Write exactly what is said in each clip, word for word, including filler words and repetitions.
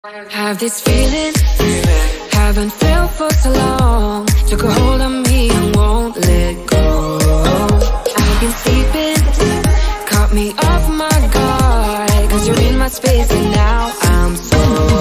Have this feeling, haven't felt for so long. Took a hold of me and won't let go. I've been sleeping, caught me off my guard. Cause you're in my space and now I'm so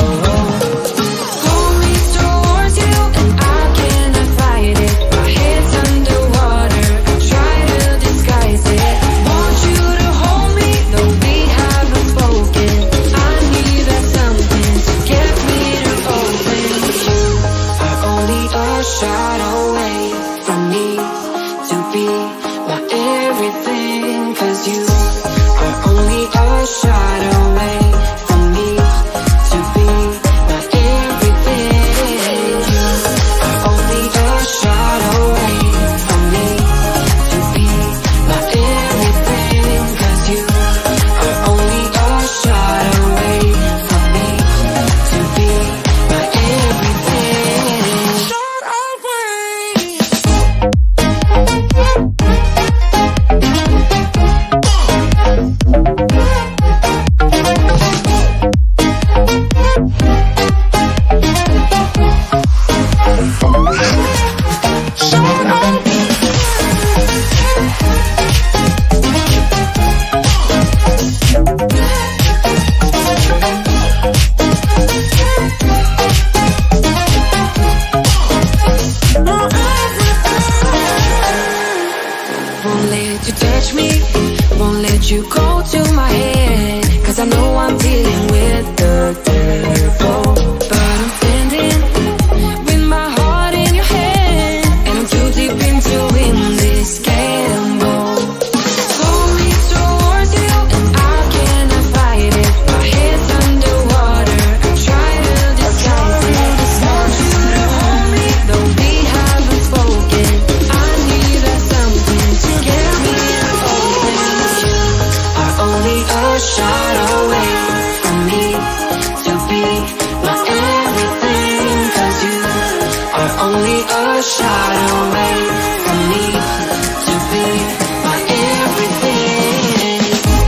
pull me towards you and I cannot fight it. My head's underwater, I try to disguise it. Want you to hold me, though we haven't spoken. I need that something to get me to open. You are only a shot away from me to be my everything. Cause you are only a shot away from me to be my everything. You are only a shot away from me to be my everything. Cause you are only a shot away from me to be my everything. Shot away. Won't let you touch me, won't let you go to my head. Cause I know I'm dealing with the devil. But I'm standing with my heart in your hand, and I'm too deep into in this gamble. Pull me towards you and I cannot fight it. My head's underwater, I try to disguise it. Want you to hold me, though we haven't spoken. I need that something to get me to open. You are only a shot away from me to be my everything. Cause you are only a shot away from me to be my everything.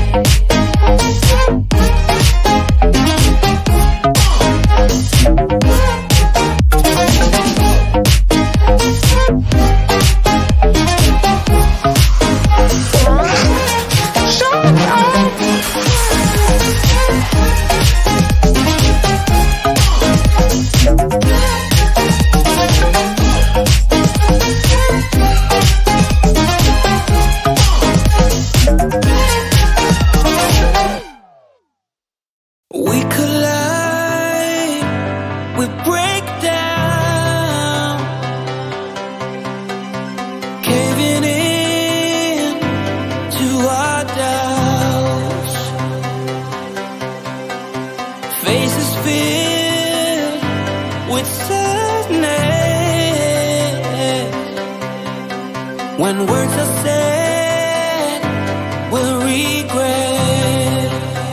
We collide, we break down, caving in to our doubts. Faces filled with sadness. When words are said, we'll regret.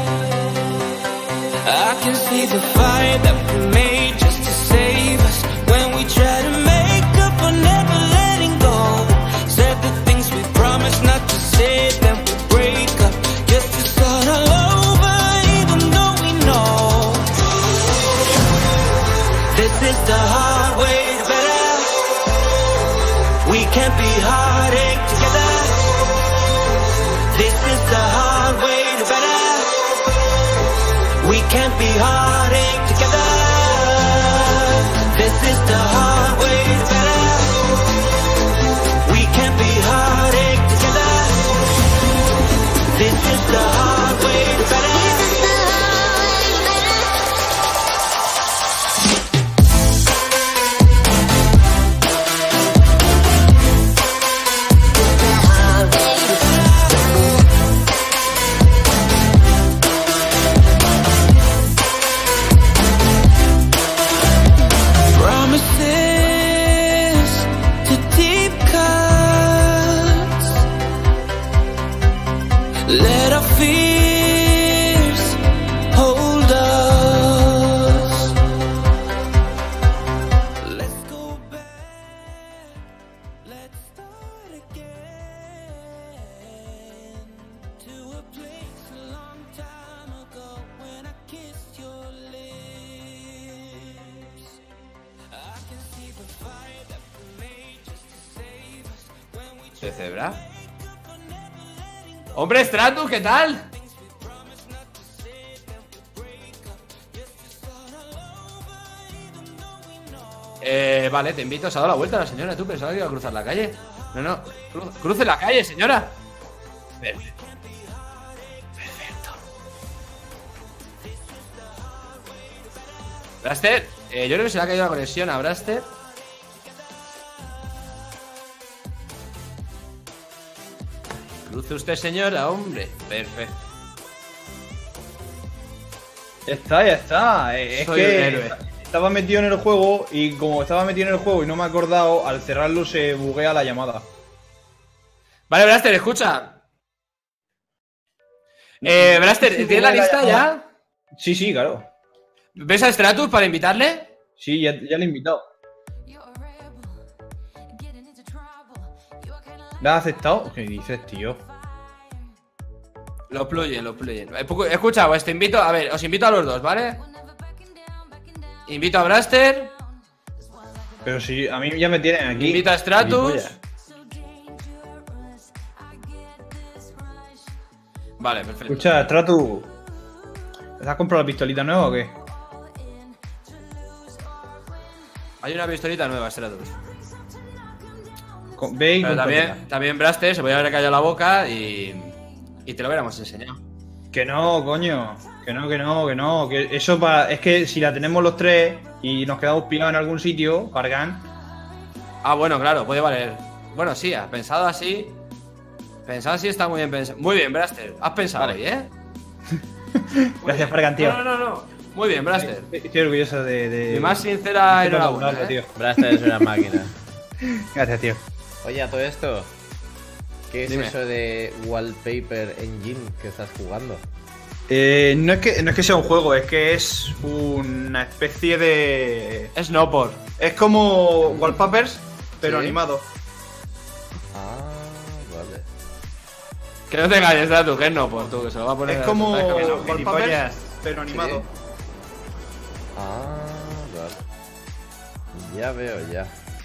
I can see the fire that we made just to save us. When we try to make up for never letting go. Said the things we promised not to say, then we break up just to start all over, even though we know this is the hard way to better. We can't be heartache together. This is the hard way to better. We can't be heartache together. This is the hard way to better. We can't be heartache together. This is the hard way to better. ¿De cebra? ¡Hombre, Stratus, ¿qué tal? Eh, vale, te invito. Se ha dado la vuelta la señora. ¿Tú pensabas que iba a cruzar la calle? No, no. Cru cruce la calle, señora. Perfecto. Perfecto. Braster, eh, yo creo que se le ha caído la conexión a Braster. Cruce usted, señora, hombre. Perfecto. Ya está, ya está. Eh, Es Soy un que héroe. estaba metido en el juego y como estaba metido en el juego y no me he acordado, al cerrarlo se buguea la llamada. Vale, Braster, escucha. Eh, Braster, ¿tienes la lista ya? Sí, sí, claro. ¿Ves a Stratus para invitarle? Sí, ya, ya le he invitado. ¿La has aceptado? ¿Qué dices, tío? Lo pluyen, lo pluyen. Eh, pu- Escucha, pues te invito, a ver, os invito a los dos, ¿vale? Invito a Braster, Pero si a mí ya me tienen aquí. invito a Stratus. Gilipollas. Vale, perfecto. Escucha, Stratus. ¿Te has comprado la pistolita nueva o qué? Hay una pistolita nueva, Stratus. Con- Ve y Pero cómpratela. también, también Braster se podría haber callado la boca y. Y te lo hubiéramos enseñado. Que no, coño. Que no, que no, que no. Que eso para. Es que si la tenemos los tres y nos quedamos pillados en algún sitio, cargan. Ah, bueno, claro, puede valer. Bueno, sí, has pensado así. Pensado así está muy bien pensado. Muy bien, Braster. Has pensado Vale. ahí, ¿eh? Gracias, Fargan, tío. No, no, no, no. Muy bien, Braster. Estoy orgulloso de. de Mi más sincera de enhorabuena, colaborarlo, ¿eh? tío. Braster es una máquina. Gracias, tío. Oye, a todo esto, ¿qué es Dime. eso de Wallpaper Engine que estás jugando? Eh, no, es que, no es que sea un juego, es que es una especie de. Es no por. Es como Wallpapers, pero ¿Sí? animado. Ah, vale. Que no te engañes, Stratus, que es no por tú, que se lo va a poner. Es a- como ¿sabes que no? Wallpapers, gilipollas. pero animado. Ah, vale. Ya veo, ya.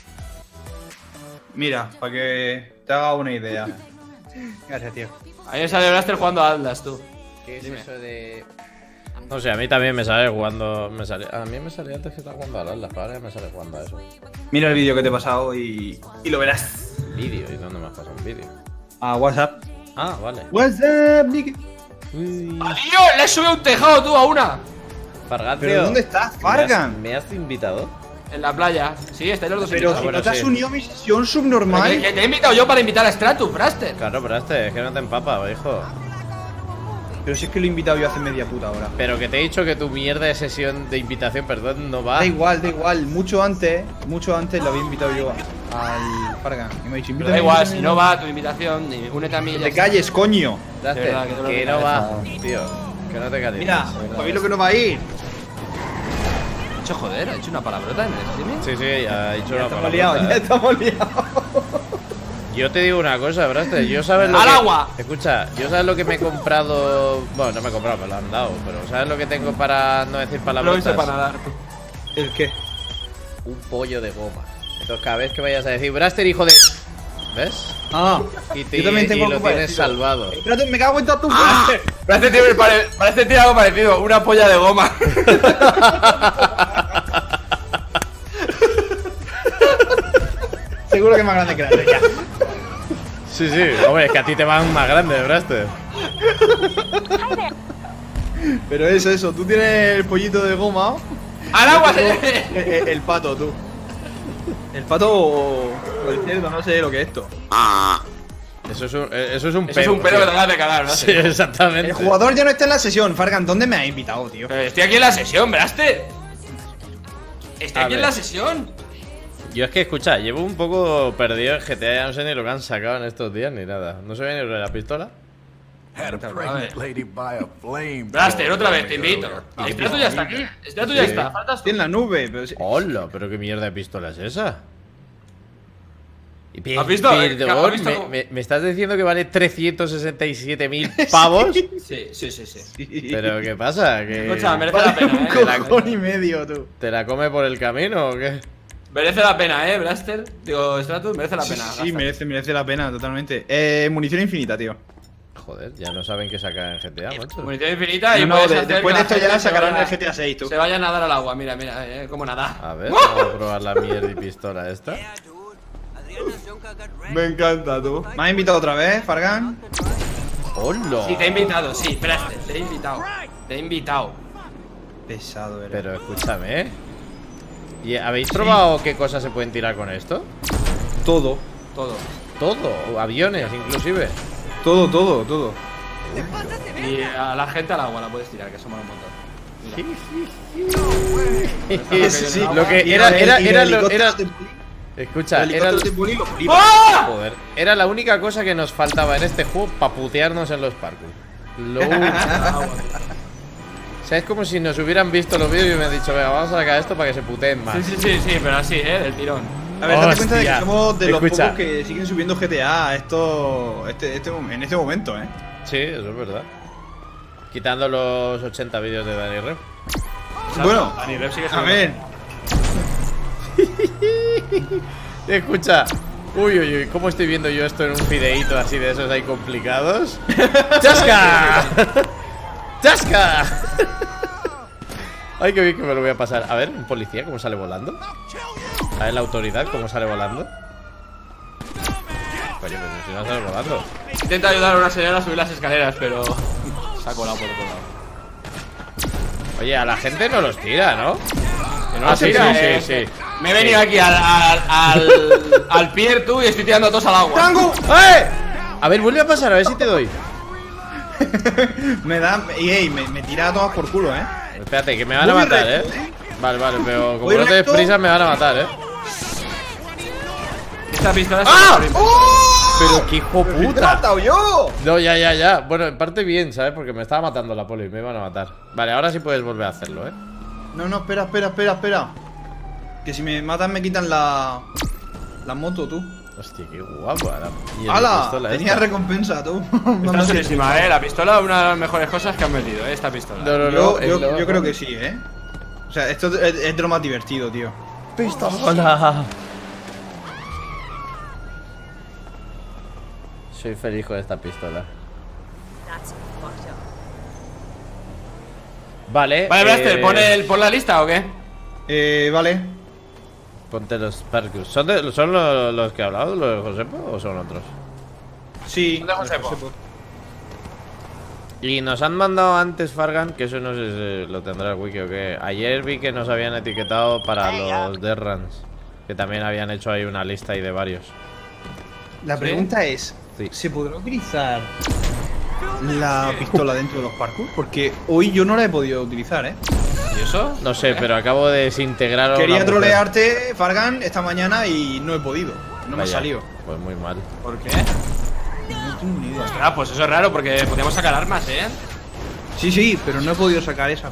Mira, para que te haga una idea. Gracias, tío. A mí me sale Braster jugando a Atlas, tú. ¿Qué es Dime. eso de...? No sé, a mí también me sale jugando... Me sale... A mí me salía antes que estaba jugando a las ahora ya me sale jugando a eso. Mira el vídeo que te he pasado y, y lo verás. Vídeo, ¿y dónde me has pasado un vídeo? A WhatsApp. Ah, vale. WhatsApp, Nick. Uy. ¡Tío! ¡Le has subido un tejado tú a una! Fargan, ¿Pero tío, dónde estás, ¿me has- Fargan? ¿Me has invitado? En la playa. Sí, estáis los dos Pero invitados. si bueno, no te has sí. unido a mi sesión Pero subnormal. que, que te he invitado yo para invitar a Stratus, Braster. Claro, pero este, es que no te empapa, hijo. Pero si es que lo he invitado yo hace media puta hora. Pero que te he dicho que tu mierda de sesión de invitación, perdón, no va. Da igual, da igual. Mucho antes, mucho antes lo había invitado yo al Fargan. Y me ha dicho, Pero invítame, da igual, invítame, si no va tu invitación, ni únete a mí. Que ya te está. calles, coño. Date, De verdad, que dolor que de no va, cabeza. tío. Que no te calientes. Mira, de verdad. para mí lo que no va a ir. ¿Ha dicho joder? ¿Ha dicho una palabrota en el streaming? Sí, sí, ha dicho una Estamos palabra. liados, ya estamos liados. Yo te digo una cosa, Braster, yo sabes lo ¡Al que... agua! Escucha, yo sabes lo que me he comprado... Bueno, no me he comprado, me lo han dado. Pero ¿sabes lo que tengo para no decir No palabras? hice para nadar. ¿El qué? Un pollo de goma. Entonces cada vez que vayas a decir, Braster, hijo de... ¿Ves? Ah, Y, te, yo también tengo y lo algo tienes parecido. salvado. Espérate, me cago en toda tu ¡Ah! Parece tiene, pare- parece tiene algo parecido. Una polla de goma. Seguro que es más grande que la de ya. Sí, sí, hombre, es que a ti te van más grandes, Braster. Pero eso, eso, tú tienes el pollito de goma. ¡Al agua! Yo tengo el, el- el pato, tú. El pato o o el cerdo, no sé lo que es esto. Eso es un, eh, eso es un Eso es un pelo que tío. te acabas de cagar, ¿no? Sí, exactamente. El jugador ya no está en la sesión. Fargan, ¿dónde me has invitado, tío? Pero estoy aquí en la sesión, Braster. Estoy A aquí en ver. la sesión. Yo es que, escucha, llevo un poco perdido en G T A, ya no sé ni lo que han sacado en estos días ni nada. No se ve ni lo de la pistola. Had a pregnant lady buy a flame. Braster, otra vez, te invito. Stratus ya está aquí. Stratus ya está. Faltas tú. Estoy en la nube, pero si- ¡Hola! ¿Pero qué mierda de pistola es esa? Y pe- ¿Has visto? Perdón, ¿Has visto me, cómo- me- me estás diciendo que vale trescientos sesenta y siete mil pavos? Sí, sí, sí, sí. ¿Pero qué pasa? ¿Que Escucha, merece la Vale pena, un eh. cojón y medio, tú. ¿Te la come por el camino o qué? Merece la pena, eh, Blaster. Digo, Stratus, merece la Sí, pena. sí, gasta. merece, merece la pena, totalmente. Eh, munición infinita, tío. Joder, ya no saben qué sacar en G T A, macho. Munición infinita y No, no, puedes de- hacer después que de la esto ya gente se sacarán vaya- el G T A seis, tú. Se vaya a nadar al agua, mira, mira, eh, cómo nada. A ver, vamos a probar la mierda y pistola esta. Me encanta, tú. ¿Me has invitado otra vez, Fargan? ¡Hola! Sí, te he invitado, sí, Blaster, te he invitado. Te he invitado. Pesado, eres. Pero escúchame, ¿eh? ¿Y habéis probado qué cosas se pueden tirar con esto? Todo. Todo. Todo, aviones inclusive. Todo, todo, todo. Y a la gente al agua la puedes tirar, que somos un montón. Sí, sí, sí. Lo que Y era, el- era, y el era, lo- helicóptero era- de- Escucha, el era, helicóptero de Bully lo flipa. ¡Ah! joder, era la única cosa que nos faltaba en este juego para putearnos en los parkour. Lo único. O sea, es como si nos hubieran visto los vídeos y me han dicho, venga, vamos a sacar esto para que se puteen más. Sí, sí, sí, sí, pero así, eh, del tirón. A ver, date cuenta de Hostia. que somos de los Escucha. pocos que siguen subiendo G T A a esto, este, este, en este momento, ¿eh? Sí, eso es verdad. Quitando los ochenta vídeos de Dani Rep. Bueno, Dani Rep sigue a subiendo. ver. Escucha. Uy, uy, uy, ¿cómo estoy viendo yo esto en un videíto así de esos ahí complicados? ¡Chasca! ¡Chasca! Ay, qué bien que me lo voy a pasar. A ver, un policía, ¿cómo sale volando? A ver, la autoridad, ¿cómo sale volando? Coño, pero si no sale volando. Intenta ayudar a una señora a subir las escaleras, pero se ha colado por otro lado. Oye, a la gente no los tira, ¿no? Que no Ah, lo sí, tira, sí, eh. sí, sí. Me he venido aquí al, al, al, al pier tú y estoy tirando a todos al agua. ¡Tango! ¡Eh! A ver, vuelve a pasar, a ver si te doy. Me da. Y ey, me, me tira a todas por culo, ¿eh? Espérate, que me van a Muy matar, recto, ¿eh? Vale, vale, pero como Voy no te des recto. prisa me van a matar, ¿eh? Esta pistola es ¡Ah! horrible. Pero qué hijo ¡Te he puta. matado yo! No, ya, ya, ya. Bueno, en parte bien, ¿sabes? Porque me estaba matando la poli, me iban a matar. Vale, ahora sí puedes volver a hacerlo, ¿eh? No, no, espera, espera, espera, espera. Que si me matan me quitan la. La moto, tú. Hostia, qué guapo. La y el ¡Hala! pistola Tenía esta. recompensa, tú. Está chulísima, eh. La pistola, una de las mejores cosas que han metido, eh. Esta pistola. No, no, no. Yo, el yo, logo. yo creo que sí, ¿eh? O sea, esto es, es de lo más divertido, tío. ¡Pistola! Soy feliz con esta pistola. Vale. Vale, Blaster, eh, ¿pon, el, ¿pon la lista o qué? Eh, vale. Ponte los parkour. ¿Son, de- ¿Son los, los que he hablado, los de Josepo, o son otros? Sí. ¿Dónde Josepo? Josepo. Y nos han mandado antes, Fargan, que eso no sé si lo tendrá el wiki o qué. Ayer vi que nos habían etiquetado para los Death Runs, que también habían hecho ahí una lista ahí de varios. La pregunta es: Sí. ¿se podrá utilizar la pistola dentro de los parkour? Porque hoy yo no la he podido utilizar, ¿eh? ¿Y eso? No sé, pero acabo de desintegrar a una Quería mujer. trolearte, Fargan, esta mañana y no he podido. No me ha Vaya, salido. Pues muy mal. ¿Por qué? No tengo ni idea. Ah, pues eso es raro porque podíamos sacar armas, eh. Sí, sí, pero no he podido sacar esa.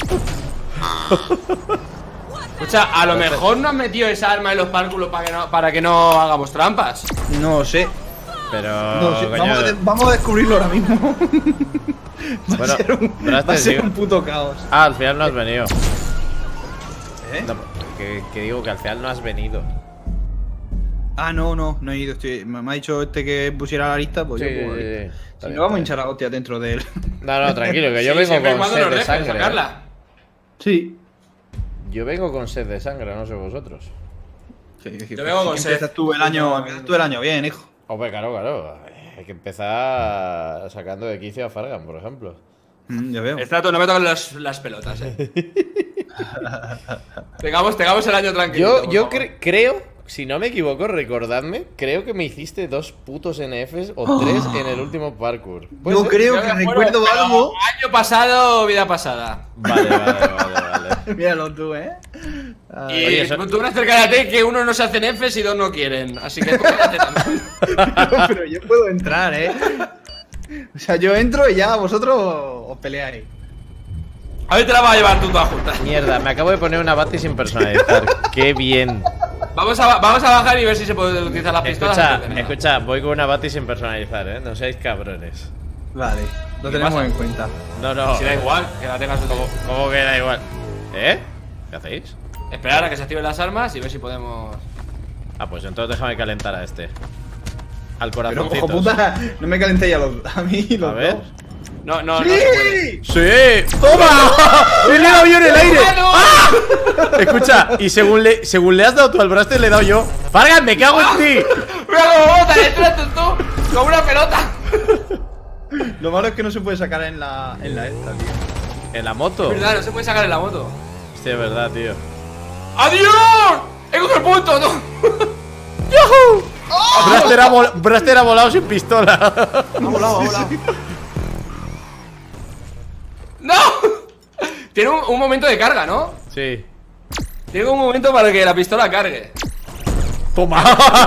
Escucha, a lo mejor no han metido esa arma en los párculos para que no, para que no hagamos trampas. No sé. Pero. No sé. coño, Vamos, a, vamos a descubrirlo ahora mismo. Va Bueno, a ser un, pero va a este ser tío- un puto caos. Ah, al final no has venido. ¿Eh? No, que, que digo que al final no has venido. Ah, no, no, no he ido. Estoy, me, me ha dicho este que pusiera la lista, pues Sí, yo puedo sí, ir. sí. Está Si bien, no, vamos a está hinchar a hostia dentro de él. bien. No, no, tranquilo, que yo Sí, vengo siempre y con cuando sed nos de dejen sangre. ¿eh? sacarla. Sí. Yo vengo con sed de sangre, no sé vosotros. Sí, sí, Yo vengo con sed. Empiezas tú el año, empiezas tú el año bien, hijo. Hombre, claro, claro. Hay que empezar sacando de quicio a Fargan, por ejemplo. Mm, ya veo. Estrato, no me toques las, las pelotas, eh. tengamos, tengamos el año tranquilo. Yo, yo cre- creo, si no me equivoco, recordadme, creo que me hiciste dos putos N Fs o tres en el último parkour. ¿Puede Yo ser? creo que recuerdo algo. Año pasado, vida pasada. Vale, vale, vale, vale. Míralo tú, eh. Y Oye, eso- tú no acércate que uno no se hace Fs y dos no quieren. Así que tú quédate también. No, pero yo puedo entrar, eh. O sea, yo entro y ya vosotros os peleáis. A ver, te la vas a llevar tú toda junta. Mierda, me acabo de poner una Bati sin personalizar. Qué bien. Vamos a, vamos a bajar y ver si se puede utilizar las pistolas. Escucha, antes de nada. escucha, voy con una Bati sin personalizar, eh. No seáis cabrones. Vale, lo ¿Qué tenemos pasa? en cuenta. No, no. Si da igual, que la tengas tú. ¿Cómo, cómo que da igual? ¿Eh? ¿Qué hacéis? Esperar a que se activen las armas y ver si podemos. Ah, pues entonces déjame calentar a este. Al Pero, corazoncito. ojo puta, no me calenté ya los, a mí los A ver. dos. No, no, no se puede. ¡Sí! ¡Sí! ¡Toma! ¡Le he dado yo en el aire! ¡Ah, no! ¡Ah! Escucha, y según le, según le has dado tú al brazo, le he dado yo. ¡Fargan, me cago en ti! ¡Mira cómo bota el trato tú! ¡Como una pelota! Lo malo es que no se puede sacar en la, en la esta, tío. ¿En la moto? ¿Verdad? No se puede sacar en la moto. Sí, es verdad, tío. ¡Adiós! ¡He cogido el punto! ¡No! ¡Yuhu! Braster, ha vol Braster ha volado sin pistola. Ha volado, ha volado. ¡No! Tiene un, un momento de carga, ¿no? Sí. Tiene un momento para que la pistola cargue. Toma.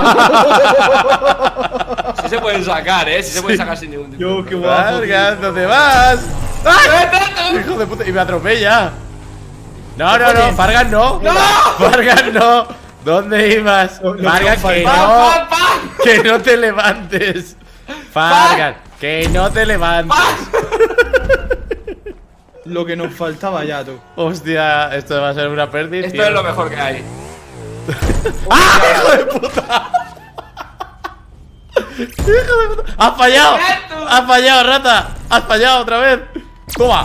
Sí se pueden sacar, ¿eh? Sí se pueden sacar sin ningún tipo. Yo, qué guapo. Fargan, ¿dónde vas? ¡Ay! Hijo de puta, y me atropella. No, no, no, Fargan no. ¡No! Fargan no. ¿Dónde ibas? Lo- lo Fargan, que que no ¡Pa, no. pa, pa! Que no te levantes. Fargan, que no te levantes. Lo que nos faltaba ya, tú. Hostia, esto va a ser una pérdida. Esto es lo mejor que hay. ¡Ah, hijo de puta! ¡Hijo de puta! ¡Has fallado! ¡Gato! ¡Has fallado, rata! ¡Has fallado otra vez! ¡Toma!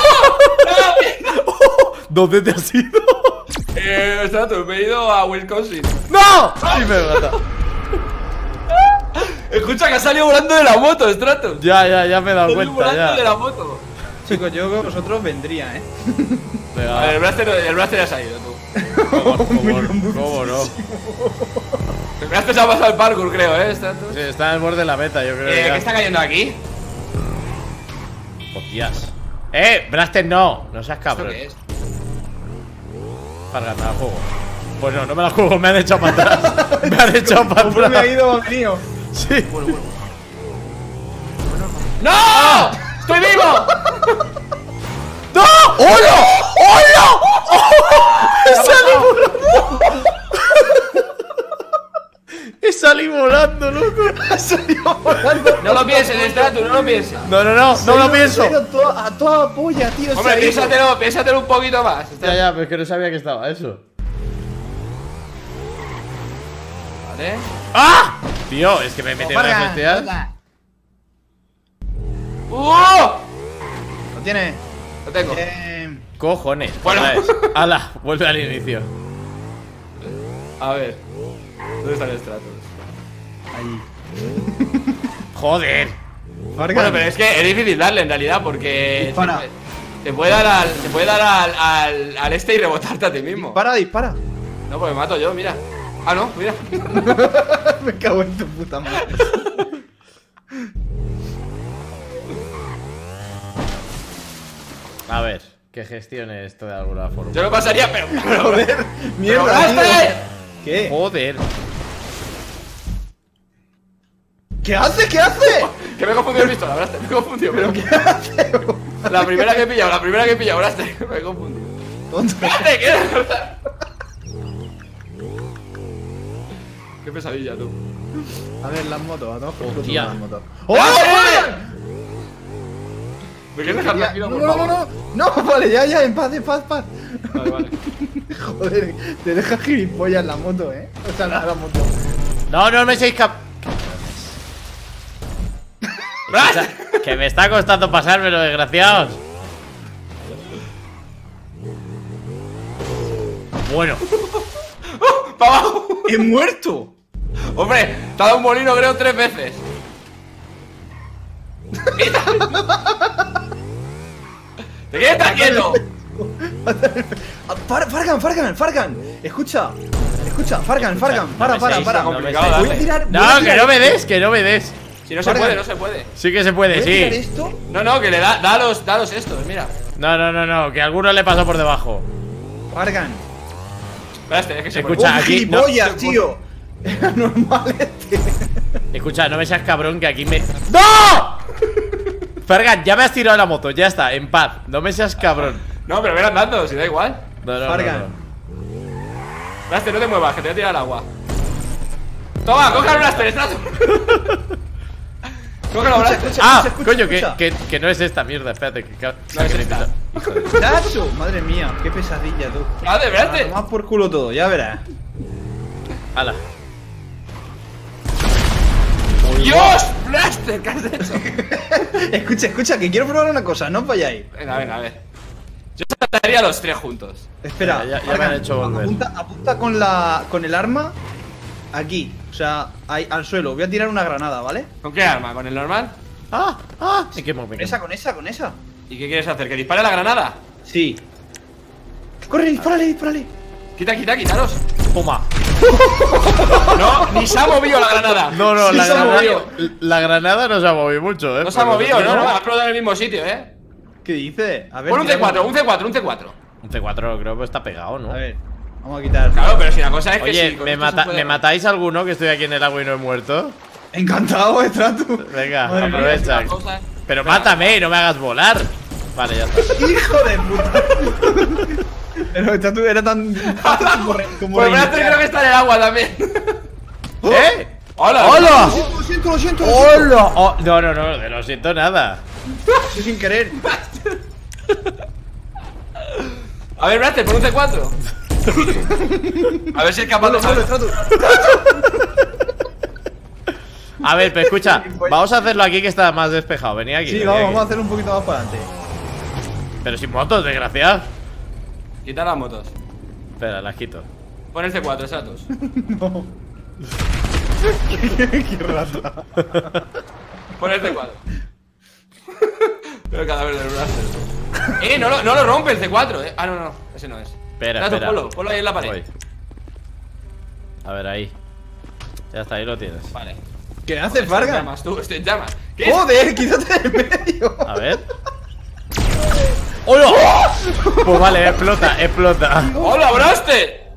¿Dónde te has ido? Eh, está tú, me he ido a Wisconsin. ¡No! ¡Ay, me mata! Escucha que ha salido volando de la moto, Stratos. Ya, ya, ya me he dado Ha salido cuenta, volando de ya. la moto. Chicos, yo con vosotros vendría, ¿eh? Venga, A ver, el Blaster, el Blaster ya se ha ido, tú. ¿cómo, cómo, cómo no? El Blaster se ha pasado el parkour, creo, ¿eh, Stratos? Sí, está en el borde de la meta, yo creo. Eh, ya. ¿qué está cayendo aquí? Hostias. ¡Eh! Blaster no. No seas ¿Esto cabrón. qué es? Fargan, me la juego. Pues no, no me la juego, me han echado para atrás. Me han echado para Hombre, me ha atrás. ido o venido. Sí. ¡No! ¡Estoy vivo! ¡No! ¡Hola! ¡Hola! ¡Oh! ¡He salido volando! ¡He salido volando, loco! Ha salido volando. No lo pienses, Stratos, no lo pienses. No, no, no, no lo pienso. Pero toda- a toda polla, tío. se Hombre, ha ido. piénsatelo, piénsatelo un poquito más. Ya, ya, pero es que no sabía que estaba eso. Vale. ¡Ah! Tío, es que me mete Fargan, unas bestias. Fargan. ¡Uh! Lo tiene. Lo tengo. Eh, Cojones. Bueno. Otra vez. Ala, vuelve al inicio. A ver. ¿Dónde están los Stratos? ahí. Joder. Fargan. Bueno, pero es que es difícil darle en realidad porque Dispara. te, te puede dar al, te puede dar al, al, al este y rebotarte a ti mismo. Dispara, dispara. No, pues me mato yo, mira. Ah, no, mira. Me cago en tu puta madre. A ver, que gestione esto de alguna forma. Yo lo pasaría, pero. pero Joder, mierda, ¡Pero tío. Blaster! ¿Qué? Joder. ¿Qué hace? ¿Qué hace? Que me he confundido el pistola, Blaster. Me he confundido. ¿Pero me he qué hace? confundido. La primera que he pillado, la primera que he pillado, Blaster. Me he confundido. Tonto. Espérate, ¿qué era? Qué pesadilla, tú. A ver, las motos, a todos por culo Hostia. las motos. ¡Oh! ¡Blaster! ¿Me quieres dejar Ya, tranquilo, no, por no, no, favor? no, no, vale, ya, ya, en paz, en paz, en paz. Vale, vale. Joder, te deja gilipollas la moto, eh. O sea, la, la moto. No, no me seis cap. ¡Blaster! Que me está costando pasármelo, desgraciados. Bueno. ¡Para abajo! ¡He muerto! Hombre, te ha dado un molino, creo, tres veces. ¿Te quieres estar quieto? Ah, Far- Fargan, Fargan, Fargan. Escucha, escucha, Fargan, Fargan. Para, me para, seis, para. no me complicado, seis. Voy a dale. tirar. voy No, a que tirar- no me des, que no me des. Si no se Fargan. puede, no se puede. Sí que se puede, Voy a tirar sí. esto. No, no, que le da, da los, da los estos, mira. No, no, no, no, que alguno le pasó por debajo. Fargan. Blaster, es que se Escucha, puede. ¡Oh, aquí, gilipollas, no- tío! Era normal este. Escucha, no me seas cabrón que aquí me. ¡No! Fargan, ya me has tirado la moto, ya está, en paz. No me seas cabrón. No, pero ven andando, si da igual. No, no, no, Fargan. no. Blaster, no te muevas, que te voy a tirar al agua. Toma, coge el Blaster, estrato. Cógelo, Blaster. Escucha, Ah, escucha, coño, que, escucha. que, que no es esta mierda, espérate. Que, ca- No es que le esta. quita- hijo de... ¡Tacho! Madre mía, qué pesadilla tú. ¡Ah, de verdad! Más por culo todo, ya verás. ¡Hala! ¡Dios! ¡Blaster! ¿Qué has hecho? Escucha, escucha, que quiero probar una cosa, no os vayáis. Venga, venga, a ver. Yo saltaría los tres juntos. Espera, Ya- ya me Fargan, han hecho volver. apunta, apunta con la con el arma aquí, o sea, ahí, al suelo. Voy a tirar una granada, ¿vale? ¿Con qué arma? ¿Con el normal? ¡Ah! ¡Ah! Me quemo, me Con quemo. esa, con esa, con esa. ¿Y qué quieres hacer? ¿Que dispare la granada? Sí. Corre, dispárale, dispárale. Quita, quita, quitaros. ¡Toma! No, ni se ha movido la granada. No, no, Sí la se ha granada, movido. la granada no se ha movido mucho, ¿eh? No se ha Por movido, nosotros- no, no, ha explotado en el mismo sitio, eh. ¿Qué dice? A ver. Pon un C tiramos. cuatro, un C cuatro, un C cuatro. Un C cuatro creo que está pegado, ¿no? A ver, vamos a quitar. Claro, pero si la cosa es que Oye, sí, con ¿me, esto mata- se puede- ¿me matáis alguno que estoy aquí en el agua y no he muerto? Encantado, Estratu. Venga, Madre mía, aprovecha. La cosa es- Pero Venga. mátame, no me hagas volar. Vale, ya está. Hijo de puta. Pero Estratu era tan fácil como, re- como Pues Blaster reiniciar. creo que está en el agua también. ¿Eh? ¡Hola! ¡Hola! Lo siento, lo siento, lo siento. ¡Hola! Oh, no, no, no, no siento nada. Eso sin querer. A ver, Blaster, pon un C cuatro. A ver si es capaz de Solo, saber. Estratu. A ver, pero escucha, vamos a hacerlo aquí que está más despejado. Venid aquí. Sí, venid vamos, aquí. vamos a hacerlo un poquito más para adelante. Pero sin motos, desgraciado. Quita las motos. Espera, las quito. Pon el C cuatro, Stratus. No. Qué rata. Pon el C cuatro. Pero el cadáver del Blaster. Eh, no lo, no lo rompe el C cuatro, eh. Ah, no, no, ese no es. Espera, Stratus, espera. ponlo, ponlo ahí en la pared. Voy. A ver, ahí. Ya está, ahí lo tienes. Vale. ¿Qué haces, Estoy en Vargas? llamas, tú, estoy en llamas. ¿Qué? Joder, quítate del medio. A ver. ¡Hola! Pues vale, explota, explota. ¡Hola, Blaster!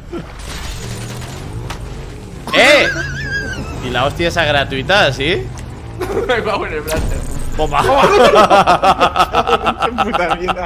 ¡Eh! Y la hostia esa gratuita, ¿sí? Me cago en el Blaster. ¡Bomba! Qué puta vida.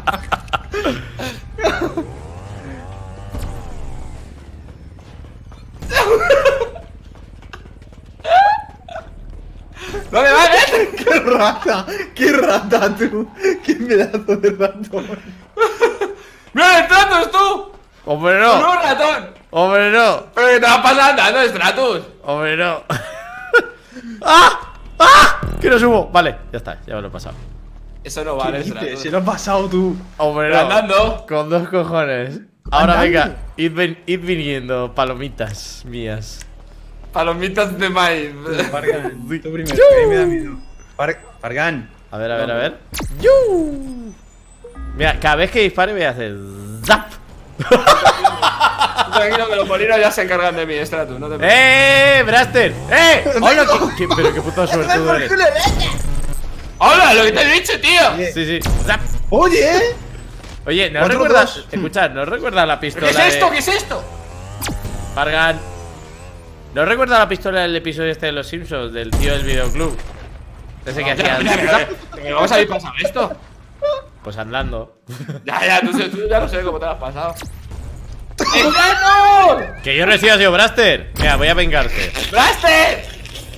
¿Dónde vas, Blaster? ¡Qué rata! ¡Qué rata tú! ¡Qué pedazo de ratón! ¡Mira el Stratus, tú! ¡Hombre, ¡No, no! ratón! ¡Hombre, no! ¿Pero qué te vas pasando andando, Stratus? ¡Hombre, no! ¡Ah! ¡Ah! ¡Que no subo! Vale, ya está, ya me lo he pasado. Eso no ¿Qué vale, dices? Stratus. Se lo has pasado tú. ¡Hombre, Pero no! andando. Con dos cojones. Ahora Andando. venga, id, ven- id viniendo, palomitas mías. Palomitas de maíz. Fargan, tú primero, que ahí me da miedo. Far- Fargan. A ver, a ver, a ver. ¡Yu! Mira, cada vez que dispare voy a hacer ¡zap! Tranquilo que los molinos ya se encargan de mí, Stratus, no te preocupes. ¡Eh, Braster! ¡Eh! ¡Hola! ¿Qué, qué- pero qué puto suertudo eres. ¡Hola! ¡Lo que te he dicho, tío! Sí, sí. ¡Zap! Oye, Oye, ¿no Otro recuerdas? dos. Escuchad, ¿no recuerdas la ¿Qué pistola? es esto? de- ¿Qué es esto? Fargan. ¿No recuerdas la pistola del episodio este de los Simpsons? Del tío del videoclub. Ese que Ya, hacía. mira, mira, mira, ¿Vamos a ir pasando esto? Pues andando. Ya, ya, tú, tú ya no sé cómo te lo has pasado. ¡Stratus! Que yo recibo ha sido Braster. Mira, voy a vengarte. ¡Blaster!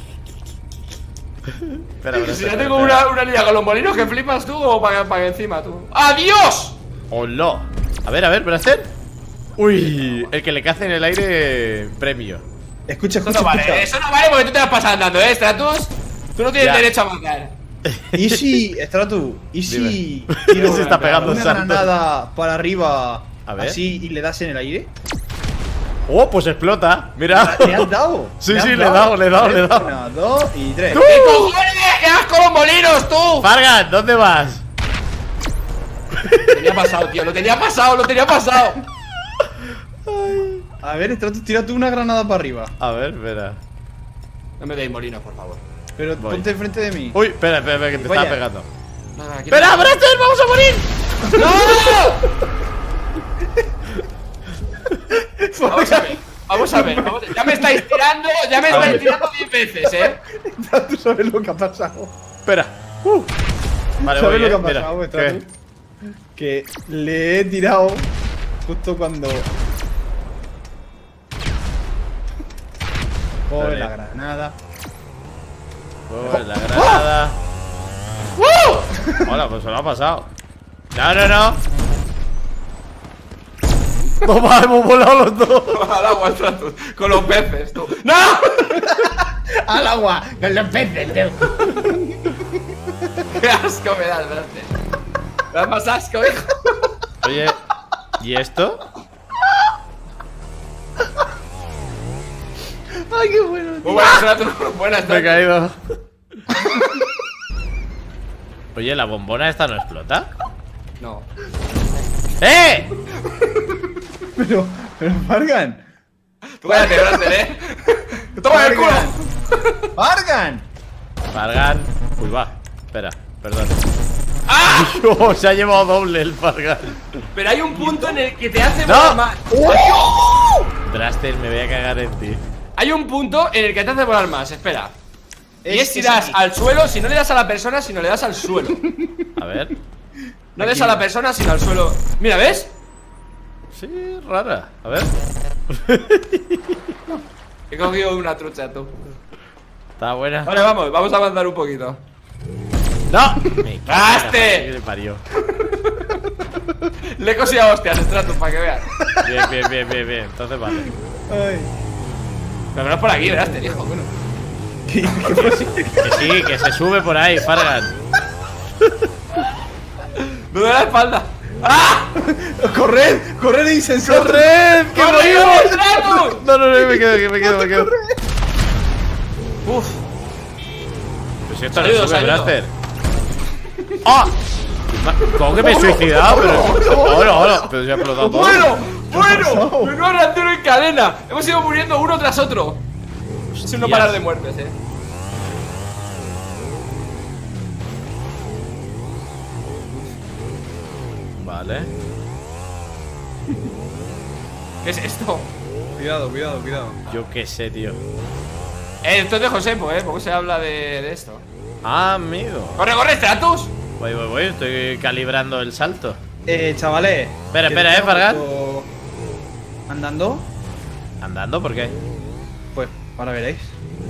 Espera, Braster. Si ya espera, tengo espera. una, una liga con los molinos que flipas tú o para, para encima tú. ¡Adiós! ¡Hola! A ver, a ver, Braster. Uy, el que le cace en el aire, premio. escucha, Eso escucha, no vale, escucha. eso no vale porque tú te vas pasando andando, ¿eh, Stratus? Tú no tienes Ya. derecho a matar. ¿Y si, Stratu, y si Dime. tiro Se está pegando una saltos. granada para arriba, A ver. así, y le das en el aire? Oh, pues explota. Mira. ¿Le has dado? Sí, has sí, le he dado, le he dado, le he dado. Una, dos y tres. ¡Tú! ¿Qué cojones? ¡Que vas con los molinos, tú! Fargan, ¿dónde vas? Lo tenía pasado, tío, lo tenía pasado, lo tenía pasado. A ver, Stratu, tira tú una granada para arriba. A ver, espera. No me deis molinos, por favor. Pero Voy. ponte enfrente de mí. Uy, espera, espera, espera, que te Vaya. estaba pegando. No, no, aquí ¡Espera, no. Braster! ¡Vamos a morir! ¡No! Vamos a ver, vamos a ver, vamos a ver. Ya me estáis tirando, ya me A estáis ver. tirando diez veces, ¿eh? Tú sabes lo que ha pasado. Espera. Uh. Vale, ¿Sabes voy, lo eh, que ha mira. pasado, ¿Qué? Stratu? Que le he tirado justo cuando. Coge Vale. la granada. Oh, la granada. Hola, pues se lo ha pasado. No, no, no. Toma, hemos volado los dos. Al agua, Stratus. Con los peces, tú. ¡No! Al agua, con los peces, tío. ¡Qué asco me das, Braster! Me das más asco, hijo. Oye, ¿y esto? Ay, qué bueno, tío. Muy buena, Stratus. Buena, Me he Stratus. caído. Oye, ¿la bombona esta no explota? No. ¡Eh! Pero, pero, Fargan. Tú cállate, Braster, eh. ¡Toma el culo! ¡Fargan! Fargan. Uy, va. Espera, perdón. ¡Ah! Oh, se ha llevado doble el Fargan. Pero hay un punto en el que te hace ¡No! volar más. Draster, me voy a cagar en ti. Hay un punto en el que te hace volar más, espera. Y es si es das aquí. al suelo, si no le das a la persona, sino le das al suelo. A ver. No des a la persona, sino al suelo. Mira, ¿ves? Sí, rara. A ver. He cogido una trucha, tú. Está buena. Vale, vamos, vamos a avanzar un poquito. ¡No! Me ¡Gaste! que le parió. Le he cosido a hostias, Stratus, para que veas. Bien, bien, bien, bien, bien. Entonces vale. Ay. Pero no es por aquí, verás, te dijo. Bueno. ¿Qué, qué pasa? Que sí, que se sube por ahí, Fargan. Me duele la espalda. ¡Ah! ¡Corred! ¡Corred insensato! ¡Corred! ¡Que ¡Corre, morimos! Stratus! No, no, no, me quedo, que me quedo, me quedo. Uf. Pues si esto no Salido, sube, salido. Blaster. ¡Ah! ¿Cómo que me he suicidado? Pero. Hola, hola. Pero se ha explotado todo. ¡Bueno! ¡Bueno! pasado? ¡Menudo reactor en cadena! Hemos ido muriendo uno tras otro. Sin no Hostias. parar de muertes, eh. Vale. ¿Qué es esto? Cuidado, cuidado, cuidado. Yo qué sé, tío. Eh, esto es de Josepo, eh. Poco se habla de, de esto. Ah, amigo. ¡Corre, corre, Stratus! Voy, voy, voy. Estoy calibrando el salto. Eh, chavales. Espera, espera, eh, Fargan. Fargan. ¿Andando? ¿Andando? ¿Por qué? Pues, ahora veréis.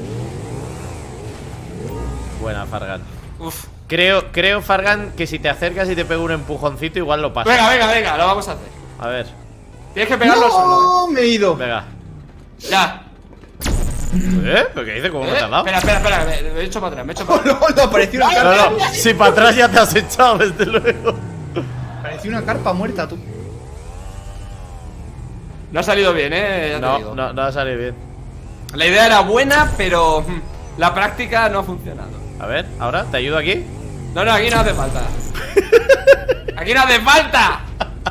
Buena, Fargan. Uf. Creo, creo, Fargan, que si te acercas y te pego un empujoncito, igual lo pasas. Venga, venga, venga, lo vamos a hacer. A ver. Tienes que pegarlo solo, ¡No! Me he ido. Venga. eh. Ya. ¿Eh? ¿Pero qué dices? ¿Cómo Eh, me te has dado? Espera, espera, espera. Me, me he hecho para atrás, me he hecho para Oh, atrás. no, no, apareció una carpa. No, no. Si para atrás ya te has echado, desde luego. Pareció una carpa muerta, tú. No ha salido bien, eh. Ya te No, digo. no, no ha salido bien. La idea era buena, pero hmm, la práctica no ha funcionado. A ver, ahora, ¿te ayudo aquí? No, no, aquí no hace falta. ¡Aquí no hace falta!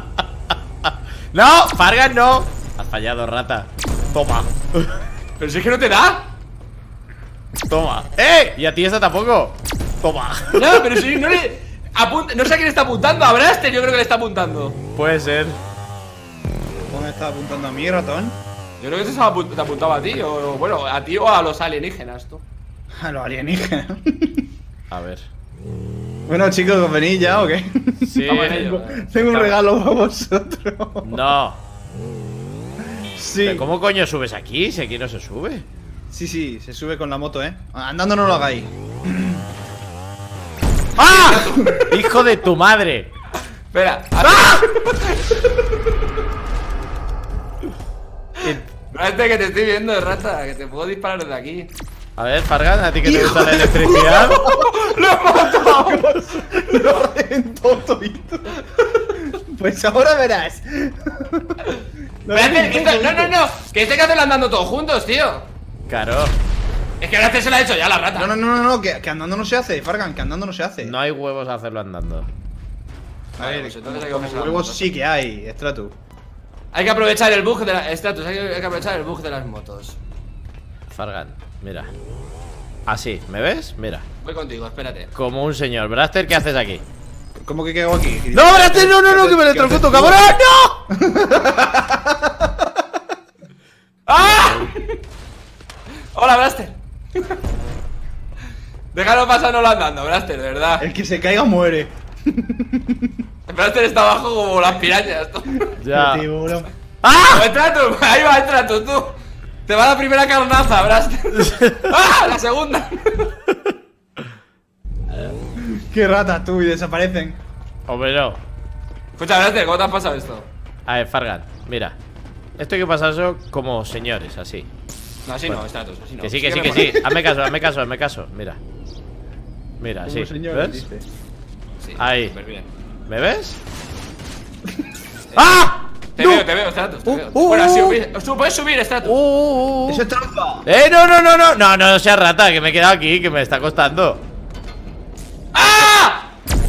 ¡No! ¡Fargan, no! Has fallado, rata. Toma. Pero si es que no te da. Toma. ¡Eh! Y a ti esta tampoco. Toma. No, pero si no le. Apunta, no sé a quién está apuntando. A Braster, yo creo que le está apuntando. Puede ser. ¿Dónde está apuntando a mí, ratón? Yo creo que se apunt- te apuntaba a ti, o bueno, a ti o a los alienígenas, tú. A los alienígenas. A ver. Bueno, chicos, ¿os venís ya o qué? Sí. Vamos en ello. Tengo un Claro. regalo para vosotros. No. Sí. ¿Pero cómo coño subes aquí? Si aquí no se sube. Sí, sí, se sube con la moto, ¿eh? Andando no lo hagáis. ¡Ah! ¡Hijo de tu madre! Espera. ¡Ah! Braster, que te estoy viendo, rata, que te puedo disparar desde aquí. A ver, Fargan, ¿a ti que te gusta la electricidad? ¡Lo he matado! Lo reventó todito. Pues ahora verás. Lo Braster, que reventó esto- no, no, todito. no. Que este que hacen andando todos juntos, tío. Claro. Es que Braster se lo ha hecho ya la rata. No, no, no, no, no, que, que andando no se hace, Fargan, que andando no se hace. No hay huevos a hacerlo andando. A Vale, ver, pues entonces hay que como cogerse la huevos moto. sí que hay, Stratu. Hay que aprovechar el bug de la. Stratus, hay que, hay que aprovechar el bug de las motos. Fargan, mira. Así, ¿me ves? Mira. Voy contigo, espérate. Como un señor. Braster, ¿qué haces aquí? ¿Cómo que quedo aquí? ¡No, Braster! ¡No, no, no! ¡Que me electrocuto, cabrón! ¡No! ¡Ah! Hola, Braster. Déjalo pasar no lo andando, Braster, de verdad. El que se caiga muere. Braster está abajo como las pirañas, tú. Ya. Tío, bro. ¡Ah! Entra tú, ahí va, entra tú, tú. Te va la primera carnaza, Braster. ¡Ah! La segunda. Qué ratas tú y desaparecen. Hombre, no. Escucha, Blaster, ¿cómo te has pasado esto? A ver, Fargan, mira. Esto hay que pasarlo como señores, así. No, así Bueno. no, Stratus, así no. Que sí, que sí, me que sí. mola. Hazme caso, hazme caso, hazme caso. Mira. Mira, Como sí. señores, ¿Ves? dice. Sí, Ahí. súper bien. ¿Me ves? ¡Ah! Te ¡No! veo, te veo, Stratus, te Uh, veo. uh, Bueno, así, uh. subir- tú puedes subir, Stratus. Uh, uh, uh. Eso es trampa. ¡Eh, no, no, no, no! No, no seas rata, que me he quedado aquí, que me está costando. ¡Ah!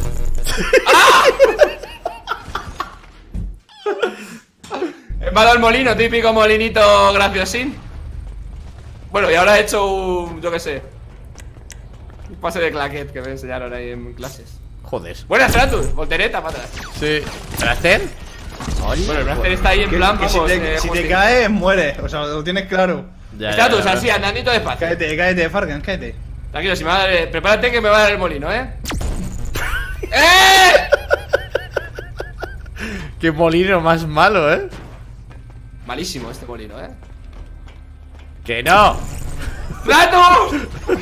He parado el molino, típico molinito graciosín. Bueno, y ahora he hecho un, yo qué sé, un pase de claquet que me enseñaron ahí en clases. Joder. Buena, Stratus, voltereta para atrás. Sí. ¿Blaster? Bueno, el Blaster está ahí en Que- plan, que si vamos, te, eh, si te hostia. caes, mueres. O sea, lo tienes claro. Ya, Stratus, ya, ya. así, andandito despacio. Cállate, cállate, Fargan, cállate. Tranquilo, si me va a dar, eh, prepárate que me va a dar el molino, ¿eh? ¡Eh! Qué molino más malo, ¿eh? Malísimo este molino, ¿eh? ¡Que no! ¡Stratus!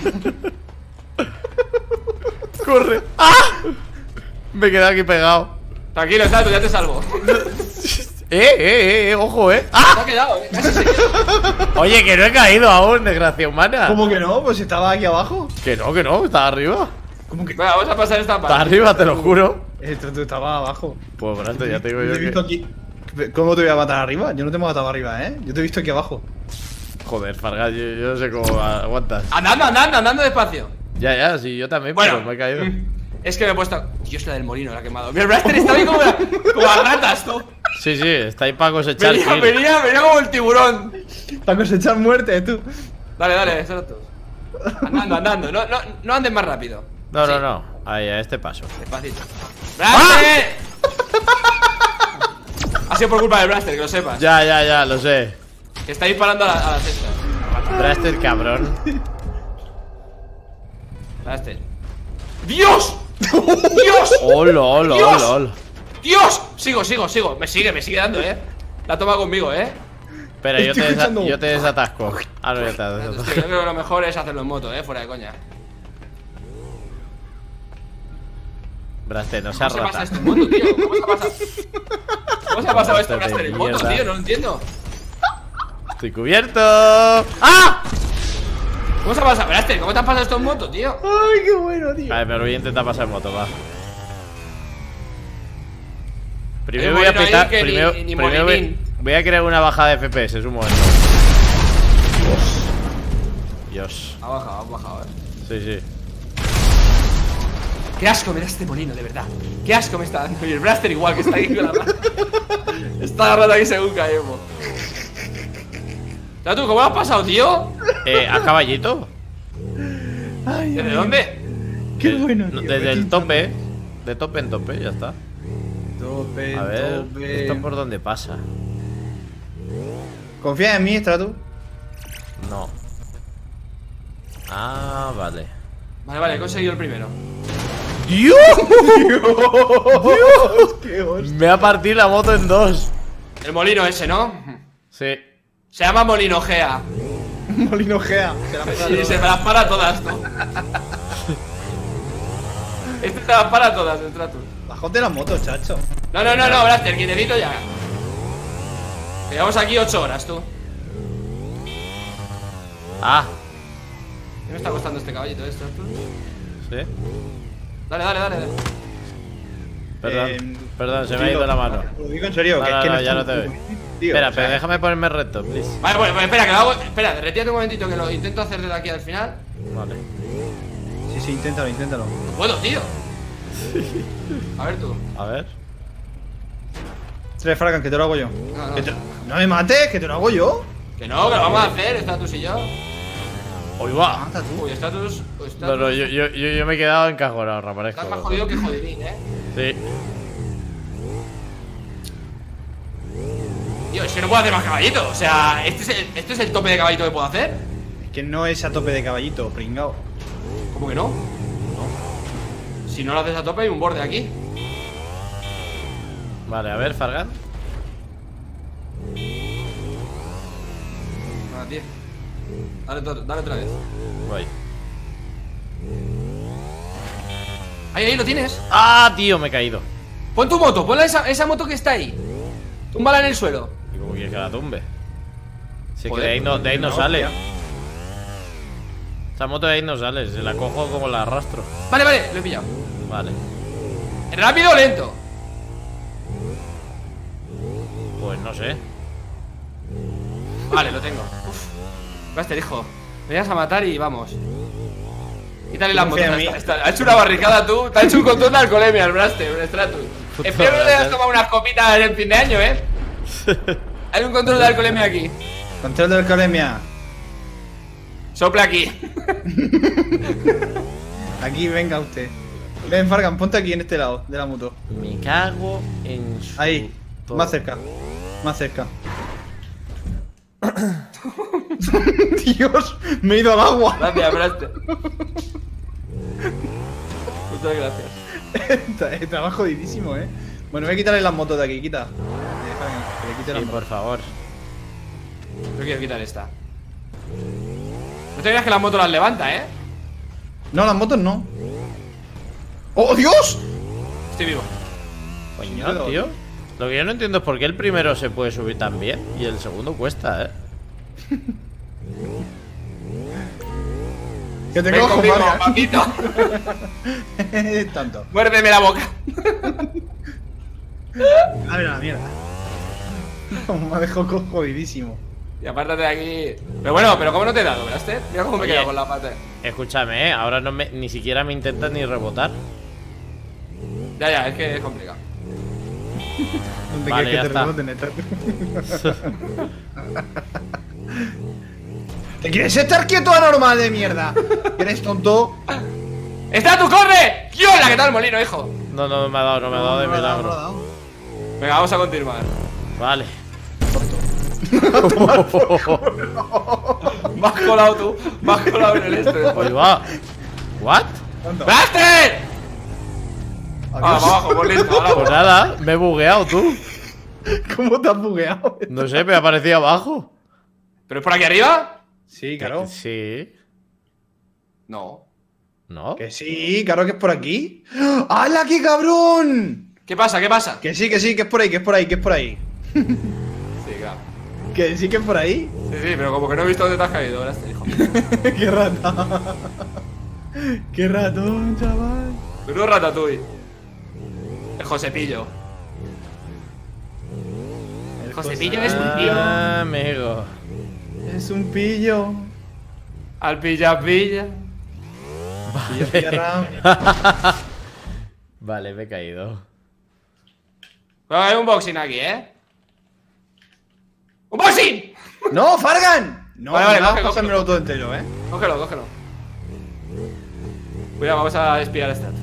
¡Corre! ¡Ah! Me he quedado aquí pegado. Tranquilo, Stratus, ya te salvo. ¡Eh, eh, eh! ¡Ojo, eh! Te ¡Ah! ha quedado, ¿eh? Casi se queda. Oye, que no he caído aún, desgracia humana. ¿Cómo que no? Pues estaba aquí abajo. Que no, que no, está arriba. ¿Cómo que? Venga, vamos a pasar esta Está parte. arriba, te lo juro. Esto tú estabas abajo. Pues, Brasto, ya te digo Yo yo te he visto que... aquí. ¿Cómo te voy a matar arriba? Yo no te he matado arriba, ¿eh? Yo te he visto aquí abajo. Joder, Fargas, yo, yo no sé cómo aguantas. Andando, andando, andando despacio. Ya, ya, sí, yo también, Bueno, pero me he caído. mm, es que me he puesto. Dios, la del molino la ha quemado. Mi Blaster está ahí como, como a ratas, tú. Sí, sí, está ahí para cosechar. Venía, kill. venía, venía como el tiburón. Para cosechar muerte, tú. Dale, dale, Stratus. Andando, andando. No, no, no andes más rápido. No, Sí, no, no. Ahí, a este paso. Despacito. ¡Blaster! Ha sido por culpa del Blaster, que lo sepas. Ya, ya, ya, lo sé. Que está disparando a, la, a las cestas. Blaster, cabrón. Blaster. ¡Dios! ¡Dios! Hola, hola, Dios. hola, hola. ¡Dios! Sigo, sigo, sigo. Me sigue, me sigue dando, eh. La toma conmigo, eh. Espera, yo Estoy te, desa- escuchando. yo te desatasco. Ah, no, ya está. Yo desatasco. creo que lo mejor es hacerlo en moto, eh. Fuera de coña. Blaster, no seas ¿Cómo se pasa rata. esto en moto, tío? ¿Cómo se ha pasado? ¿Cómo se ha pasado esto, Blaster de Blaster, en moto, mierda. tío? No lo entiendo. Estoy cubierto. ¡Ah! ¿Cómo se ha pasado, Blaster? ¿Cómo te has pasado esto en moto, tío? Ay, qué bueno, tío. A ver, me voy a intentar pasar en moto, va. Primero El voy a molino ahí pitar. que ni- Primero, ni primero voy, molinín. voy a crear una bajada de F P S, es un momento. Dios. Ha bajado, ha bajado, eh. Sí, sí. Qué asco me da este molino, de verdad. Qué asco me está dando. Y el Blaster igual, que está ahí con la rata. Está la rata ahí según caemos. ¿Ya tú, cómo lo has pasado, tío? Eh, ¿a caballito? Ay, ¿Desde ay, dónde? Qué Eh, bueno, no, tío. Desde qué el tinta. tope. De tope en tope, ya está. Tope, A ver, tope. ¿esto por dónde pasa? ¿Confías en mí, Stratus? No. Ah, vale. Vale, vale, he conseguido el primero. ¡Dios! ¡Dios! ¡Qué hostia! Me ha partido la moto en dos. El molino ese, ¿no? Sí. Se llama Molino Gea. Molino Gea. Se la pasa Y se me las para todas, tú. Este te las para todas, el trato. Bajote la moto, chacho. No, no, no, no, Blaster, quietecito ya. Llevamos aquí ocho horas, tú. Ah, ¿Qué me está costando este caballito esto? Tú? sí. Dale, dale, dale, dale. Perdón, Eh, perdón, se me ha digo, ido la mano. Lo digo en serio, No, que no, es que no, no ya está no te muy veo. bien, tío, Espera, o sea, pero déjame ponerme recto, please. Vale, bueno, pues espera, que lo hago. Espera, retírate un momentito que lo intento hacer desde aquí al final. Vale. Sí, sí, inténtalo, inténtalo. No puedo, tío. A ver tú. A ver. Tres Fargan, que te lo hago yo. No, no. Que te- No me mates, que te lo hago yo. Que no, que lo vamos a hacer, Status y yo. ¡Uy, va! Mata tú. Uy, Status. Uy, Status. No, no, yo, yo, yo, yo me he quedado encajonado, raparesco. Estás más jodido que jodidín, eh. Sí. Tío, es que no puedo hacer más caballito. O sea, este es el, este es el tope de caballito que puedo hacer. Es que no es a tope de caballito, pringao. ¿Cómo que no? No. Si no lo haces a tope, hay un borde aquí. Vale, a ver, Fargan. Nada, tío. Dale, to- dale otra vez. Voy. Ahí, ahí lo tienes. ¡Ah, tío! Me he caído. Pon tu moto, pon esa, esa moto que está ahí. Túmbala en el suelo. ¿Y cómo quieres que la tumbe? Si es que Joder, de ahí no, de ahí no, no, sale. tío. Esa moto de ahí no sale, si la cojo como la arrastro. Vale, vale, lo he pillado. Vale. ¿Rápido o lento? Pues no sé. Vale, lo tengo. Uf. Blaster, hijo. Me vas a matar y vamos. Quítale las motos. Confía en mí. Está- está- Ha hecho una barricada tú. Te ha hecho un control de alcoholemia el Blaster, un Stratus. Puta Espero que no te hayas madre. tomado unas copitas en el fin de año, eh. Hay un control de alcoholemia aquí. Control de alcoholemia. Sopla aquí. Aquí, venga usted. Ven, Fargan, ponte aquí en este lado de la moto. Me cago en su... Ahí, todo. más cerca. Más cerca. Dios, me he ido al agua. Gracias, Blaster. Muchas gracias. Está, está jodidísimo, eh. Bueno, voy a quitarle las motos de aquí, quita. Eh, Fargan, que le quite las Sí, motos. por favor. Yo quiero quitar esta. No te creas que la moto las levanta, eh. No, las motos no. ¡Oh, Dios! Estoy vivo. Coño, Cuidado. tío. Lo que yo no entiendo es por qué el primero se puede subir tan bien y el segundo cuesta, eh. Que te Ven cojo, conmigo, Fargan. papito. Es tonto. Muérdeme la boca. A ver, la mierda. Me ha dejado co- jodidísimo. Y apártate de aquí. Pero bueno, pero ¿cómo no te he dado, Blaster? Mira cómo me he Oye. quedado con la pata. Escúchame, eh. Ahora no me, ni siquiera me intentas ni rebotar. Ya, ya, es que es complicado. ¿Dónde Vale, quieres ya que te está. reboten esta? ¿Te quieres estar quieto, anormal de mierda? ¿Eres tonto? ¡Está tu corre! ¡Yola! ¿Qué tal, molino, hijo? No, no me ha dado, no me ha dado de No, no, no, no, milagro. no. Venga, vamos a continuar. Vale. Me has colado tú. Me has colado en el este. Ahí va. ¿What? Tonto. ¡Blaster! Ah, Adiós. para abajo, por listo. ahora Pues voy. nada, me he bugueado tú. ¿Cómo te has bugueado? No sé, me aparecía abajo. ¿Pero es por aquí arriba? Sí, claro. Sí. No. ¿No? Que sí, claro que es por aquí. ¡Hala, qué cabrón! ¿Qué pasa? ¿Qué pasa? Que sí, que sí, que es por ahí, que es por ahí, que es por ahí. Sí, claro. Que sí, que es por ahí. Sí, sí, pero como que no he visto dónde te has caído, Blaster, hijo. ¡Qué rata! ¡Qué ratón, chaval! Menudo ratatouille. El Josepillo. El Josepillo es un tío. Ah, amigo. Es un pillo. Al pilla pilla. Pillo, pilla, ram. Vale, me he caído. Bueno, hay un boxing aquí, ¿eh? ¡Un boxing! ¡No, Fargan! No, Vale, vale, no, coge, pásamelo coge. todo entero, eh. Cógelo, cógelo. Cuidado, vamos a espiar a Stratus.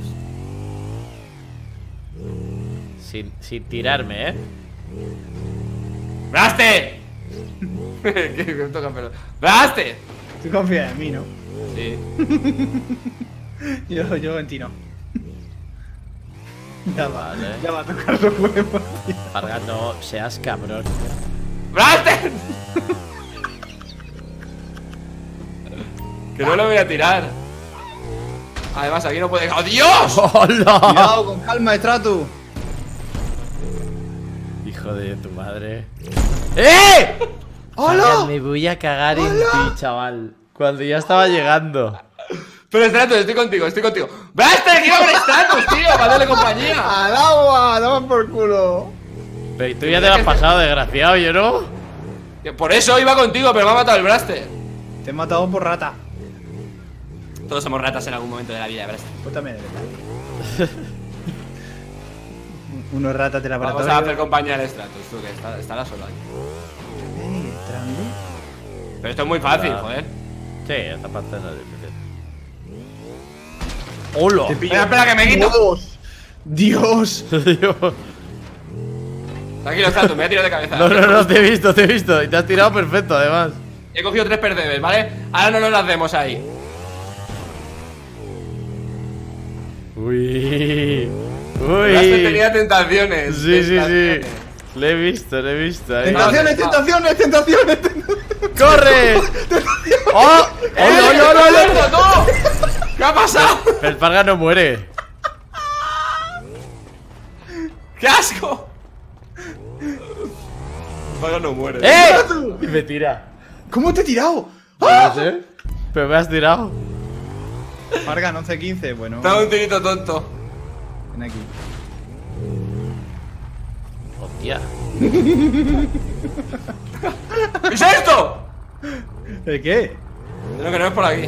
Sin, sin tirarme, ¿eh? ¡Blaster! que me toca pelo. ¡Blaster! Tú confías en mí, ¿no? Sí. Yo, yo en ti no. Ya va, Vale. ya va a tocar los huevos, tío. Farga, no seas cabrón. ¡Blaster! que no lo voy a tirar. Además, aquí no puede. ¡Oh, Dios! ¡Hola! Cuidado, con calma, Stratus. Hijo de tu madre. ¡Eh! ¡Hola! Farga, me voy a cagar en ti, chaval. Cuando ya estaba llegando. Pero Stratus, estoy contigo, estoy contigo. ¡Blaster! ¡Que iba con Stratus, tío! ¡Para darle compañía! ¡Al agua! ¡Dame por culo! Pero y tú ya te lo has pasado, desgraciado, ¿yo no? Por eso iba contigo, pero me ha matado el Blaster. Te he matado por rata. Todos somos ratas en algún momento de la vida, Blaster. Pues también es verdad. Uno es rata de laboratorio. Vamos a hacer compañía al Stratus, tú, que está- estará solo ahí. Eh, entrando. Pero esto es muy fácil, Claro. joder. Sí, esta parte no es difícil. ¡Hola! Espera, espera, que me quito. Dios. Dios. Dios. Tranquilo, Stratus, me voy a tirar de cabeza. No, no, no, te he visto, te he visto. Y te has tirado perfecto, además. He cogido tres percebes, ¿vale? Ahora no nos las demos ahí. Uy. Blaster Uy. tenía tentaciones. Sí, sí, sí. tentaciones. Le he visto, le he visto. ahí. Tentaciones, no. tentaciones, tentaciones, tentaciones. ¡Corre! ¡Oh! ¡Eh, ¡Oh, no, no, no, no! muerto, tú! ¿Qué ha pasado? El Farga no muere. ¡Qué asco! Fargan no muere. ¡Eh! Y me tira. ¿Cómo te he tirado? No sé. Pero me has tirado. Fargan once quince, bueno. Dame un tirito tonto. Ven aquí. Hostia. ¿Qué es esto? ¿El qué? Creo que no es por aquí.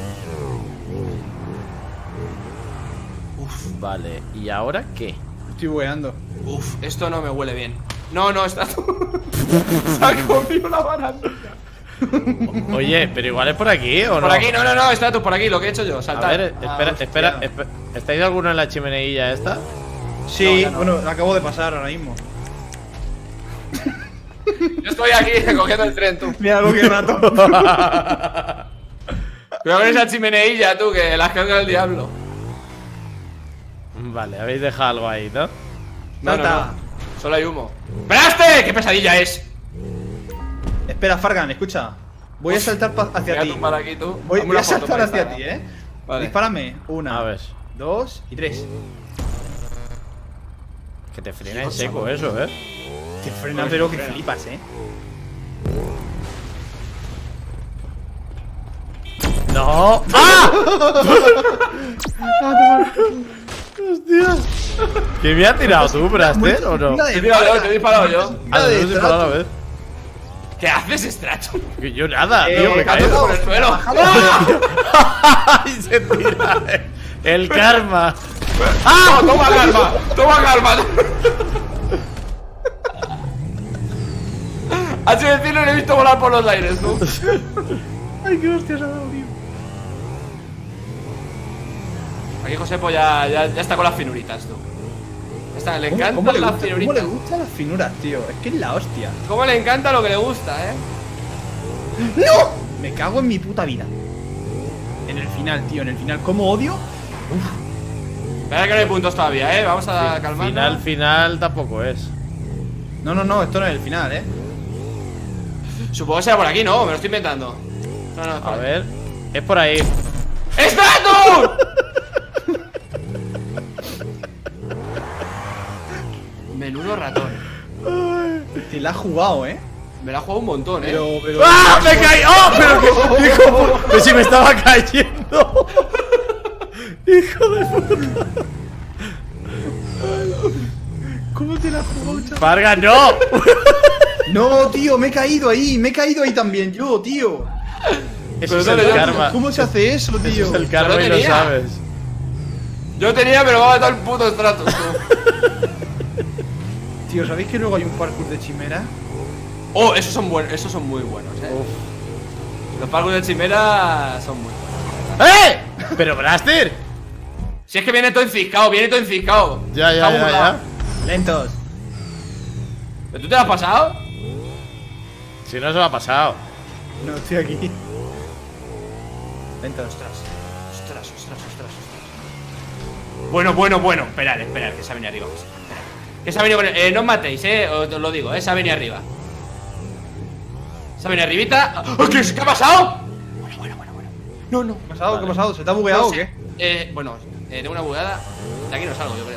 Vale, ¿y ahora qué? Estoy bugueando. Uf, esto no me huele bien. No, no, está tú. Se ha comido la barandilla. Oye, pero igual es por aquí, ¿o no? Por aquí, no, no, no, está tú por aquí, lo que he hecho yo, A saltar. ver, Ah, espera, hostia. espera, espera. ¿Estáis alguno en la chimeneilla esta? Sí, No, ya no. bueno, acabo de pasar ahora mismo. Yo estoy aquí cogiendo el tren, tú. Mira lo que rato. Cuidado con esa chimeneilla, tú, que las carga el diablo. Vale, habéis dejado algo ahí, ¿no? No, no, Tata. no. Solo hay humo. ¡Braste! ¡Qué pesadilla es! Espera, Fargan, escucha. Voy a saltar pa- Voy hacia a ti. tumbar aquí, tú. Voy, Dame voy una a foto saltar para hacia Instagram. ti, eh. Vale. Dispárame. Una, A ver. dos y tres. Que te frena en seco eso, ¿eh? Te frena, pero que flipas, eh. ¡No! ¡Ah! ¡Hostia! ¿Que me ha tirado tú, Braster, o no? Te he tirado yo, te he disparado yo. Ah, no, he disparado a la vez. ¿Qué haces, Strato? Que yo nada, Eh, tío, me Me caigo. caigo por el suelo. Y se tira el karma. ¡Ah! ¡Toma calma! ¡Toma calma! Así decirlo, le he visto volar por los aires, tú. Ay, qué hostias ha dado, tío. Aquí Josepo ya, ya, ya está con las finuritas, tú. Está, le encantan ¿Cómo, cómo le las gusta, ¿Cómo finuritas. le gustan las finuras, tío? Es que es la hostia. ¿Cómo le encanta lo que le gusta, eh? ¡No! Me cago en mi puta vida. En el final, tío, en el final. ¿Cómo odio? Espera que no hay puntos todavía, eh. Vamos a calmar. Final, final tampoco es. No, no, no, esto no es el final, eh. Supongo que será por aquí, ¿no? Me lo estoy inventando. No, no, es por A aquí. ver. Es por ahí. ¡Strato! Menudo ratón. Te la has jugado, eh. Me la ha jugado un montón, eh. Pero, pero. ¡Ah! ¡Me caí! ¡Oh! ¡Pero que! ¡Hijo de puta! ¡Pero si me estaba cayendo! ¡Hijo de puta! ¿Cómo te la has jugado, chaval? ¡Vargas, no! No, tío, me he caído ahí, me he caído ahí también yo, tío. Eso Pero es dale, el dale. karma. ¿Cómo se hace eso, Eso tío? es el karma Yo lo y lo tenía. sabes. Yo tenía, pero va a matar el puto Stratos, tú. Tío, ¿sabéis que luego hay un parkour de chimera? Oh, esos son buenos, esos son muy buenos, eh. Los parkour de chimera son muy buenos. ¡Eh! ¡Pero Braster! Si es que viene todo enciscado, viene todo enciscado. Ya, ya, Está ya, burlado. ya. Lentos. ¿Pero tú te lo has pasado? Si no se me ha pasado. No, estoy aquí. Lentos. Ostras, ostras, ostras, ostras, ostras. Bueno, bueno, bueno. Esperad, esperad, que se ha venido arriba. Esperad. Que se ha venido con el... Eh, no os matéis, eh. Os lo digo, eh. Se ha venido arriba. Se ha venido arribita. ¡Oh, ¿Qué, ¿Qué ha pasado? Bueno, bueno, bueno, bueno. No, no. ¿Qué ha pasado? Vale. ¿Qué ha pasado? ¿Se te ha bugueado No o sé. qué? Eh, bueno, eh, tengo una bugada. De aquí no salgo, yo creo.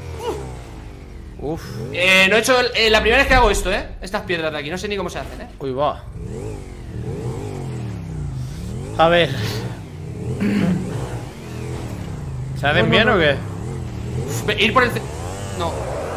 Uf. Eh, no he hecho. el- eh, la primera vez que hago esto, eh. Estas piedras de aquí. No sé ni cómo se hacen, eh. Uy, va. A ver. ¿Se hacen bien o qué? Uf, ve- ir por el. ce- No.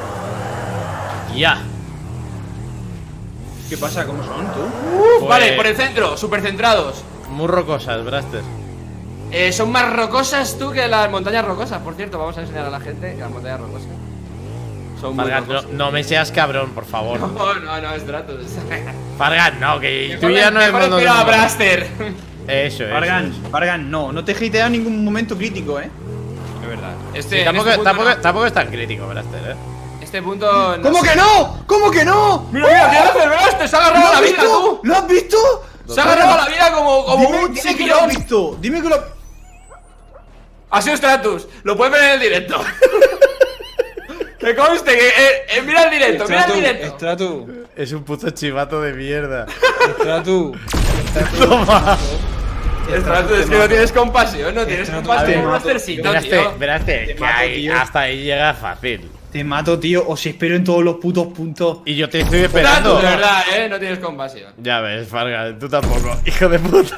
Ya. ¿Qué pasa? ¿Cómo son tú? Uf, Pues- Vale, por el centro, super centrados. Muy rocosas, Braster. Eh, son más rocosas tú que las montañas rocosas. Por cierto, vamos a enseñar a la gente que las montañas rocosas son muy Fargas, no, rocosas. no me seas cabrón, por favor. No, no, no, es Stratos. Fargas, no, que tú Mejor- ya no es mejor mundo espero a de- Braster. Eso, eso. Fargan, eso. Fargan, no, no te hitea en ningún momento crítico, eh. Es verdad. Sí, Este, en tampoco, este punto tampoco, no. tampoco es tan crítico, Braster, eh. Este punto. no ¿Cómo sé. que no? ¿Cómo que no? Mira, mira, ¿qué hace Braster? Se ha ¿Lo agarrado has la vida, visto? tú. ¿Lo has visto? Se ha agarrado la vida como, como Dime, un dime que lo chiquillón. has visto. Dime que lo. Ha sido Stratus. Lo puedes ver en el directo. Que conste que. Eh, eh, mira el directo, mira el directo. Stratu, Es un puto chivato de mierda. Stratu. Toma. Stratus, es que no tienes compasión, no tienes Stratus, compasión te por mato. Brastercito, Braster, tío. Braster, Te que mato, ahí- tío. hasta ahí llega fácil. Te mato, tío. Os espero en todos los putos puntos. Y yo te estoy Tú, esperando. de verdad, eh, no tienes compasión. Ya ves, Farga, tú tampoco, hijo de puta.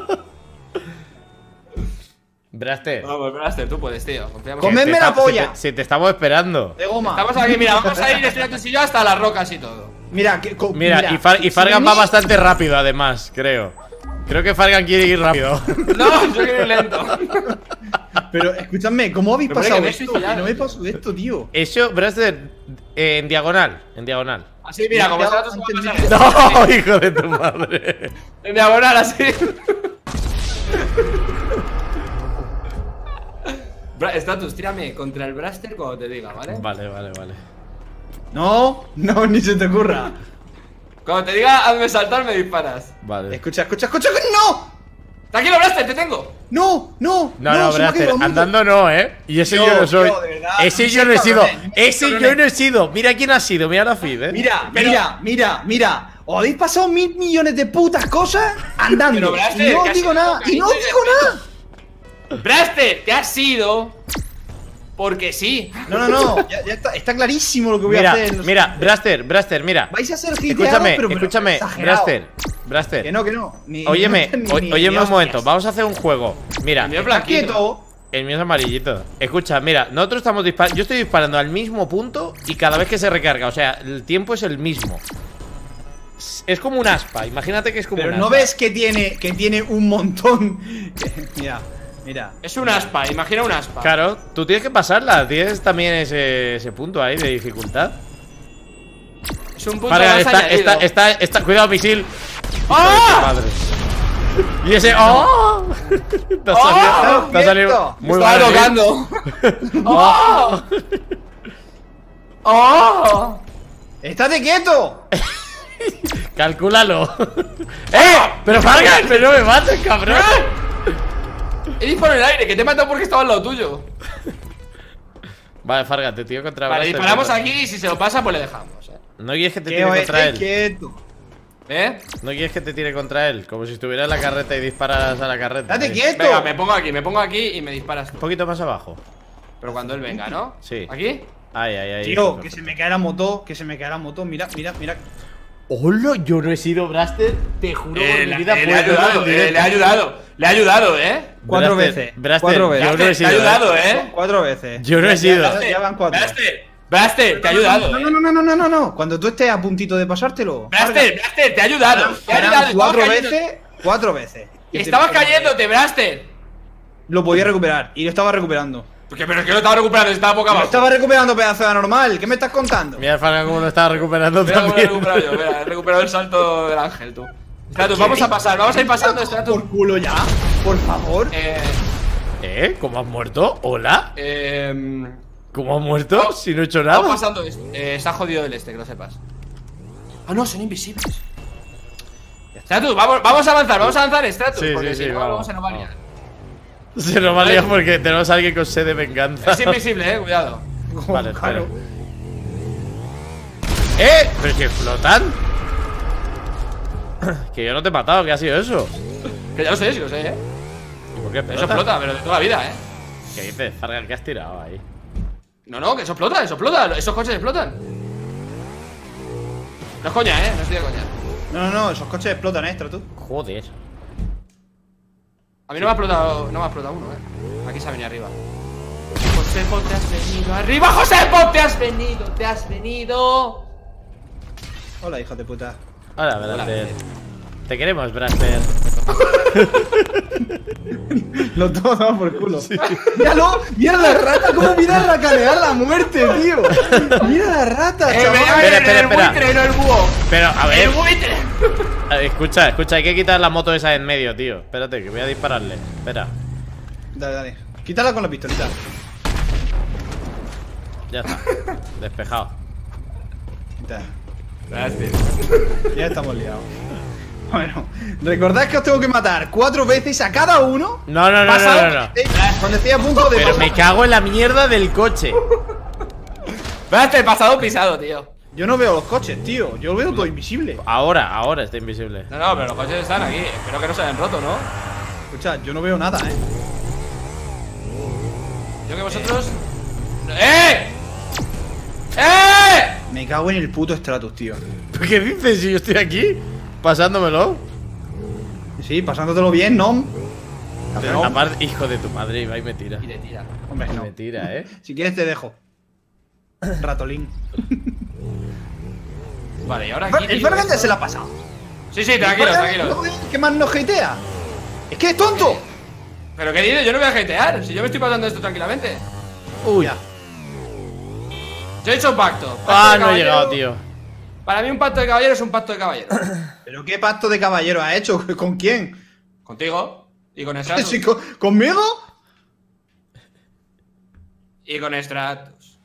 Braster. Vamos, Blaster, tú puedes, tío. Confiamos Come- en ti. ¡Comedme la Si te- polla! Si te, si te estamos esperando. De goma. Estamos aquí, mira, vamos a ir estudiantes y yo hasta las rocas y todo. Mira, que, co- Mira, y, Far- y si Fargan va venís- bastante rápido, además, creo. Creo que Fargan quiere ir rápido. No, yo quiero ir lento. Pero escúchame, ¿cómo habéis Pero, pasado que me he esto? suicidado, Que no me tío. pasado esto, tío. Eso, Braster, eh, en diagonal. En diagonal. Así, mira, como Ya, está, tú se va a pasar entendí. esto. No, hijo de tu madre. En diagonal, así. Bra- Status, tírame contra el Blaster cuando te diga, ¿vale? Vale, vale, vale. No, no, ni se te ocurra. Cuando te diga hazme saltar, me disparas. Vale. Escucha, escucha, escucha. ¡No! Tranquilo, Blaster, te tengo. ¡No! ¡No! No, no, se me ha Braster, caído la moto. andando no, ¿eh? Y ese yo, Yo, no soy. yo, de verdad, ese no yo sé, no he sido. cabrones, no sé, Ese yo cabrones. no he sido. Mira quién ha sido, mira la feed, ¿eh? Mira, Pero- mira, mira, mira. Os habéis pasado mil millones de putas cosas andando. Pero, Blaster, y no que os has digo sido nada. Y no os cariño y digo respeto. nada. Blaster, te has ido. Porque sí. No, no, no. Ya, ya está, está clarísimo lo que voy Mira, a hacer. mira, Braster, Braster, mira. Vais a ser hiteados, Escúchame, pero, pero escúchame, exagerado. Braster, Braster. Que no, que no. Ni- Óyeme, ni- ó- ni- óyeme ni un hostias. momento, vamos a hacer un juego. Mira, El mío es Está blanquito. quieto. el mío es amarillito. Escucha, mira, nosotros estamos disparando. Yo estoy disparando al mismo punto y cada vez que se recarga, o sea, el tiempo es el mismo. Es como un aspa, imagínate que es como Pero un no aspa. ves que tiene, que tiene un montón. Mira, mira. Es un aspa, imagina un aspa. Claro, tú tienes que pasarla, tienes también ese, ese punto ahí de dificultad. Es un punto Vale, más está, añadido. está, está, está, cuidado, misil. ¡Ah! Madre. Y ese. ¡Oh! Te ha salido, te ha salido Me muy Estaba mal, ¿eh? tocando. ¡Oh! ¡Oh! ¡Estate quieto! Calcúlalo. ¡Eh! ¡Pero Fargan! ¡Pero no me mates, cabrón! He disparado en el aire, que te he matado porque estaba al lado tuyo. Vale, Fargan, te tiro contra Vale, Braster, disparamos pero- aquí y si se lo pasa, pues le dejamos, eh. No quieres que te Que tire os contra estéis él. quieto. ¿Eh? No quieres que te tire contra él. Como si estuviera en la carreta y disparas a la carreta. ¡Estate Ahí. quieto! Venga, me pongo aquí, me pongo aquí y me disparas Un tú. poquito más abajo. Pero cuando él venga, ¿no? Sí. ¿Aquí? Ay, ay, ay. Tío, que se me cae la moto, que se me cae la moto. Mira, mira, mira. ¡Hola! Yo no he sido Braster. Te juro Eh, por mi le, vida. eh, le puedo ha ayudado, verlo en eh, le ha directo. ayudado. Le ha ayudado, ¿eh? Cuatro Braster, veces. Braster, Cuatro veces. Yo no he Braster, te sido. ha ayudado, ¿eh? ¿eh? Cuatro veces. Yo no he Ya- sido. Ya, ya van cuatro. Blaster, Blaster, te ha ayudado, No, ¿eh? no, no, no, no, no, no, no. Cuando tú estés a puntito de pasártelo. Blaster, Blaster, te ha ayudado. Te ha Eran ayudado. cuatro estabas cayendo- veces. Cuatro veces. Y Estabas te- cayéndote, Blaster. Lo podía recuperar. Y lo estaba recuperando. Porque, pero es que lo estaba recuperando, estaba boca Lo abajo. estaba recuperando, pedazo de anormal. ¿Qué me estás contando? Mira, Fargan, cómo lo estaba recuperando Mira cómo lo he también. recuperado yo, mira, he recuperado el salto del ángel, tú. Stratus, vamos a pasar, vamos a ir pasando, Stratus. Por culo ya. Por favor. Eh. ¿Eh? ¿Cómo has muerto? ¿Hola? Eh. ¿Cómo has muerto? Vamos- Si no he hecho Vamos nada. pasando esto. Eh, está jodido el este, que lo sepas. Ah, no, son invisibles. Stratus, vamos, vamos a avanzar, vamos a avanzar, Stratus. Sí, porque sí, si sí, no, vamos, luego se nos va a liar. Se nos va a liar porque tenemos a alguien con sed de venganza. Es invisible, eh, cuidado. Vale, espera. Claro. ¡Eh! ¿Pero que flotan? Que yo no te he matado, ¿qué ha sido eso? Que ya lo sé, sí lo sé, eh. ¿Y por qué Eso explota? explota, pero de toda la vida, eh. ¿Qué dices, Fargan? ¿Qué has tirado ahí? No, no, que eso explota, eso explota. Esos coches explotan. No es coña, eh, no estoy de coña. No, no, no. Esos coches explotan extra, tú. Joder. A mí no me ha explotado, no me ha explotado uno, eh. Aquí se ha venido arriba. Josepo, te has venido arriba. Josepo, te has venido, te has venido. Hola, hijo de puta. Hola, Braster. Te queremos, Braster. Lo todo por culo. Míralo, mira la rata, cómo mira la canear la muerte, tío. Mira la rata, Eh, chaval. venga, Espera, el espera, espera. buitre, no el búho. Pero, a ver. El buitre. eh, Escucha, escucha, hay que quitar la moto esa en medio, tío. Espérate, que voy a dispararle. Espera. Dale, dale. Quítala con la pistolita. Ya está. Despejado. Quita. Gracias. Ya estamos liados. Bueno, recordad que os tengo que matar cuatro veces a cada uno. No, no, no, pasado no, no, no. que estéis- Cuando estéis a punto de Pero me pasar. cago en la mierda del coche. Espérate, pasado pisado, tío. Yo no veo los coches, tío. Yo lo veo todo invisible. Ahora, ahora está invisible. No, no, pero los coches están aquí. Espero que no se hayan roto, ¿no? Escucha, yo no veo nada, eh. Yo que vosotros. ¡Eh! ¡Eh! Me cago en el puto Stratus, tío. ¿Qué dices si yo estoy aquí? Pasándomelo. Sí, pasándotelo bien, ¿no? Pero- Aparte, hijo de tu madre, Ibai me tira. Y le tira. Hombre, Me no. tira, eh. Si quieres te dejo. Ratolín. Vale, y ahora aquí. El tío, Fergan ya esto- se la ha pasado. Sí, sí, tranquilo, El Fergan, tranquilo. joder, ¿qué más nos hatea? ¡Es que es tonto! Pero qué dices, yo no voy a hatear. Si yo me estoy pasando esto tranquilamente. Uy, ya. Yo he hecho un pacto. pacto Ah, de no he caballero. llegado, tío. Para mí un pacto de caballero es un pacto de caballero. ¿Pero qué pacto de caballero ha hecho? ¿Con quién? Contigo y con Stratus. ¿Sí, con- ¿Conmigo? Y con Stratus.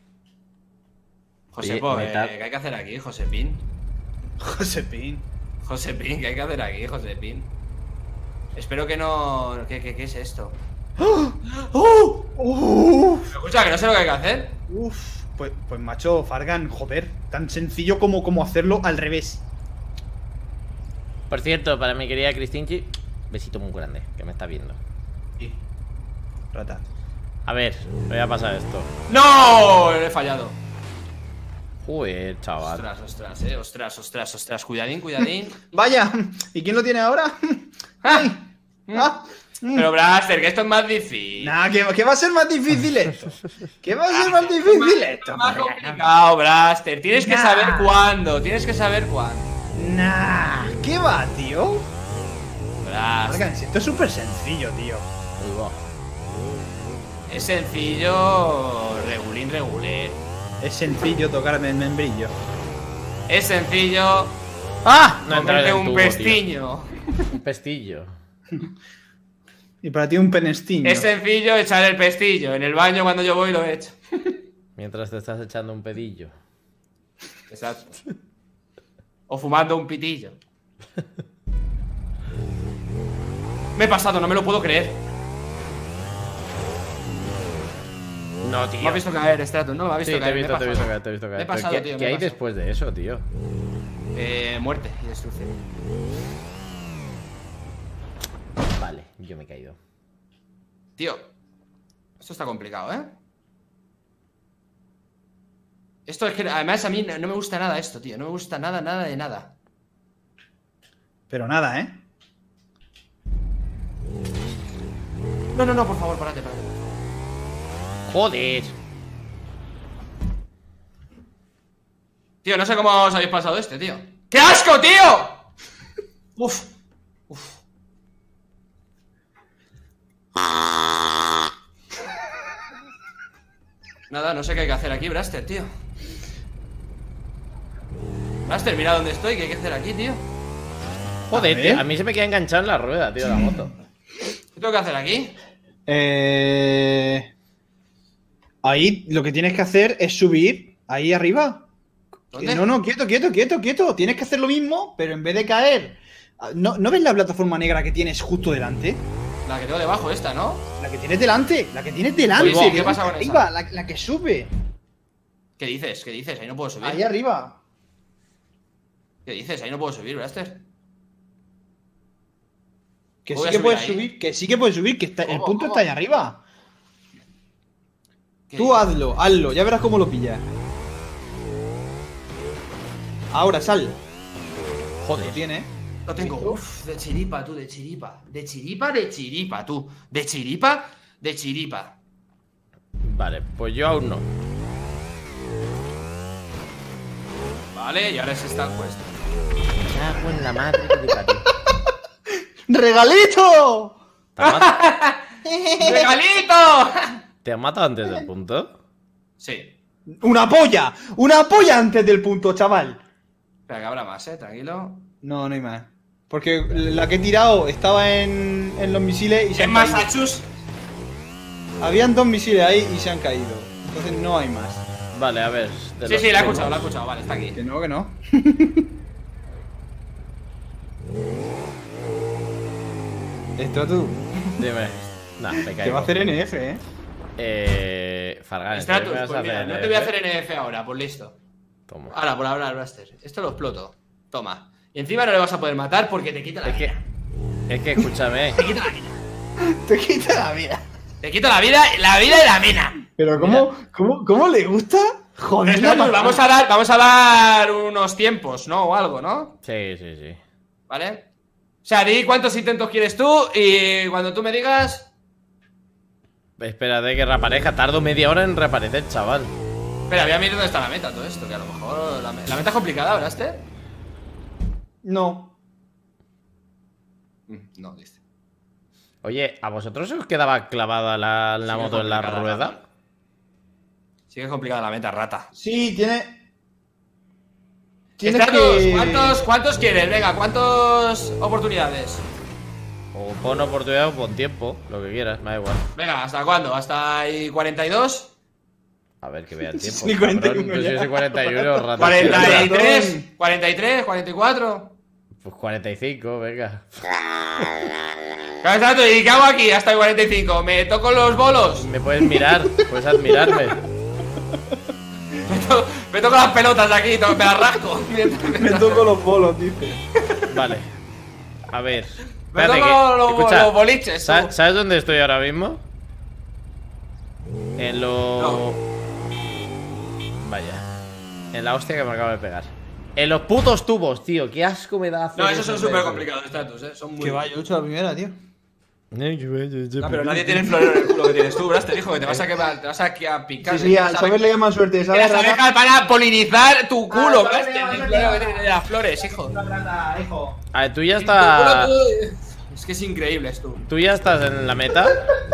Oye, Josepo, eh, mitad. ¿qué hay que hacer aquí, Josepín? Josepín. Josepín, ¿qué hay que hacer aquí, Josepín? Espero que no... ¿Qué, qué, qué es esto? ¡Oh! ¡Uf! Escucha, que no sé lo que hay que hacer. Uf. Pues, pues macho, Fargan, joder, tan sencillo como, como hacerlo al revés. Por cierto, para mi querida Cristinchi, besito muy grande, que me está viendo. Rata. A ver, voy a pasar esto. ¡No! He fallado. Joder, chaval. Ostras, ostras, eh. Ostras, ostras, ostras. Cuidadín, cuidadín. Vaya, ¿y quién lo tiene ahora? ¡Ay! Ah. Pero Blaster, que esto es más difícil. Nah, ¿qué, qué va a ser más difícil esto? ¿Qué va a ser más difícil esto? Es más complicado, Blaster. Tienes que Nah. saber cuándo. Tienes que saber cuándo. Nah, ¿qué va, tío? Blaster. Fargan, si esto es súper sencillo, tío. Ahí va. Es sencillo. Regulín, regulín. Es sencillo tocarme el membrillo. Es sencillo. ¡Ah! No entra en Comerte el un tubo, pestiño. tío. Un pestillo. Y para ti un penestiño. Es sencillo echar el pestillo. En el baño cuando yo voy lo he hecho. Mientras te estás echando un pedillo. Exacto. O fumando un pitillo. Me he pasado, no me lo puedo creer. No, tío. Me has visto caer, Stratus, ¿no? Me has visto Sí, te he caer. visto, me te he pasado. visto caer, te he visto Me caer. he Pero pasado, ¿Qué, tío, me ¿qué he hay pasado. después de eso, tío? Eh, muerte y destrucción. Vale, yo me he caído. Tío, esto está complicado, ¿eh? Esto es que, además, a mí no no me gusta nada esto, tío. No me gusta nada, nada de nada. Pero nada, ¿eh? No, no, no, por favor, párate, párate. Joder. Tío, no sé cómo os habéis pasado este, tío. ¡Qué asco, tío! Uf, uf. Nada, no sé qué hay que hacer aquí, Blaster, tío. Blaster, mira dónde estoy, ¿qué hay que hacer aquí, tío? Joder, A tío. ver. A mí se me queda enganchado en la rueda, tío, la moto. ¿Qué tengo que hacer aquí? Eh... Ahí lo que tienes que hacer es subir ahí arriba. ¿Dónde? No, no, quieto, quieto, quieto, quieto. Tienes que hacer lo mismo, pero en vez de caer. ¿No, ¿no ves la plataforma negra que tienes justo delante? La que tengo debajo, esta, ¿no? La que tienes delante, la que tienes delante. Oye, ¿qué delante, pasa con arriba, esa? la, la que sube. ¿Qué dices? ¿Qué dices? Ahí no puedo subir. Ahí arriba. ¿Qué dices? Ahí no puedo subir, Blaster. Que Voy sí a que subir puedes ahí. subir, que sí que puedes subir, que está, el ¿Cómo, punto cómo? está ahí arriba. ¿Qué Tú dices? hazlo, hazlo, ya verás cómo lo pillas. Ahora, sal. Joder. Lo tiene. Lo tengo. Uf, de chiripa, tú, de chiripa. De chiripa, de chiripa, tú. De chiripa, de chiripa. Vale, pues yo aún no. Vale, y ahora se está puesto. Me cago en la madre que te parió. ¡Regalito! ¿Te has matado- ¡Regalito! ¿Te has matado antes del punto? Sí. ¡Una polla! ¡Una polla antes del punto, chaval! Espera, que habrá más, eh, tranquilo. No, no hay más. Porque la que he tirado estaba en, en los misiles y se En han caído. Massachusetts. Habían dos misiles ahí y se han caído. Entonces no hay más. Vale, a ver. de Sí, los sí, la he que- escuchado, la he escuchado. Vale, está aquí. Que no, que no. Esto tú. Dime. Nah, me Te caigo. va a hacer N F, eh. Eh. Fargan, Stratus, ¿qué me vas pues a mira, hacer? no te voy a hacer N F ahora, pues listo. Toma. Ahora, por hablar, Blaster. Esto lo exploto. Toma. Y encima no le vas a poder matar porque te quita la Es que. vida. Es que escúchame. Te quita la vida. Te quita la vida. Te quita la vida, la vida y la mina. Pero ¿cómo, cómo, cómo le gusta Joder, Stratus, vamos a dar, vamos a dar unos tiempos, ¿no? O algo, ¿no? Sí, sí, sí. ¿Vale? O sea, di cuántos intentos quieres tú y cuando tú me digas... Espérate que reaparezca. Tardo media hora en reaparecer, chaval. Espera, voy a mirar dónde está la meta, todo esto, que a lo mejor... La, me- la meta es complicada, ¿verdad? No. Mm, No, dice. Oye, ¿a vosotros os quedaba clavada la, la Sí, moto en la complicada, rueda? rata. Sí que es complicada la meta, rata. Sí, tiene. Tienes Stratus, que. ¿cuántos, ¿cuántos quieres? Venga, ¿cuántas oportunidades? O pon oportunidad o pon tiempo, lo que quieras, me da igual. Venga, ¿hasta cuándo? ¿Hasta ahí cuarenta y dos? A ver que vea el tiempo. Sí, cuarenta y uno cabrón. Tú ya. sí, sí, cuarenta y uno, rata. ¿cuarenta y tres? ¿cuarenta y tres? ¿cuarenta y cuatro? Pues cuarenta y cinco, venga. Claro, exacto, ¿y qué hago aquí hasta el cuarenta y cinco? ¿Me toco los bolos? Me puedes mirar, puedes admirarme. Me, to- me toco las pelotas de aquí, to- me las rasco. Mientras- Me toco los bolos, dice. Vale. A ver. Me Espérate toco que- los, escucha, los boliches. ¿sa- tú. ¿Sabes dónde estoy ahora mismo? En lo... No. Vaya. En la hostia que me acabo de pegar. En los putos tubos, tío. Qué asco me da hacer No, esos son eso, súper tío. complicados, Stratus, eh. Son muy. Que va, yo he hecho la primera, tío. No, pero nadie tiene el florero en el culo que tienes tú, Braster, hijo, que te vas a quemar, te vas a, a picar. Sí, sí, a Las saber le llaman suerte. abe- ¿Sabes? Las abejas van a polinizar tu culo, Ah, Braster. sabe, El sabe, florero sabe. que tiene de las flores, hijo. Rata, hijo. A ver, tú ya Tu culo, estás... tú- Es que es increíble esto. ¿Tú ya estás en la meta?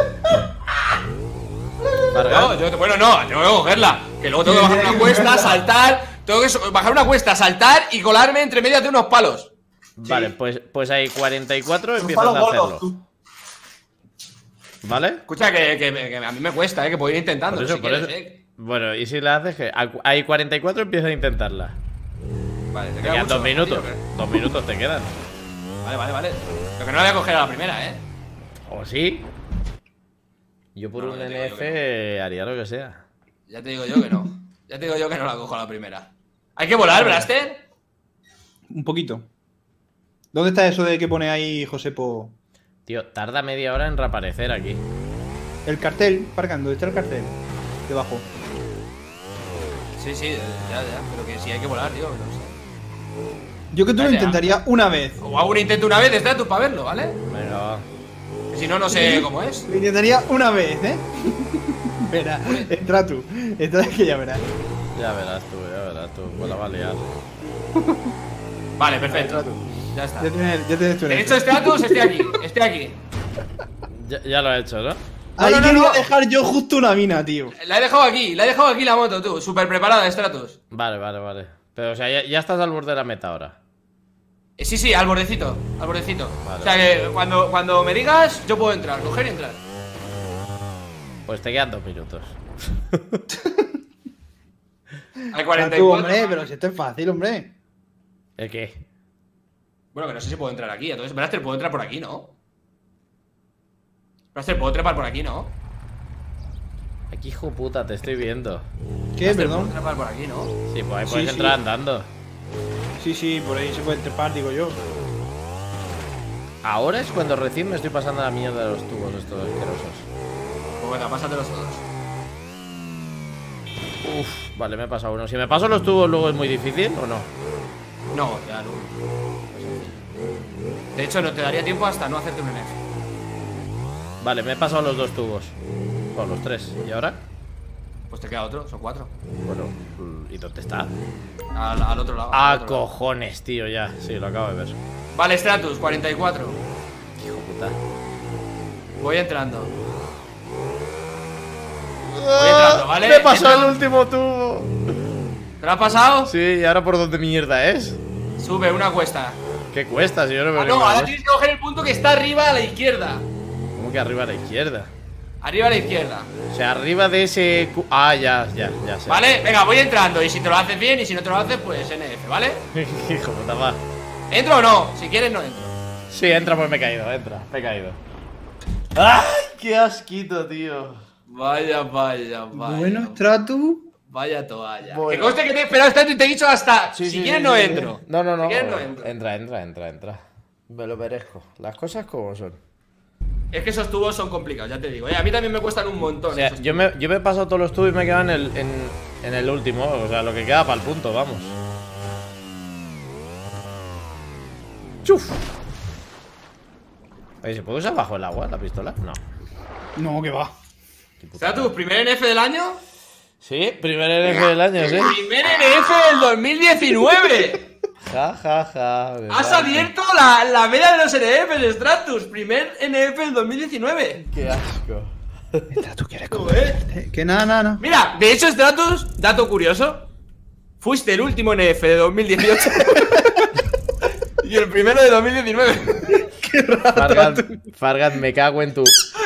Vargas. No, yo, bueno, no, tengo que cogerla. Que luego tengo que bajar una cuesta, saltar. Tengo que so- bajar una cuesta, saltar y colarme entre medias de unos palos. Vale, pues, pues hay cuarenta y cuatro Los empiezas palos a gordos, hacerlo. tú. ¿Vale? Escucha, que, que- que a mí me cuesta, eh, que puedo ir intentando. Por eso, si por quieres, eso. eh. Bueno, y si la haces, que hay cuarenta y cuatro, empieza a intentarla. Vale, te Te queda quedan mucho, dos minutos. tío, que- Dos minutos te quedan. Vale, vale, vale. Lo que no la voy a coger a la primera, eh. ¿O sí? Yo por No, un ya te digo N F haría lo que sea. Ya te digo yo que no. Ya te digo yo que no la cojo a la primera. ¿Hay que volar, Blaster? Un poquito. ¿Dónde está eso de que pone ahí Josepo? Tío, tarda media hora en reaparecer aquí. El cartel, Parcan, ¿dónde está el cartel? Debajo. Sí, sí, ya, ya. Pero que sí hay que volar, tío. No sé. Yo que tú lo Vale, intentaría una vez. O hago un intento una vez de Stratus para verlo, ¿vale? Venga, va. Que si no, no sé cómo es. Lo intentaría una vez, ¿eh? Verá, entra tú. Entra que ya verás. Ya verás tú, ya verás tú. Pues la va a liar. Vale, perfecto. Entra tú. Ya está. Ya tienes, ya tienes tu He N hecho F. Stratus, estoy aquí. Estoy aquí. Ya, ya lo he hecho, ¿no? Ahí no, no, quería no. dejar yo justo una mina, tío. La he dejado aquí. La he dejado aquí la moto, tú. Súper preparada, Stratus. Vale, vale, vale. Pero, o sea, ya, ya estás al borde de la meta ahora. Eh, sí, sí, al bordecito. Al bordecito. Vale, o sea que cuando, cuando me digas, yo puedo entrar. Coger y entrar. Pues te quedan dos minutos. Hay Ah, cuarenta y tú, cuatro. hombre, pero si esto es fácil, hombre. ¿El qué? Bueno, que no sé si puedo entrar aquí. Entonces, Blaster, puedo entrar por aquí, ¿no? Blaster, puedo trepar por aquí, ¿no? Aquí, hijo puta, te estoy viendo. ¿Qué? Blaster, puedo Perdón. trepar por aquí, ¿no? Sí, pues ahí Sí, puedes sí. entrar andando. Sí, sí, por ahí se puede trepar, digo yo. Ahora es cuando recién me estoy pasando la mierda de los tubos estos asquerosos. Pues venga, pásatelos todos. Uf, vale, me he pasado uno. Si me paso los tubos luego es muy difícil o no. No, ya no. De hecho, no te daría tiempo hasta no hacerte un N F. Vale, me he pasado los dos tubos. Bueno, los tres. ¿Y ahora? Pues te queda otro, son cuatro. Bueno, ¿y dónde está? Al, al otro lado. Ah, al otro lado. cojones, tío, ya. Sí, lo acabo de ver. Vale, Stratus, cuarenta y cuatro. Hijo puta. Voy entrando. Voy entrando, ¿vale? Me he pasado Entro. el último tubo. ¿Te lo has pasado? Sí, ¿y ahora por dónde mierda es? Sube una cuesta. ¿Qué cuesta? Si yo no veo Ah, no, ninguna ahora cuesta. tienes que coger el punto que está arriba a la izquierda. ¿Cómo que arriba a la izquierda? Arriba a la izquierda. O sea, arriba de ese... cu- Ah, ya, ya, ya sé. ¿Vale? Venga, voy entrando. Y si te lo haces bien y si no te lo haces, pues N F, ¿vale? Hijo puta, va. ¿Entro o no? Si quieres, no entro. Sí, entra, pues me he caído, entra, me he caído. ¡Ay, qué asquito, tío! Vaya, vaya, vaya. Bueno, Stratu. Vaya toalla. Bueno. Que conste que te he esperado tanto y te he dicho hasta. Sí, si sí, quieres, sí, no sí, entro. sí. No, no, no. Si quieres, no entro. Entra, entra, entra, entra. Me lo merezco. Las cosas como son. Es que esos tubos son complicados, ya te digo. Eh, a mí también me cuestan un montón. O sea, esos yo me, yo me he pasado todos los tubos y me he quedado en el, en, En el último, o sea, lo que queda para el punto, vamos. ¡Chuf! Oye, ¿se puede usar bajo el agua la pistola? No. No, que va. Stratus, ¿primer N F del año? Sí, primer N F del año, sí. ¡Primer N F del dos mil diecinueve! Ja, ja, ja. Has abierto la, la media de los N Fs, Stratus. Primer N F del dos mil diecinueve. Qué asco. ¿Tú quieres Joder. Que nada, nada, nada. Mira, de hecho, Stratus, dato curioso. Fuiste el último N F de dos mil dieciocho. Y el primero de dos mil diecinueve. Qué raro. Fargan, Fargan, me cago en tu.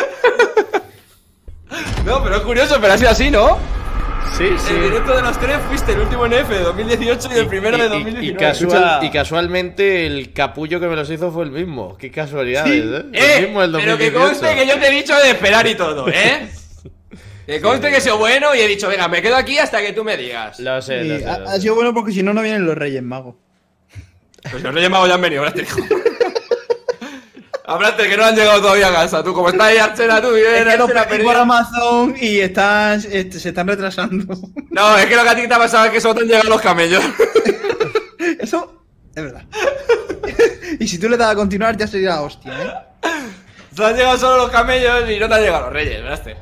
No, pero es curioso, pero ha sido así, ¿no? Sí, sí. El directo de los tres fuiste el último N F de dos mil dieciocho y el primero de dos mil diecinueve. Y, casual, y casualmente el capullo que me los hizo fue el mismo. Qué casualidades, ¿eh? Eh, El mismo del pero que dos mil dieciocho. conste que yo te he dicho de esperar y todo, ¿eh? Que conste que soy bueno y he dicho, venga, me quedo aquí hasta que tú me digas. Lo sé, lo Sí, sé, ha, lo ha sé. sido bueno porque si no, no vienen los Reyes Magos. Pues los Reyes Magos ya han venido, ahora te digo. Hablate que no han llegado todavía a casa, tú, como estás ahí, Archena, tú, y Es que los Archena pedí por Amazon y están, este, se están retrasando. No, es que lo que a ti te ha pasado es que solo te han llegado los camellos. Eso es verdad. Y si tú le das a continuar, ya sería la hostia, ¿eh? Te han llegado solo los camellos y no te han llegado los reyes, ¿veraste?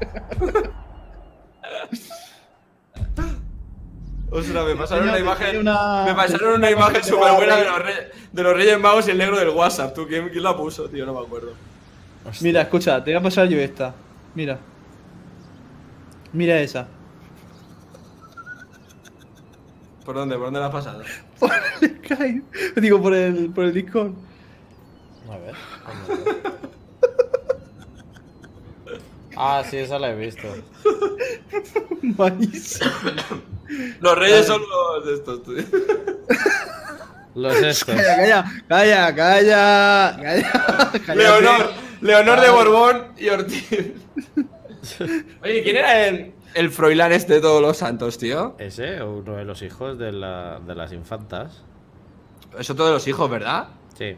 Ostras, me pasaron una imagen. Una- Me pasaron una imagen súper buena de los, reyes, de los Reyes Magos y el negro del WhatsApp. ¿Tú quién, quién la puso, tío? No me acuerdo. Mira, escucha, te voy a pasar yo esta. Mira. Mira esa. ¿Por dónde? ¿Por dónde la has pasado? Por el Skype. Digo, por el, por el Discord. A ver. Ah, sí, esa la he visto. Malísimo. Los reyes son los de estos, tío. Los estos. Calla, calla, calla, calla. Cállate. Leonor. Leonor de Borbón y Ortiz. Oye, ¿quién era el, el Froilán este de todos los santos, tío? Ese, uno de los hijos de, la, de las infantas. Eso todos los hijos, ¿verdad? Sí.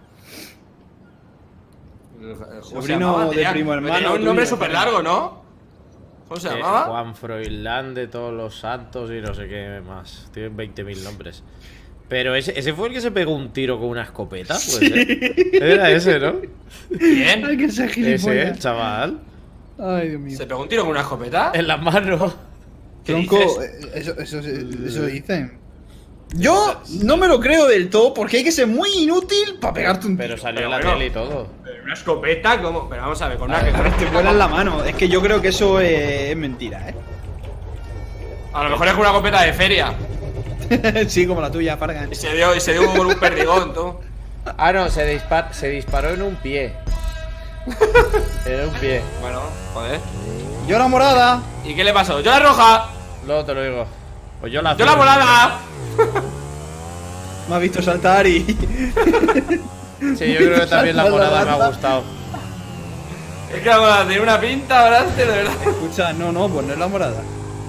¿Cómo se Sobrino llamaba? de Tenía- primo hermano tenía un tuyo, nombre súper Froilán. largo, ¿no? ¿Cómo se Eh, llamaba? Juan Froilán de todos los santos y no sé qué más. Tienen veinte mil nombres. Pero ese, ese fue el que se pegó un tiro con una escopeta, pues. ¿Eh? Era ese, ¿no? ¿Quién? Ay, que se Ese, gilipollas. chaval. Ay, Dios mío. ¿Se pegó un tiro con una escopeta? En la mano. ¿Qué Tronco, dices? eh, eso, eso, eso dicen. Yo no me lo creo del todo porque hay que ser muy inútil para pegarte un tiro. Pero salió Pero en la bueno. tele y todo. ¿Pero una escopeta? ¿Cómo? Pero vamos a ver, con una A ver, que te vuela en la mano. Es que yo creo que eso es, es mentira, A lo mejor es con una escopeta de feria. ¿eh? Sí, como la tuya, Fargan. Y se dio, y se dio con un perdigón, tú. Ah, no, se, dispar se disparó en un pie. En un pie. Bueno, joder. Yo la morada. ¿Y qué le pasó? ¡Yo la roja! Luego te lo digo. Pues yo la ¡Yo la morada! Me ha visto saltar y. Sí, yo creo que también la morada me ha gustado. Es que la morada tiene una pinta, ¿verdad? De verdad. Escucha, no, no, pues no es la morada.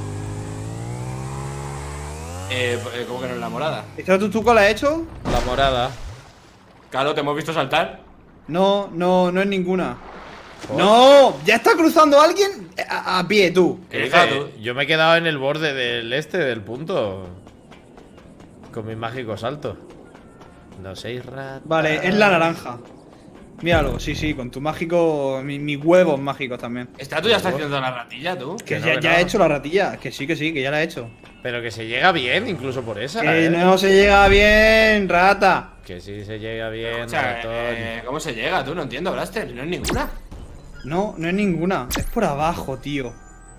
Eh, eh, ¿cómo que no es la morada? ¿Esta tu tuco la has hecho? La morada. Claro, te hemos visto saltar. No, no, no es ninguna. ¡No! ¡Ya está cruzando alguien a, a pie, tú! ¿Qué Hija, dices tú? yo me he quedado en el borde del este, del punto. Con mi mágico salto. No seis ratas. Vale, es la naranja. Míralo, sí, sí, con tu mágico. mi- Mis huevos mágicos también. Esta tú ya estás haciendo la ratilla, tú. Que, Que no, ya, que ya no. he hecho la ratilla. Que sí, que sí, que ya la he hecho. Pero que se llega bien, incluso por esa. Que ¿eh? no se llega bien, rata. Que sí se llega bien, O sea, ratón. eh, ¿cómo se llega, tú? No entiendo, Blaster. No es ninguna. No, no es ninguna. Es por abajo, tío.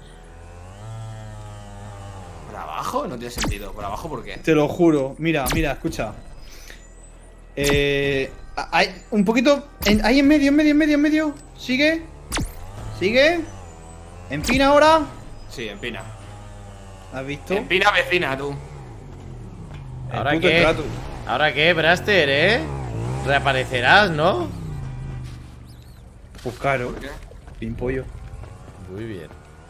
¿Por abajo? No tiene sentido. ¿Por abajo por qué? Te lo juro. Mira, mira, escucha. Eh. Hay un poquito. En, ahí en medio, en medio, en medio, en medio. Sigue. Sigue. Empina ahora. Sí, empina. ¿Has visto? Empina vecina, tú. ¿Ahora El puto qué? Stratus. ¿Ahora qué, Braster, eh? Reaparecerás, ¿no? Pues claro. ¿Por qué? Pimpollo. Muy bien.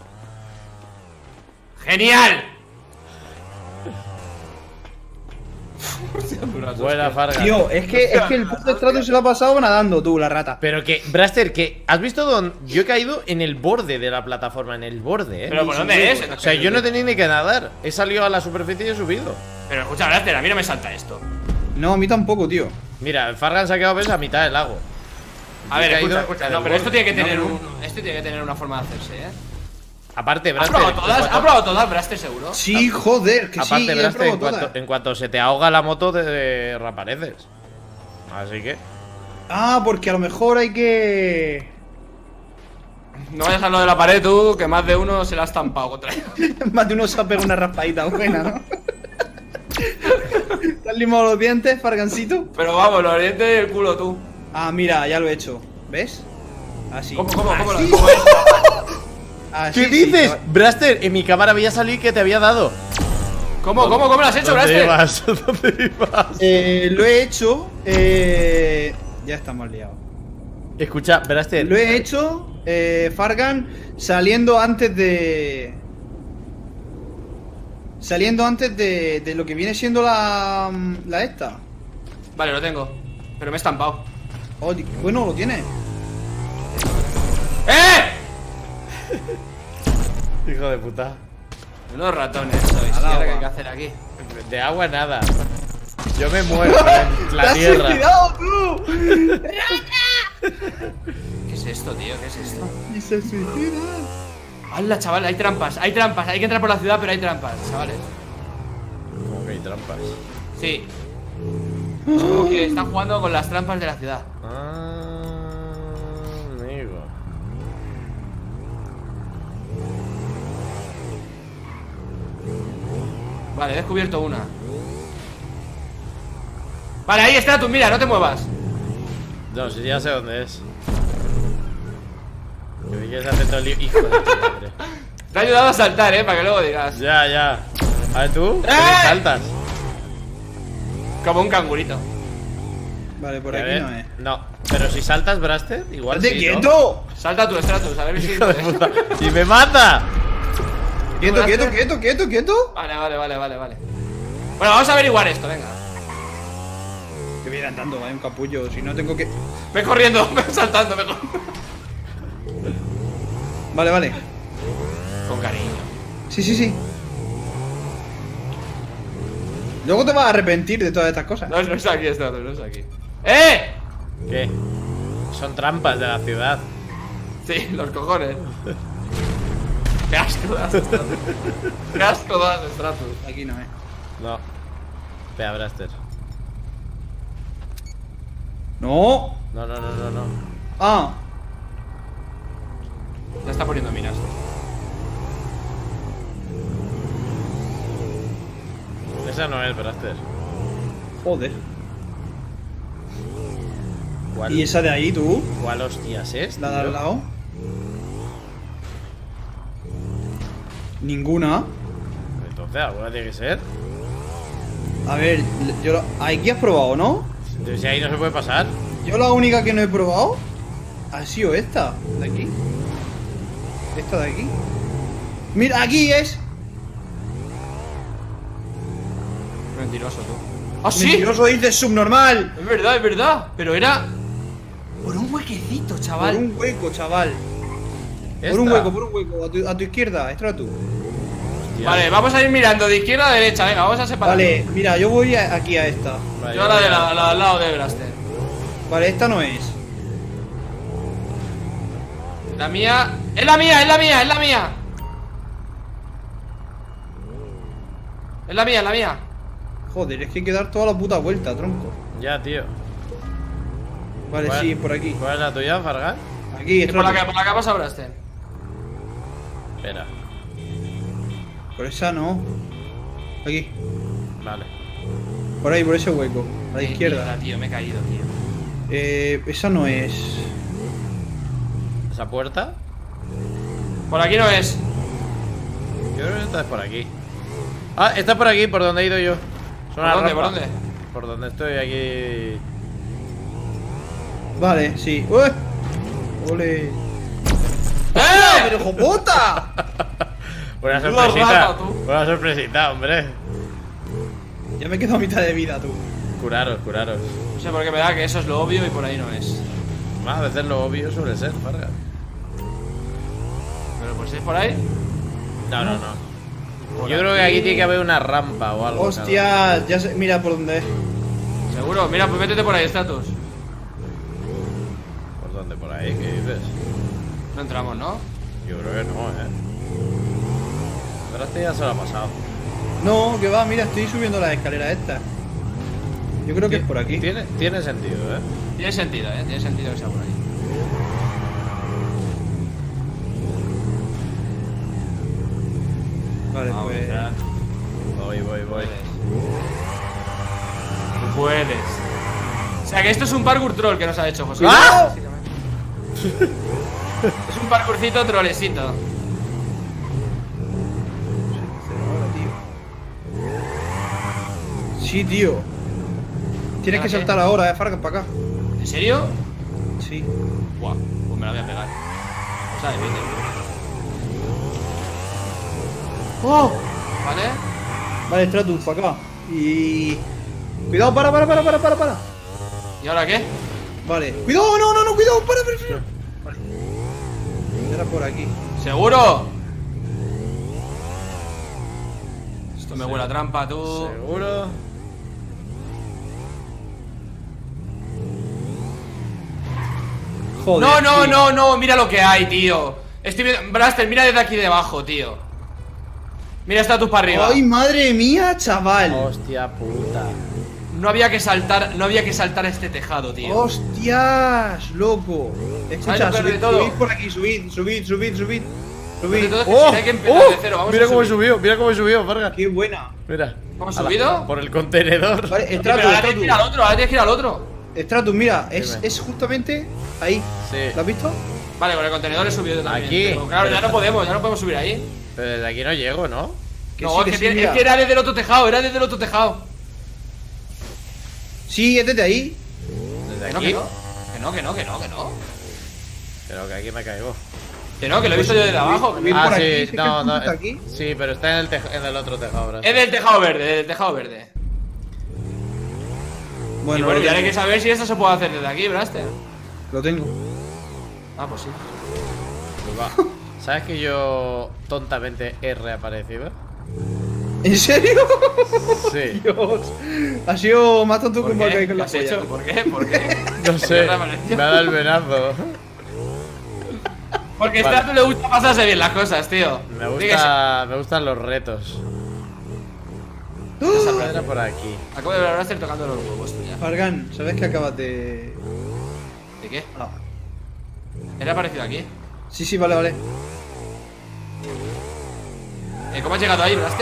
¡Genial! Buena, Fargan. Tío, es que, es que el puto Stratus se lo ha pasado nadando, tú, la rata. Pero que, Braster, que ¿has visto dónde? Yo he caído en el borde de la plataforma, en el borde, eh. ¿Pero por dónde es? O sea, yo no tenía ni que nadar. He salido a la superficie y he subido. Pero escucha, Blaster, a mí no me salta esto. No, a mí tampoco, tío. Mira, el Fargan se ha quedado, ves, a mitad del lago. A Yo ver, he caído escucha, escucha. en No, el pero esto borde. tiene que tener No, un. Esto tiene que tener una forma de hacerse, eh. Aparte, ¿Has Braster. probado en todas? cuanto- ¿Has probado todas, Braster, seguro? Sí, joder, que Aparte, sí, he Braster, probado en cuanto, todas. en cuanto se te ahoga la moto, te, te reapareces. Así que. Ah, porque a lo mejor hay que... No vayas a lo de la pared tú, que más de uno se la ha estampado contra ella. Más de uno se ha pegado una raspadita buena, ¿no? ¿Te has limado los dientes, Fargancito? Pero vamos, lo oriente del culo tú. Ah, mira, ya lo he hecho. ¿Ves? Así. ¿Cómo, cómo, cómo? Así. lo- cómo es? Así, ¿Qué sí, dices? chaval. Braster, en mi cámara veía salir que te había dado. ¿Cómo, cómo, cómo lo has hecho, ¿Dónde Braster? ibas? ¿Dónde ibas? Eh, lo he hecho. Eh... Ya estamos liados. Escucha, Braster. Lo he hecho, eh, Fargan, saliendo antes de... Saliendo antes de, de lo que viene siendo la... La esta. Vale, lo tengo. Pero me he estampado. Oh, di- bueno, lo tiene. ¡Eh! Hijo de puta. Unos ratones sois. Al ¿Y ahora agua. qué hay que hacer aquí? De agua nada. Yo me muero en ¡Te la has tierra. suicidado, tú! ¿Qué es esto, tío? ¿Qué es esto? Y se suicida. ¡Hala, chaval! Hay trampas, hay trampas. Hay que entrar por la ciudad, pero hay trampas, chavales. Como que hay trampas. Sí. Es como que están jugando con las trampas de la ciudad. Ah, amigo. Vale, he descubierto una. Vale, ahí está tú, mira, no te muevas. No, si ya sé dónde es. Que me quieres hacer todo el lío. Hijo de tu madre. Te ha ayudado a saltar, eh, para que luego digas. Ya, ya. A ver tú. ¿Qué ¡Eh! saltas? Como un cangurito. Vale, por A aquí ver, no es. no, pero si saltas, Braster, igual ¡Estate sí, ¿no? quieto! Salta tu Stratus, a ver si. Hijo de puta. ¡Y me mata! ¡Quieto, quieto, quieto, quieto, quieto! Vale, vale, vale, vale, vale. Bueno, vamos a averiguar esto, venga. Que voy andando, hay un capullo, si no tengo que... Ve corriendo, ve saltando, ve corriendo. Vale, vale. Con cariño. Sí, sí, sí. Luego te vas a arrepentir de todas estas cosas. No, no es aquí, Stratus, no es aquí. ¡Eh! ¿Qué? Son trampas de la ciudad. Sí, los cojones. Qué asco das, Stratus. Qué asco das, Stratus. Aquí no es. No. Espera, Braster. ¡No! No, no, no, no, no. Ah, Ya está poniendo minas. Esa no es, Braster. joder. ¿Cuál, ¿Y esa de ahí, tú? ¿Cuál hostias es? ¿La de tío? al lado? Ninguna. Entonces, alguna tiene que ser. A ver, yo la... aquí has probado, ¿no? Entonces, si ahí no se puede pasar. Yo la única que no he probado ha sido esta, de aquí. Esta de aquí. Mira, aquí es. Mentiroso tú. ¡Ah, sí! Mentiroso, dices subnormal. Es verdad, es verdad. Pero era. Por un huequecito, Por chaval. un hueco, chaval. ¿Esta? Por un hueco, por un hueco. A tu, a tu izquierda, extra tú. Hostia. Vale, vamos a ir mirando de izquierda a derecha, venga, vamos a separar. Vale, mira, yo voy a- aquí a esta. Vale, Yo a la voy de a- la, la al lado de Blaster. Vale, esta no es. La mía. ¡Es la mía! ¡Es la mía! ¡Es la mía! Es la mía, es la mía. Joder, es que hay que dar toda la puta vuelta, tronco. Ya, tío. Vale, ¿Cuál- sí, por aquí. ¿Cuál es la tuya, Fargan? Aquí, ¿Y por la extra que, por la que ha pasado Blaster? Espera. Por esa no. Aquí. Vale. Por ahí, por ese hueco. A la Qué izquierda. mierda, tío, me he caído, tío. Eh, esa no es. ¿Esa puerta? Por aquí no es. Yo creo que esta es por aquí. Ah, está por aquí, por donde he ido yo. Son ¿Por una dónde? rampa. ¿Por dónde? Por donde estoy aquí. Vale, sí. ¡Ué! ¡Ole! ¡Eh! ¡Pero hijo puta! Buena Menudo sorpresita. rata, tú. Buena sorpresita, hombre. Ya me he quedado a mitad de vida, tú. Curaros, curaros. No sé por qué me da que eso es lo obvio y por ahí no es. Más a veces lo obvio suele ser, Farga. Pero pues es por ahí. No, no, no. Por Yo creo que aquí tiene que haber una rampa o algo. Hostia, ya sé, mira por dónde es. Seguro, mira, pues métete por ahí, Stratus. ¿Por dónde? ¿Por ahí? ¿Qué dices? No entramos, ¿no? Yo creo que no, eh. Pero este ya se lo ha pasado. No, que va, mira, estoy subiendo las escaleras estas. Yo creo que es por aquí. Tiene, tiene sentido, eh. Tiene sentido, ¿eh? Tiene sentido que sea por ahí. Vale, Vamos, pues. ya. Voy, voy, voy. Tú puedes. O sea que esto es un parkour troll que nos ha hecho José. ¡Ah! Básicamente. Es un parkourcito trolecito. Sí, tío. Tienes que ¿Qué? saltar ahora, eh, Fargan, para acá. ¿En serio? Sí. Buah, pues me la voy a pegar. O sea, vete. ¡Oh! ¿Vale? Vale, Stratus, para acá. Y. Cuidado, para, para, para, para, para, para. ¿Y ahora qué? Vale. Cuidado, no, no, no, cuidado, para, para, para. Vale. Era por aquí. ¿Seguro? Esto me huele a trampa, tú. ¿Seguro? Joder. No, no, tío. no, no, mira lo que hay, tío. Estoy viendo. Braster, mira desde aquí debajo, tío. Mira, está tú para arriba. Ay, madre mía, chaval. Hostia puta. No había que saltar, no había que saltar este tejado, tío. Hostias, loco. Escucha, ¿Sabes lo peor de subid, todo? subid por aquí, subid, subid, subid, subid. Sobre Subid. todo es que ¡Oh! si hay que empezar ¡Oh! de cero, vamos Mira a cómo he subir. subido, mira cómo he subido, Farga. Qué buena. Mira. ¿Hemos A la- subido? Por el contenedor. Vale, Sí, Stratus, pero ahora tienes que ir al Stratus. otro, ahora tienes que ir al otro. Stratus, mira, es, Dime. es justamente ahí. Sí. ¿Lo has visto? Vale, con el contenedor he subido yo también. Aquí. Pero claro, ya Pero- no podemos, ya no podemos subir ahí. Pero desde aquí no llego, ¿no? Que no, sí, es, que que sí, tiene- mira. es que era desde el otro tejado, era desde el otro tejado. Sí, es desde ahí. Desde Que no, aquí. que no. Que no, que no, que no, que no. Pero que aquí me caigo. Que no, que lo he visto yo desde abajo. subir Ah, por aquí, sí, si es que no, el no. punto está eh, aquí. Sí, pero está en el, teja- en el otro tejado ahora. Es del tejado verde, del tejado verde. Bueno, y bueno, lo ya hay tengo. que saber si esto se puede hacer desde aquí, Braster. Lo tengo. Ah, pues sí. Pues va. ¿Sabes que yo tontamente he reaparecido? ¿En serio? Sí. Dios. Ha sido más tonto ¿Por que un qué? con ¿Qué la has polla. hecho? ¿Por qué? ¿Por qué? No sé. ¿Qué Me ha dado el venazo. Porque a Vale. Stratus le gusta pasarse bien las cosas, tío. Me Dígase. gusta, me gustan los retos. Esa piedra por aquí. Acabo de ver a Braster tocando los huevos, tú ya. Fargan, ¿sabes que acabas de...? ¿De qué? Ah. ¿Era aparecido aquí? Sí, sí, vale, vale. Eh, ¿Cómo has llegado ahí, Braster?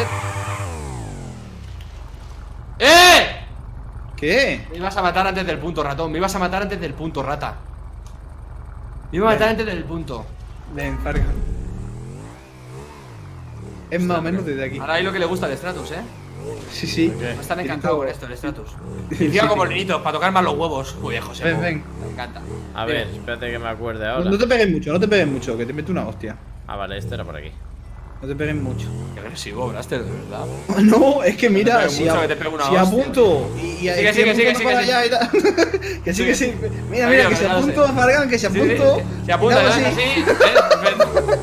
¡Eh! ¿Qué? Me ibas a matar antes del punto, ratón. Me ibas a matar antes del punto, rata. Me iba a matar antes del punto. Ven, Fargan. Es más o menos desde aquí. Ahora hay lo que le gusta al Stratus, eh. Sí, sí. ¿Por qué? Va a estar Tiene encantado todo. con esto, el Stratus. Sí, Y encima como sí. el niñito, para tocar más los huevos. Muy viejo, se Ven, ven. Me encanta. A ver, espérate que me acuerde No, ahora. no te pegues mucho, no te pegues mucho, que te meto una hostia. Ah, vale, este era por aquí. No te pegues mucho. Qué agresivo, Braster, de verdad. No, es que mira, pegues si, mucho, a- que te pego una si hostia, apunto y, y sigue, estoy sigue, sigue, apuntando sigue, para sigue. allá y tal. Que sí, que sí. Mira, mira, Tranquilo, que si ya lo apunto, sé. Fargan, que si Sí, sí, apunto. sí. Se apunta, y le hago das así, ¿eh? Perfecto.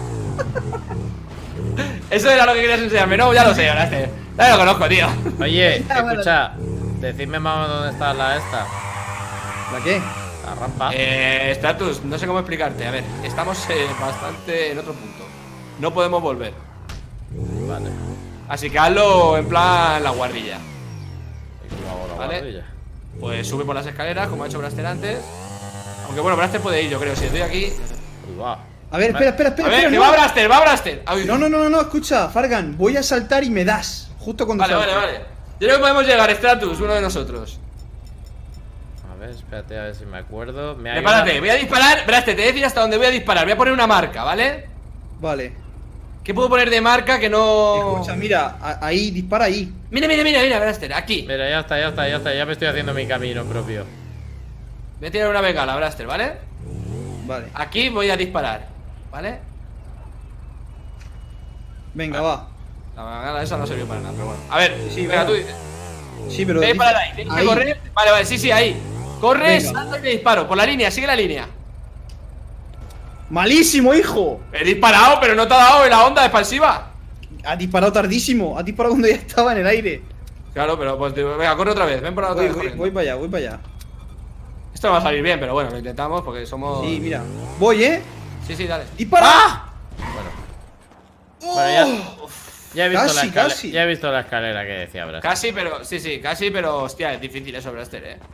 Eso era lo que querías enseñarme, no, ya lo sé, Braster. Ya lo conozco, tío. Oye, Ah, vale. escucha. Decidme más dónde está la esta. ¿La qué? La rampa. Eh, Stratus, no sé cómo explicarte. A ver, estamos eh, bastante en otro punto. No podemos volver. Vale. Así que hazlo en plan la guarrilla. ¿Y cómo hago la Vale. guardilla? Pues sube por las escaleras, como ha hecho Braster antes. Aunque bueno, Braster puede ir, yo creo. Si estoy aquí. Uy, va. A ver, espera, espera, espera. A ver, espera, que no. va Braster, va Braster. Ay, No, no, no, no, no, escucha, Fargan, voy a saltar y me das. Justo cuando Vale, salte. vale, vale. Yo creo que podemos llegar, Stratus, uno de nosotros. A ver, espérate a ver si me acuerdo. Me ha Prepárate, voy a disparar. Braster, te voy a decir hasta dónde voy a disparar. Voy a poner una marca, ¿vale? Vale. ¿Qué puedo poner de marca que no. Escucha, mira, a- ahí, dispara ahí. Mira, mira, mira, mira, Braster, aquí. Mira, ya está, ya está, ya está. Ya me estoy haciendo mi camino propio. Voy a tirar una bengala, Braster, ¿vale? Vale. Aquí voy a disparar, ¿vale? Venga, va. La bengala esa no sirvió para nada, pero bueno. A ver, Sí, venga, venga. tú dices. Sí, pero. Te dice- disparar ahí, tienes que ahí. correr. Vale, vale, sí, sí, ahí. Corres, Venga. salta y te disparo. Por la línea, sigue la línea. ¡Malísimo, hijo! He disparado, pero no te ha dado en la onda expansiva. Ha disparado tardísimo. Ha disparado cuando ya estaba en el aire. Claro, pero pues venga, corre otra vez. Ven por la otra Voy, vez. voy, corriendo. voy para allá, voy para allá. Esto no va a salir bien, pero bueno, lo intentamos porque somos. Sí, mira. Voy, ¿eh? Sí, sí, dale. ¡Dispara! ¡Ah! Bueno, ya, ya he visto Casi, la escalera. casi. Ya he visto la escalera que decía Bras. Casi, pero. Sí, sí, casi, pero. Hostia, es difícil eso, Braster, eh.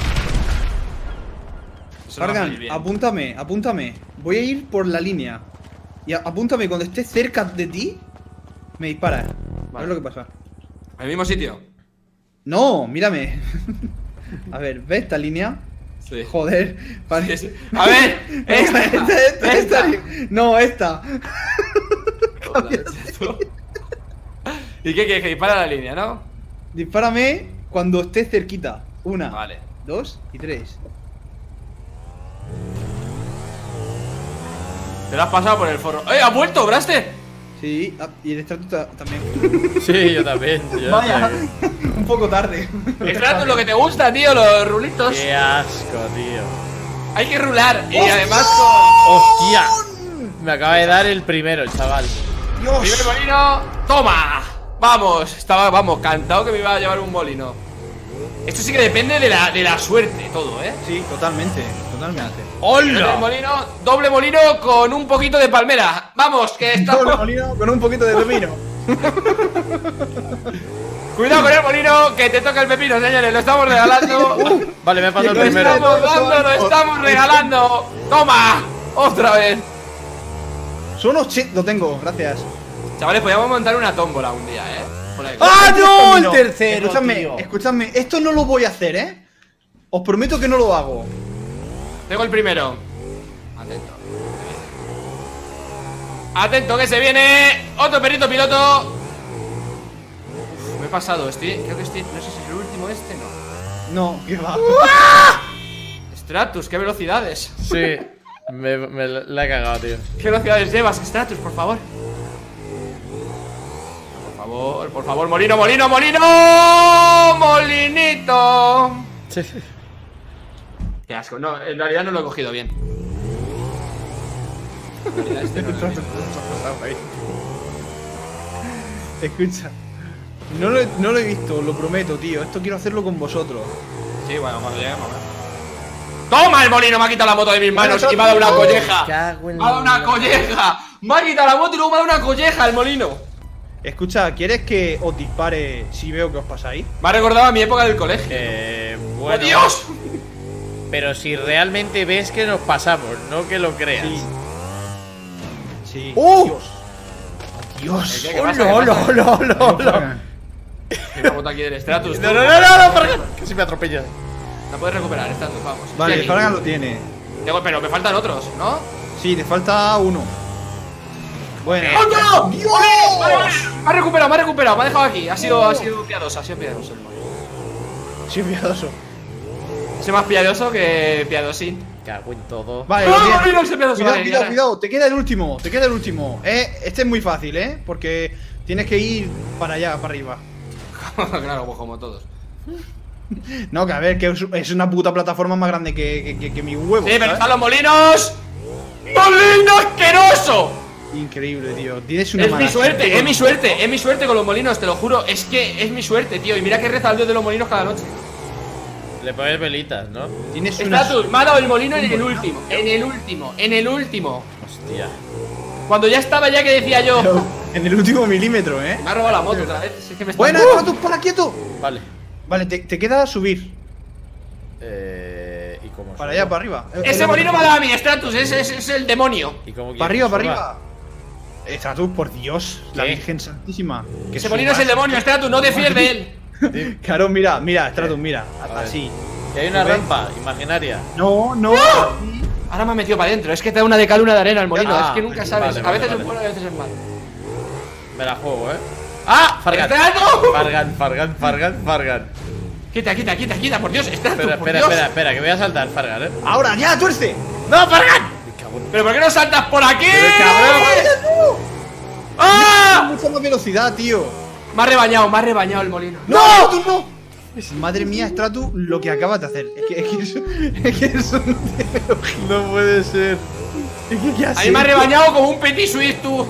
Eso no va a salir Fargan, bien. apúntame, apúntame. Voy a ir por la línea. Y a- apúntame, cuando esté cerca de ti, me disparas. A ver lo que pasa. ¿En el mismo sitio? No, mírame. A ver, ¿ves esta línea? Sí. Joder, Sí, vale. sí. A ver, esta, esta, esta, esta. No, esta. ¿Y qué quieres? Que dispara la línea, ¿no? Dispárame cuando esté cerquita. Una, Vale. dos y tres. Te lo has pasado por el forro. ¡Eh! ¡Ha vuelto, Braster! Sí, ah, y el extracto ta- también. Sí, yo también. Yo Vaya, también. un poco tarde. Extrato es lo que te gusta, tío, los rulitos. Qué asco, tío. Hay que rular. Y además con. ¡Hostia! Me acaba de dar el primero, chaval. Dios. Primer molino. ¡Toma! Vamos, estaba, vamos, cantado que me iba a llevar un molino. Esto sí que depende de la, de la suerte, todo, ¿eh? Sí, totalmente, totalmente. Doble ¡Hola! molino, doble molino con un poquito de palmera. Vamos, que Doble estamos. molino con un poquito de pepino. Cuidado con el molino, que te toca el pepino, señores. Lo estamos regalando. Vale, me ha pasado el Lo primero. estamos dando, lo estamos regalando. ¡Toma! ¡Otra vez! Son ochenta, lo tengo, gracias. Chavales, podríamos montar una tómbola un día, ¿eh? Por ahí. ¡Ah, no! El No, tercero, Escúchame, tío. escúchame, esto no lo voy a hacer, ¿eh? Os prometo que no lo hago. Tengo el primero. Atento. Atento que se viene. Otro perrito piloto. Uf, me he pasado. Estoy, creo que estoy. No sé si es el último este, no. No, que va. Stratus, qué velocidades. Sí, me, me la he cagado, tío. ¿Qué velocidades llevas, Stratus, por favor? Por favor, por favor, molino, molino, molino. Molinito. Qué asco. No, en realidad no lo he cogido bien. En realidad este no lo he visto. Escucha. No lo, he, no lo he visto, lo prometo, tío. Esto quiero hacerlo con vosotros. Sí, bueno, cuando lleguemos. ¿eh? ¡Toma! El molino me ha quitado la moto de mis manos y me ha dado una colleja. Cago en Me ha dado una la- colleja. Me ha quitado la moto y luego me ha dado una colleja el molino. Escucha, ¿quieres que os dispare si veo que os pasáis? Me ha recordado a mi época del colegio. Eh, ¡Oh, bueno. Dios! Pero si realmente ves que nos pasamos, no que lo creas. Sí. Sí. ¡Uh! Dios. Dios. ¿Qué, qué ¡Oh, pasa? no, ¿Qué pasa? no, no, no, no! Hay una moto aquí del Stratus. No, no, no, no, no, Fargan, que si me atropella. La puedes recuperar, Stratus, vamos. Vale, Estoy aquí. Fargan lo tiene. Tengo- Pero me faltan otros, ¿no? Sí, te falta uno. Bueno. ¡Oh, no! ¡Dios! Vale, vale. Me ha recuperado, me ha recuperado, me ha dejado aquí. Ha sido, ha sido piadoso, ha sido piadoso el molino. Sí, piadoso. Ha sido más piadoso que piadosín. Cago en todo. Vale, ¡No, lo tiene. molino, ese piadoso! Cuidado, Vale, cuidado, ya. cuidado. Te queda el último, te queda el último. Eh, este es muy fácil, ¿eh? Porque tienes que ir para allá, para arriba. Claro, pues como todos. No, que a ver, que es- es una puta plataforma más grande que, que, que- que mi huevo. Sí, pero ¿sabes? están los molinos. ¡Molino asqueroso! Increíble, tío. Tienes una Es mala mi suerte, suerte. es mi suerte, es mi suerte con los molinos, te lo juro. Es que es mi suerte, tío. Y mira que reza al dios de los molinos cada noche. Le pones velitas, ¿no? Tienes una. Stratus, me ha dado el molino en el último, en el último, en el último. Hostia. Cuando ya estaba ya que decía yo. En el último milímetro, ¿eh? Me ha robado la moto otra vez. Es que me está- Buena, ¡Uh! Stratus, para quieto. Vale. Vale, te, te queda subir. Eh. ¿Y cómo Para subo? allá, para arriba. Eh, Ese eh, molino me ha dado a mí, Stratus, ese es, es el demonio. ¿Y cómo Para quieres arriba, que para suba? arriba. Stratus, por Dios. La ¿Qué? Virgen Santísima. Que Ese molino es el subas. demonio, Stratus, no te fíes de él. Claro, mira, mira, Stratus, mira. A ver. Así. Y hay una Sube. rampa imaginaria. No, no. Ahora me ha metido para adentro, es que te da una de cal, una de arena el molino, Ah, es que nunca sabes. vale, a vale, veces vale. es bueno, a veces es malo. Me la juego, eh. ¡Ah! Fargan. ¡Stratus! Fargan, Fargan, Fargan, Fargan. Quita, quita, quita, quita, por Dios, Stratus, Espera, por espera, Dios. espera, espera, que voy a saltar, Fargan, eh. Ahora, ya, tuerce. ¡No, Fargan! Me cago en- ¿Pero por qué no saltas por aquí? ¡Cabrón! ¡Ah! Mucha más velocidad, tío. Me ha rebañado, me ha rebañado el molino. ¡No! ¡Tú no! Madre mía, Stratus, lo que acabas de hacer. Es que es, que es, es, que es un... No puede ser. Es que, ¿qué has Ahí me ha hecho? rebañado como un petit suisse, tú.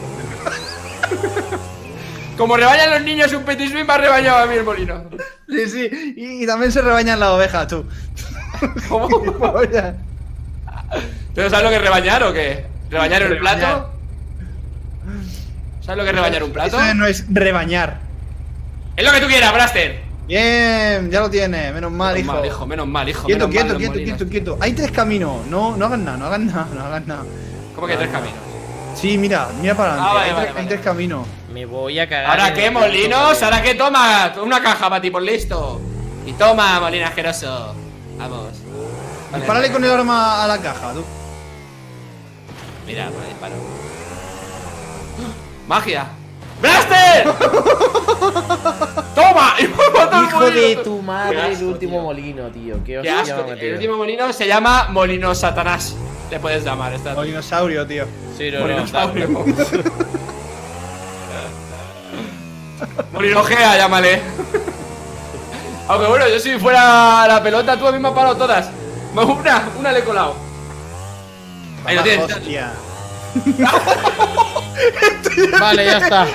Como rebañan los niños un petit suisse, me ha rebañado a mí el molino. Sí, sí, y, y también se rebañan las ovejas, tú. ¿Cómo? Oye, ¿Pero sabes lo que es rebañar o qué? ¿Rebañar el Rebañar. plato? ¿Sabes lo que es rebañar un plato? Eso no es rebañar. Es lo que tú quieras, Blaster. Bien, ya lo tienes, menos mal, Menos hijo. mal, hijo, menos mal, hijo. Quieto, menos quieto, mal, los quieto, molinos. quieto, quieto. Hay tres caminos. No, no hagas nada, no hagas nada, no hagas nada. ¿Cómo que tres caminos? Sí, mira, mira para adelante. Ah, vale, hay, vale, tres, vale. hay tres caminos. Me voy a cagar. ¿Ahora en qué, el puto molinos? molino. ¿Ahora qué? Toma, una caja para ti, por listo. Y toma, molino asqueroso. Vamos. Vale, Dispárale vale. con el arma a la caja, tú. Mira, por ahí disparo. ¡Magia! ¡Blaster! ¡Toma! Y me mató el Hijo molino. de tu madre, Qué el asco, último tío. molino, tío. Qué Qué hostia asco, me ha tío. metido. El último molino se llama Molino Satanás. Le puedes llamar, está. O dinosaurio, tío. Sí, no, no, Molinosaurio. está- Molinogea, llámale. Aunque bueno, yo si fuera la pelota, tú a mí me has parado todas. Una, una le he colado. Ahí lo tienes. Hostia. Vale, ya está.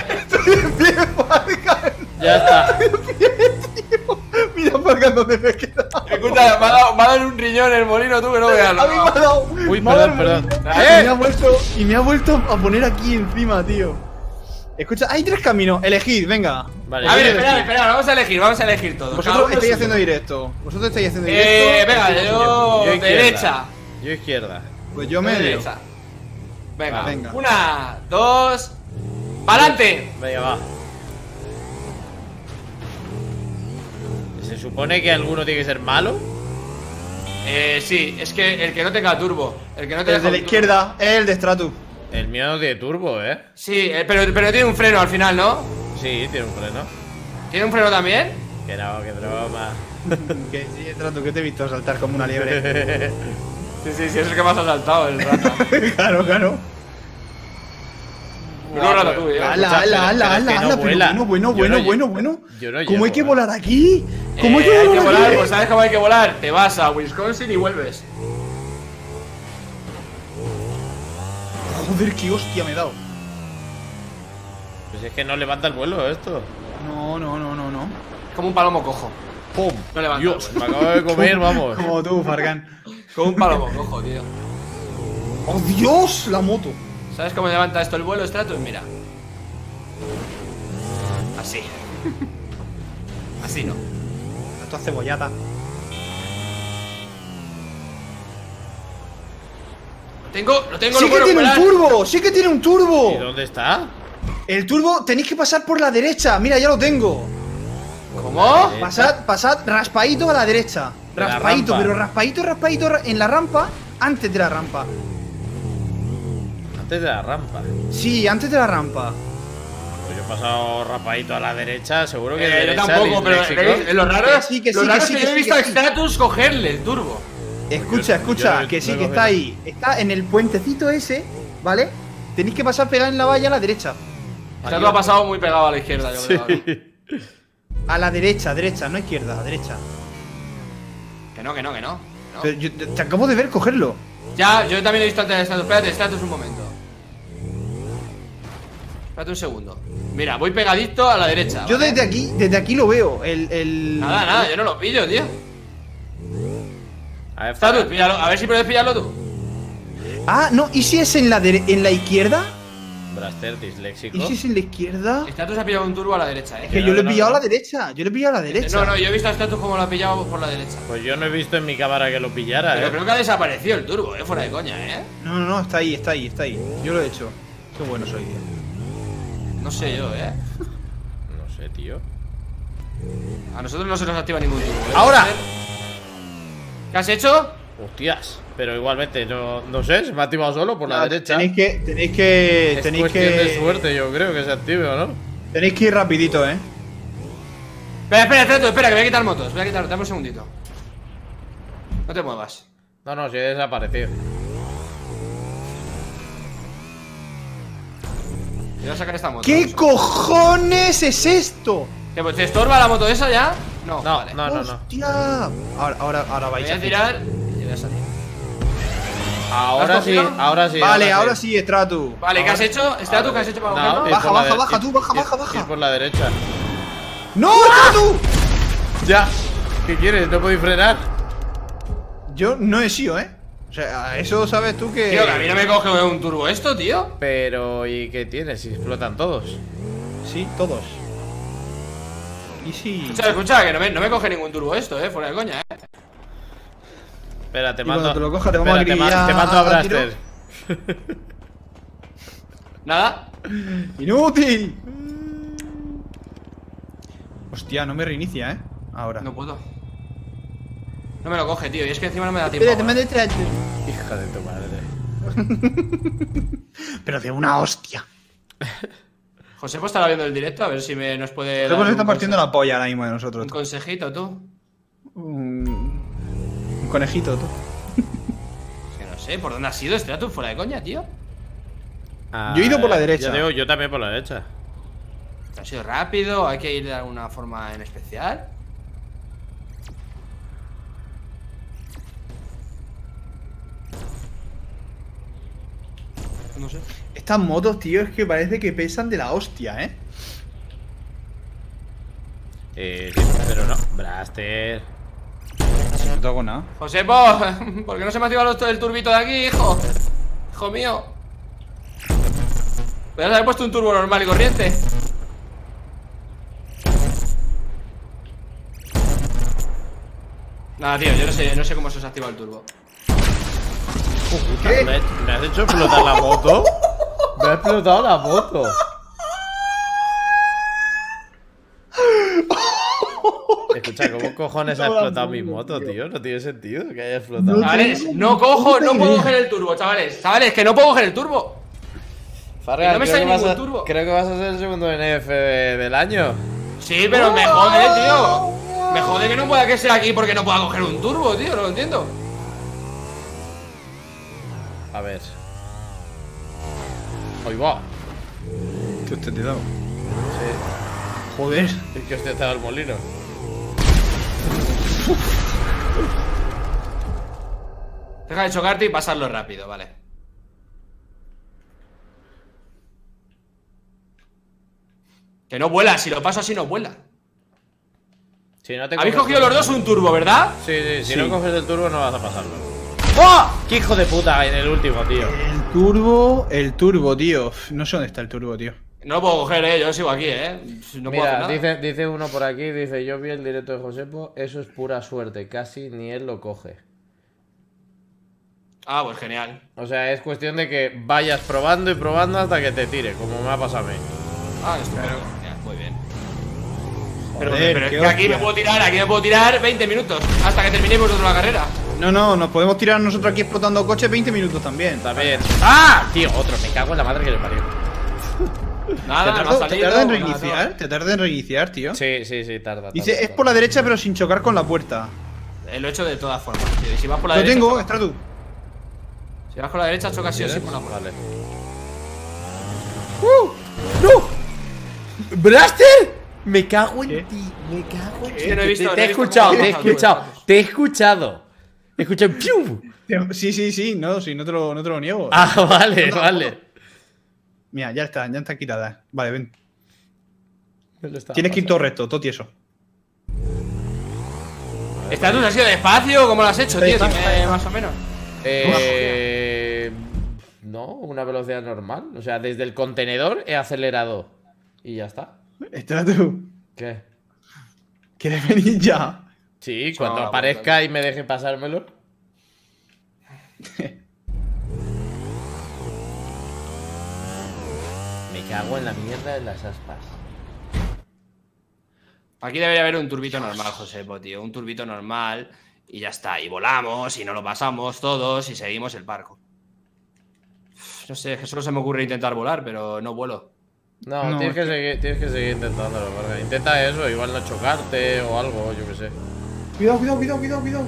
Ya está. Mira para acá donde me he quedado. Escucha, me ha dado, me ha dado un riñón el molino, tú que no veas. A mí me ha dado. Uy, me ha dado perdón, el perdón. molino. ¡Eh! Y me ha vuelto, y me ha vuelto a poner aquí encima, tío. Escucha, hay tres caminos. Elegid, venga. Vale, A ver, yo- esperad, esperad, vamos a elegir, vamos a elegir todos. Cada Vosotros uno estáis suyo. haciendo directo. Vosotros estáis haciendo Eh, directo. venga, yo, yo izquierda. derecha. Yo izquierda. Pues yo Yo medio. derecha. Venga, Venga. una, dos. ¡Pa'lante! Venga, va. ¿Se supone que alguno tiene que ser malo? Eh, sí, es que el que no tenga turbo. El que no tenga El de la izquierda es el de Stratus. El mío no tiene turbo, ¿eh? Sí, eh, pero, pero tiene un freno al final, ¿no? Sí, tiene un freno. ¿Tiene un freno también? Que no, que broma. Que sí, Stratus, que te he visto saltar como una liebre. Sí, sí, sí, es el que más ha saltado, el rata. Claro, claro. No rata tú, eh. Ala, Escucha, ala, pero- ala, pero es que ala, no ala, vuela. pero bueno, Yo bueno, no bueno, lle- bueno. yo no ¿Cómo llego, hay que eh. volar aquí? ¿Cómo Eh, hay que hay volar que volar, aquí? pues ¿sabes cómo hay que volar? Te vas a Wisconsin y vuelves. Joder, qué hostia me he dado. Pues es que no levanta el vuelo esto. No, no, no, no, no. Como un palomo cojo. ¡Pum! No levanta Dios, el me acabo de comer, vamos. Como tú, Fargan. Como un palomo cojo, tío. ¡Oh, Dios! La moto. ¿Sabes cómo levanta esto el vuelo, Stratus? Mira. Así. Así no. Esto hace bollata. Lo tengo, lo tengo, ¡Sí lo que puedo tiene un recuperar. turbo! ¡Sí que tiene un ¿Y turbo! dónde está? El turbo tenéis que pasar por la derecha. Mira, ya lo tengo. ¿Cómo? Eh, Pasad, pasad raspadito a la derecha. De la Raspadito, rampa. pero raspadito, raspadito ra- en la rampa. Antes de la rampa. Antes de la rampa. Sí, antes de la rampa. Pues yo he pasado rapadito a la derecha, seguro que Eh, yo derecha, tampoco, pero disléxico. eh, lo raro Que es sí, que lo sí, raro que es sí, que que yo he sí, visto que a sí. Stratus cogerle el turbo. Escucha, Yo- escucha, yo- que yo sí, no que cojo está nada. ahí. Está en el puentecito ese, ¿vale? Tenéis que pasar pegado en la valla a la derecha. Stratus ha pasado muy pegado a la izquierda, yo creo. ¿no? Sí. A la derecha, derecha, no izquierda, a la derecha. Que no, que no, que no. no. Pero yo te, te acabo de ver cogerlo. Ya, yo también he visto antes de Stratus. Espérate, Stratus, un momento. Espérate un segundo. Mira, voy pegadito a la derecha. Yo ¿vale? desde aquí, desde aquí lo veo. El, el... Nada, nada, yo no lo pillo, tío. A ver, Stratus, Fran. píllalo. A ver si puedes pillarlo tú. Ah, no, ¿y si es en la, dere- en la izquierda? Braster disléxico. ¿Y si es en la izquierda? Stratus ha pillado un turbo a la derecha, eh. Que no, yo lo he no, pillado no. a la derecha. Yo lo he pillado a la derecha. No, no, yo he visto a Stratus como lo ha pillado por la derecha. Pues yo no he visto en mi cámara que lo pillara, Pero eh. creo que ha desaparecido el turbo, eh. Fuera de coña, eh. No, no, no, está ahí, está ahí, está ahí. Yo lo he hecho. Qué bueno soy, tío. No sé yo, eh. No sé, tío. A nosotros no se nos activa ningún turbo. ¿eh? ¡Ahora! ¿Qué has hecho? Hostias. Pero igualmente, no, no sé, se me ha activado solo por la Ah, derecha. Tenéis que, tenéis que, Es tenéis cuestión que, de suerte, yo creo que se active o no. tenéis que ir rapidito, eh. Espera, espera, Stratus, espera, que voy a quitar motos. Voy a quitar, dame un segundito. No te muevas. No, no, si he desaparecido. Voy a sacar esta moto. ¿Qué cojones es esto? ¿Te, ¿Te estorba la moto esa ya? No, No, vale. no, no, no. ¡Hostia! Ahora, ahora, ahora Me vais voy a a tirar y voy a salir. Ahora ¿Has sí, cogido? ahora sí. Vale, ahora sí, Stratu. Vale, ¿qué has hecho? ¿Está tú? ¿Qué has hecho para No, cogerlo? ir Baja, por la baja, de- baja, ir- tú, baja, ir- baja, baja. ir por la derecha. ¡No, Stratu! Ya. ¿Qué quieres? ¿No podéis frenar? Yo no he sido, ¿eh? O sea, eso sabes tú que... Tío, que a mí no me coge un turbo esto, tío. Pero, ¿y qué tienes? Si explotan todos. Sí, todos. Y sí... Escucha, escucha, que no me, no me coge ningún turbo esto, eh. Fuera de coña, eh. Espera, te Y mando. cuando te lo coja te vamos a Espera, te, ma- grillar te mando a a tiro. Braster. Nada. ¡Inútil! Hostia, no me reinicia, ¿eh? Ahora. No puedo. No me lo coge, tío. Y es que encima no me da tiempo. Espera, te ahora. mando Stratu. Hija de tu madre. Pero de una hostia. José, pues estará viendo el directo, a ver si me, nos puede. Luego dar nos un están partiendo conse- la polla ahora mismo de nosotros. Un consejito, tú. Un, un conejito, tú. Es que no sé, ¿por dónde has ido, Stratus? Fuera de coña, tío. Ah, Yo he ido por la derecha. Yo, digo, yo también por la derecha. ¿Ha sido rápido? ¿Hay que ir de alguna forma en especial? No sé. Estas motos, tío, es que parece que pesan de la hostia, ¿eh? Eh, sí, pero no. Braster. No te hago nada. José, po, ¿por qué no se me ha activado los- el turbito de aquí, hijo? Hijo mío. Podrías haber puesto un turbo normal y corriente. Nada, tío, yo no sé, no sé cómo se os activa el turbo. ¿Qué? ¿Me, me has hecho explotar la moto? Me ha explotado la moto. Escucha, ¿cómo cojones ha explotado mi moto, tío? No tiene sentido que haya explotado. Chavales, no cojo, no puedo coger el turbo, chavales. Chavales, que no puedo coger el turbo. Farga, no me creo, sale que vas ningún a, turbo. creo que vas a ser el segundo N F del año. Sí, pero me jode, tío. Me jode que no pueda que sea aquí porque no pueda coger un turbo, tío, no lo entiendo. A ver. Ahí va. ¿Qué te he dado? Sí. Joder. Es que hostia, estaba el molino. Deja de chocarte y pasarlo rápido, vale. Que no vuela, si lo paso así no vuela. Si no te Habéis coges- cogido los dos un turbo, ¿verdad? Sí, sí, si Sí. no coges el turbo no vas a pasarlo. ¡Oh! ¡Qué hijo de puta en el último, tío! El turbo, el turbo, tío. No sé dónde está el turbo, tío. No lo puedo coger, eh, yo sigo aquí, eh. No puedo hacer Mira, nada. dice, dice uno por aquí, dice, yo vi el directo de Josepo, eso es pura suerte, casi ni él lo coge. Ah, pues genial. O sea, es cuestión de que vayas probando y probando hasta que te tire, como me ha pasado a mí. Ah, estupendo. Genial, muy bien. Pero, Joder, pero es qué que aquí hostia. me puedo tirar, aquí me puedo tirar veinte minutos hasta que terminemos nosotros la carrera. No, no, nos podemos tirar nosotros aquí explotando coches veinte minutos también. También. ¡Ah! Tío, otro, me cago en la madre que le parió. Nada, ¿Te no ha tarda, te salido. tarda en nada, reiniciar? no. ¿Te tarda en reiniciar, tío? Sí, sí, sí, tarda. tarda, Dice, es tarda. por la derecha pero sin chocar con la puerta. Eh, Lo he hecho de todas formas, tío. Y si vas por la Lo derecha. tengo, choca- Stratu. Si vas con la derecha, chocas sí o sí por la puerta. Vale. ¡Uh! ¡No! ¿Blaster? Me cago en ¿Qué? ti, me cago en Es ti. que no he visto- te, no te he he visto escuchado, cómo te he lo has escuchado, saltado. te he escuchado. He escuchado. ¡Piu! Sí, sí, sí, no, sí, no te lo, no te lo niego. Ah, vale, vale. Mira, ya está, ya está quitada. Vale, ven. Me lo estaba Tienes que ir pasando. todo recto, todo tieso. ¿Estás tú has sido despacio? ¿Cómo lo has hecho, tío? Despacio. Dime más o menos. Eh, no, una velocidad normal. O sea, desde el contenedor he acelerado. Y ya está. Stratu, ¿Qué? ¿quieres venir ya? Sí, cuando Ah, aparezca y me deje pasármelo. Me cago en la mierda de las aspas. Aquí debería haber un turbito normal, Josepo, tío. Un turbito normal. Y ya está. Y volamos, y no lo pasamos todos, y seguimos el barco. No sé, que solo se me ocurre intentar volar, pero no vuelo. No, No, tienes, es que seguir, tienes que seguir intentándolo. Porque intenta eso, igual no chocarte o algo, yo qué sé. Cuidado, cuidado, cuidado, cuidado, cuidado.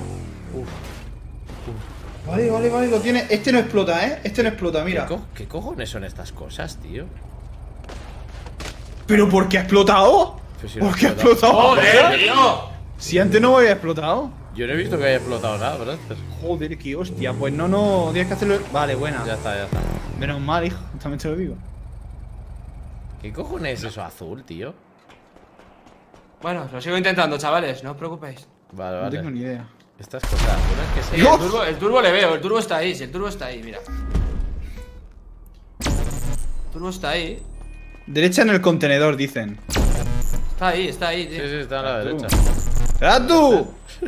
Vale, vale, vale, lo tiene. Este no explota, ¿eh? Este no explota, mira. ¿Qué, co- qué cojones son estas cosas, tío? ¿Pero por qué ha explotado? Pues si no ¿Por qué ha explota. explotado? ¡Joder, tío! Si antes no me había explotado. Yo no he visto que haya explotado nada, bro. Joder, qué hostia. Pues no, no, tienes que hacerlo. Vale, buena. Ya está, ya está. Menos mal, hijo. También te lo digo. ¿Qué cojones es eso azul, tío? Bueno, lo sigo intentando, chavales, no os preocupéis. Vale, No vale. tengo ni idea. Estas cosas azules que Sí, se... Dios. el, turbo, el turbo le veo, el turbo está ahí, si el turbo está ahí, mira. El turbo está ahí. Derecha en el contenedor, dicen. Está ahí, está ahí, Sí, tío. sí, está a la Tú. derecha. ¡Serás tú!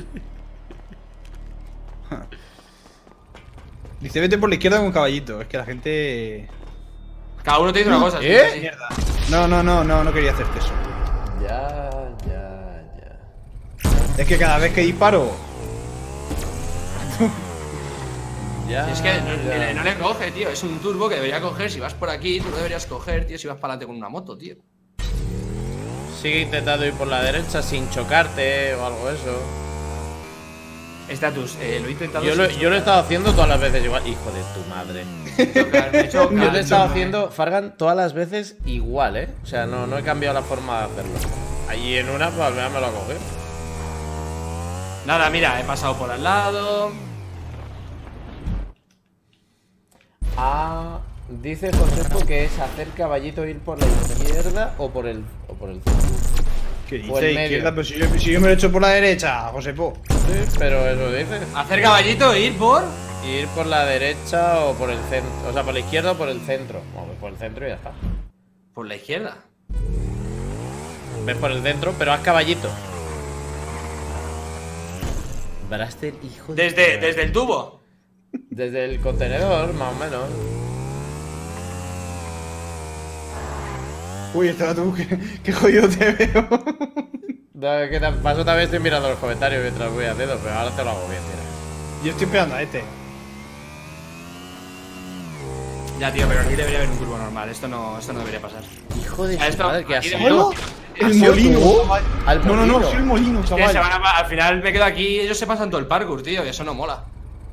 Dice, vete por la izquierda con caballito. Es que la gente... Cada uno te dice una cosa. sí, ¿Eh? sí. Mierda. No, no, no, no, no quería hacerte eso. Ya, ya, ya. Es que cada vez que disparo... Ya. Es que no, ya. le- no le coge, tío. Es un turbo que debería coger. Si vas por aquí, tú lo deberías coger, tío, si vas para adelante con una moto, tío. Sigue intentando ir por la derecha sin chocarte o algo de eso. Estatus, eh, lo he intentado. Yo lo, sin yo lo he chocar. estado haciendo todas las veces igual. Hijo de tu madre. Chocar, me choca, Yo lo he estado choca. haciendo, Fargan, todas las veces igual, ¿eh? O sea, no, no he cambiado la forma de hacerlo. Allí en una, pues al final me lo cogido. Nada, mira, he pasado por al lado. Ah, dice Josepo que es hacer caballito ir por la izquierda o por el, o por el centro. ¿Qué O el dice medio. izquierda? Pero si yo, si yo me lo he hecho por la derecha, Josepo. Sí, pero eso dice. Hacer caballito e ir por. Ir por la derecha o por el centro. O sea, por la izquierda o por el centro. Bueno, pues por el centro y ya está. Por la izquierda. Ves por el centro, pero haz caballito. Braster, hijo de. Desde, desde el tubo. Desde el contenedor, más o menos. Uy, estaba tú, qué, qué jodido te veo. Da- que tam- Paso también estoy mirando los comentarios mientras voy haciendo, pero ahora te lo hago bien, mira. Yo estoy esperando a este. Ya, tío, pero aquí debería haber un turbo normal. Esto no, esto no debería pasar. Hijo de A esto- su madre, ¿qué has aquí hecho? debería- El ¿Has sido molino, tú? chaval. Al No, no, molino. no, soy el molino, Que chaval. se van a- al final me quedo aquí y ellos se pasan todo el parkour, tío, y eso no mola.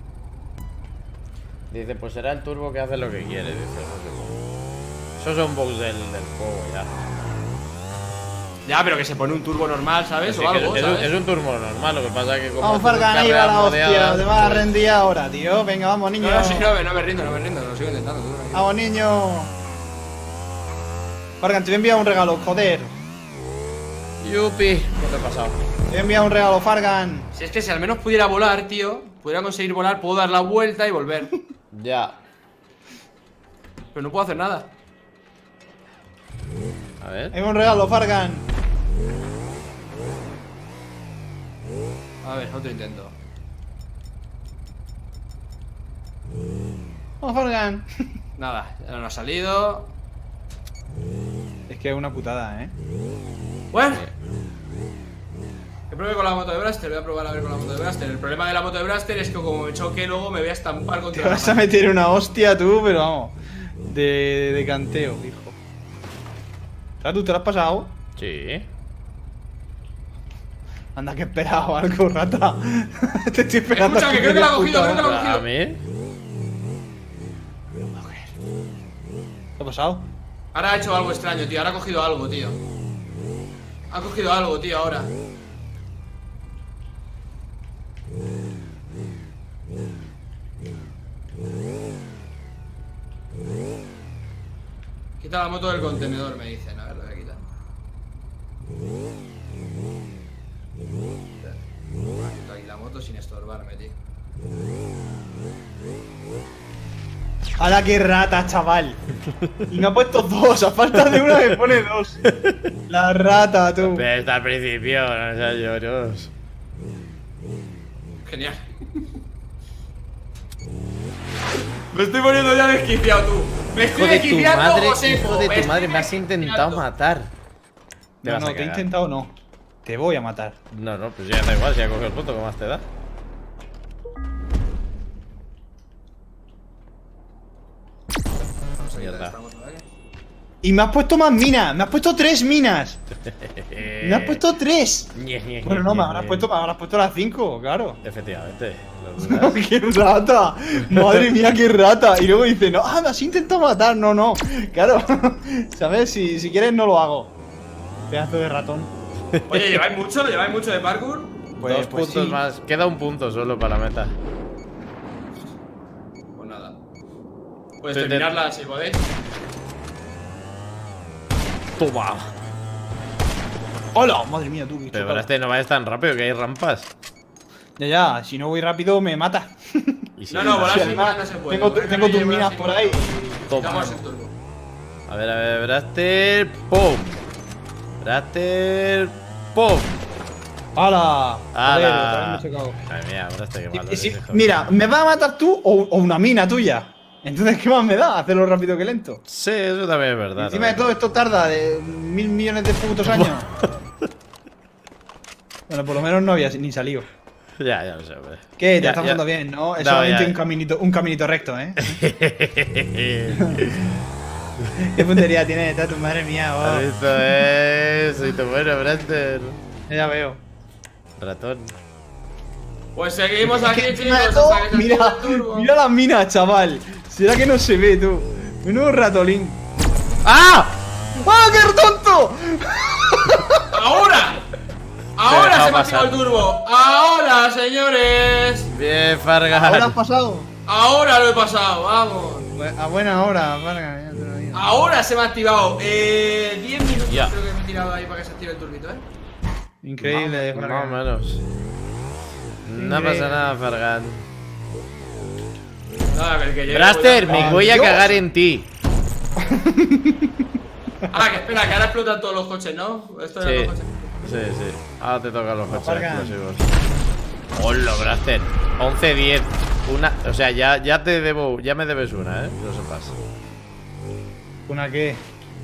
Dice, pues será el turbo que hace lo que quiere, dice. Esos son bugs del, del juego ya. Ya, pero que se pone un turbo normal, ¿sabes? Sí, o que algo, es, un- ¿sabes? es un turbo normal, lo que pasa es que como Vamos, esto es Fargan, ahí va carreras la hostia. modeadas, Te vas a pues- rendir ahora, tío. Venga, vamos, niño. No, no, sí, no, me- no me rindo, no me rindo, lo sigo intentando. tú, tranquilo. Vamos, niño. Fargan, te voy a enviar un regalo, joder. Yupi, ¿qué te ha pasado? Te voy a enviar un regalo, Fargan. Si es que si al menos pudiera volar, tío, pudiera conseguir volar, puedo dar la vuelta y volver. Ya. Pero no puedo hacer nada. A ver. Hay un regalo, Fargan. A ver, otro intento. Vamos, Fargan. Nada, ya no ha salido. Es que es una putada, ¿eh? Bueno. Que pruebe con la moto de Braster, voy a probar a ver con la moto de Braster. El problema de la moto de Braster es que como me choque luego me voy a estampar Te contra la vas a pared. meter una hostia tú, pero vamos. De, de canteo, hijo. ¿Sabes tú te lo has pasado? Sí. Anda, que he esperado algo, rata. Te estoy esperando. Escucha, que creo que lo ha cogido, creo que lo ha ¿A cogido. mí? ¿Qué ha pasado? Ahora ha hecho algo extraño, tío. Ahora ha cogido algo, tío. Ha cogido algo, tío, ahora. Quita la moto del contenedor, me dicen. A ver, lo voy a quitar. Quito ahí la moto sin estorbarme, tío. ¡Hala, qué rata, chaval! Y me ha puesto dos, a falta de una me pone dos. La rata, tú. Pero está al principio, no seas lloros. Genial. Me estoy poniendo ya desquiciado, tú. Me estoy Hijo de tu desquiciando, madre, Josepo, hijo de tu estoy madre, me has intentado desquiciando. matar. Te No, vas no, a te he cagar. intentado no. Te voy a matar. No, no, pues ya da igual, si ya cogido el punto, ¿qué más te da? Mierda. Estamos, ¿vale? Y me has puesto más minas. Me has puesto tres minas. Me has puesto tres. Ñe, ñe, Bueno, ñe, no, me ñe, habrás ñe. puesto, me habrás puesto las cinco, claro. Efectivamente. lo dudas. ¡Qué rata! Madre mía, qué rata. Y luego dice, no, ah, me has intentado matar. No, no. Claro. ¿Sabes? Si, si quieres, no lo hago. Pedazo de ratón. Oye, ¿lleváis mucho? ¿Lleváis mucho de parkour? Pues, Dos pues puntos sí. más. Queda un punto solo para la meta. Pues nada. Puedes Te- te- terminarla si podéis. Toma. ¡Hola! Madre mía, tú. qué Pero chocado. este no vayas tan rápido que hay rampas. Ya, ya, si no voy rápido me mata. Y si No, no, volar Sí, sin además, minas no se puede. tengo- Volar tengo sin tus minas minas sin por ahí. Toma. Quitamos el turbo. A ver, a ver, Braster. ¡Pum! Braster. ¡Pum! ¡Hala! Joder, otra vez ¡Hala! me he chocado. Madre mía, Braster, qué Y- malo. y si- eres, hijo. mira, ¿me vas a matar tú o, o una mina tuya? Entonces, ¿qué más me da? Hacerlo rápido que lento. Sí, eso también es verdad. Encima de también. todo esto tarda de mil millones de putos años. Bueno, por lo menos no había ni salido. Ya, ya lo sé, hombre. ¿Qué? Te Ya, está ya. pasando bien, ¿no? Es No, solamente ya. un caminito, un caminito recto, ¿eh? ¿Qué puntería tiene esta tu madre mía? Oh, Esto es. Soy tu bueno, Braster. ya veo. Ratón. Pues seguimos aquí, chicos. Encima de todo, hasta que se mira, active el turbo. mira las minas, chaval. ¿Será que no se ve, tú? Menudo ratolín. ¡Ah! ¡Ah, qué tonto! ¡Ahora! Te ¡Ahora dejaba se me ha activado el pasar. turbo! ¡Ahora, señores! Bien, Fargan. ¿Ahora has pasado? ¡Ahora lo he pasado! ¡Vamos! Pues, a buena hora, Vargas, ya te lo digo. Ahora se me ha activado. Eh. diez minutos Ya. creo que me he tirado ahí para que se active el turbito, ¿eh? Increíble, Más o Vargas. menos. No Increíble. pasa nada, Fargan. Nada, que el que llegue Braster, voy a- me voy a Dios. cagar en ti. Ah, que espera, que ahora explotan todos los coches, ¿no? Esto Sí, eran los coches. sí, sí. Ahora te tocan los coches Fargan. explosivos. Hola, Braster. once diez. Una, o sea, ya, ya te debo, ya me debes una, ¿eh? No sepas. ¿Una qué?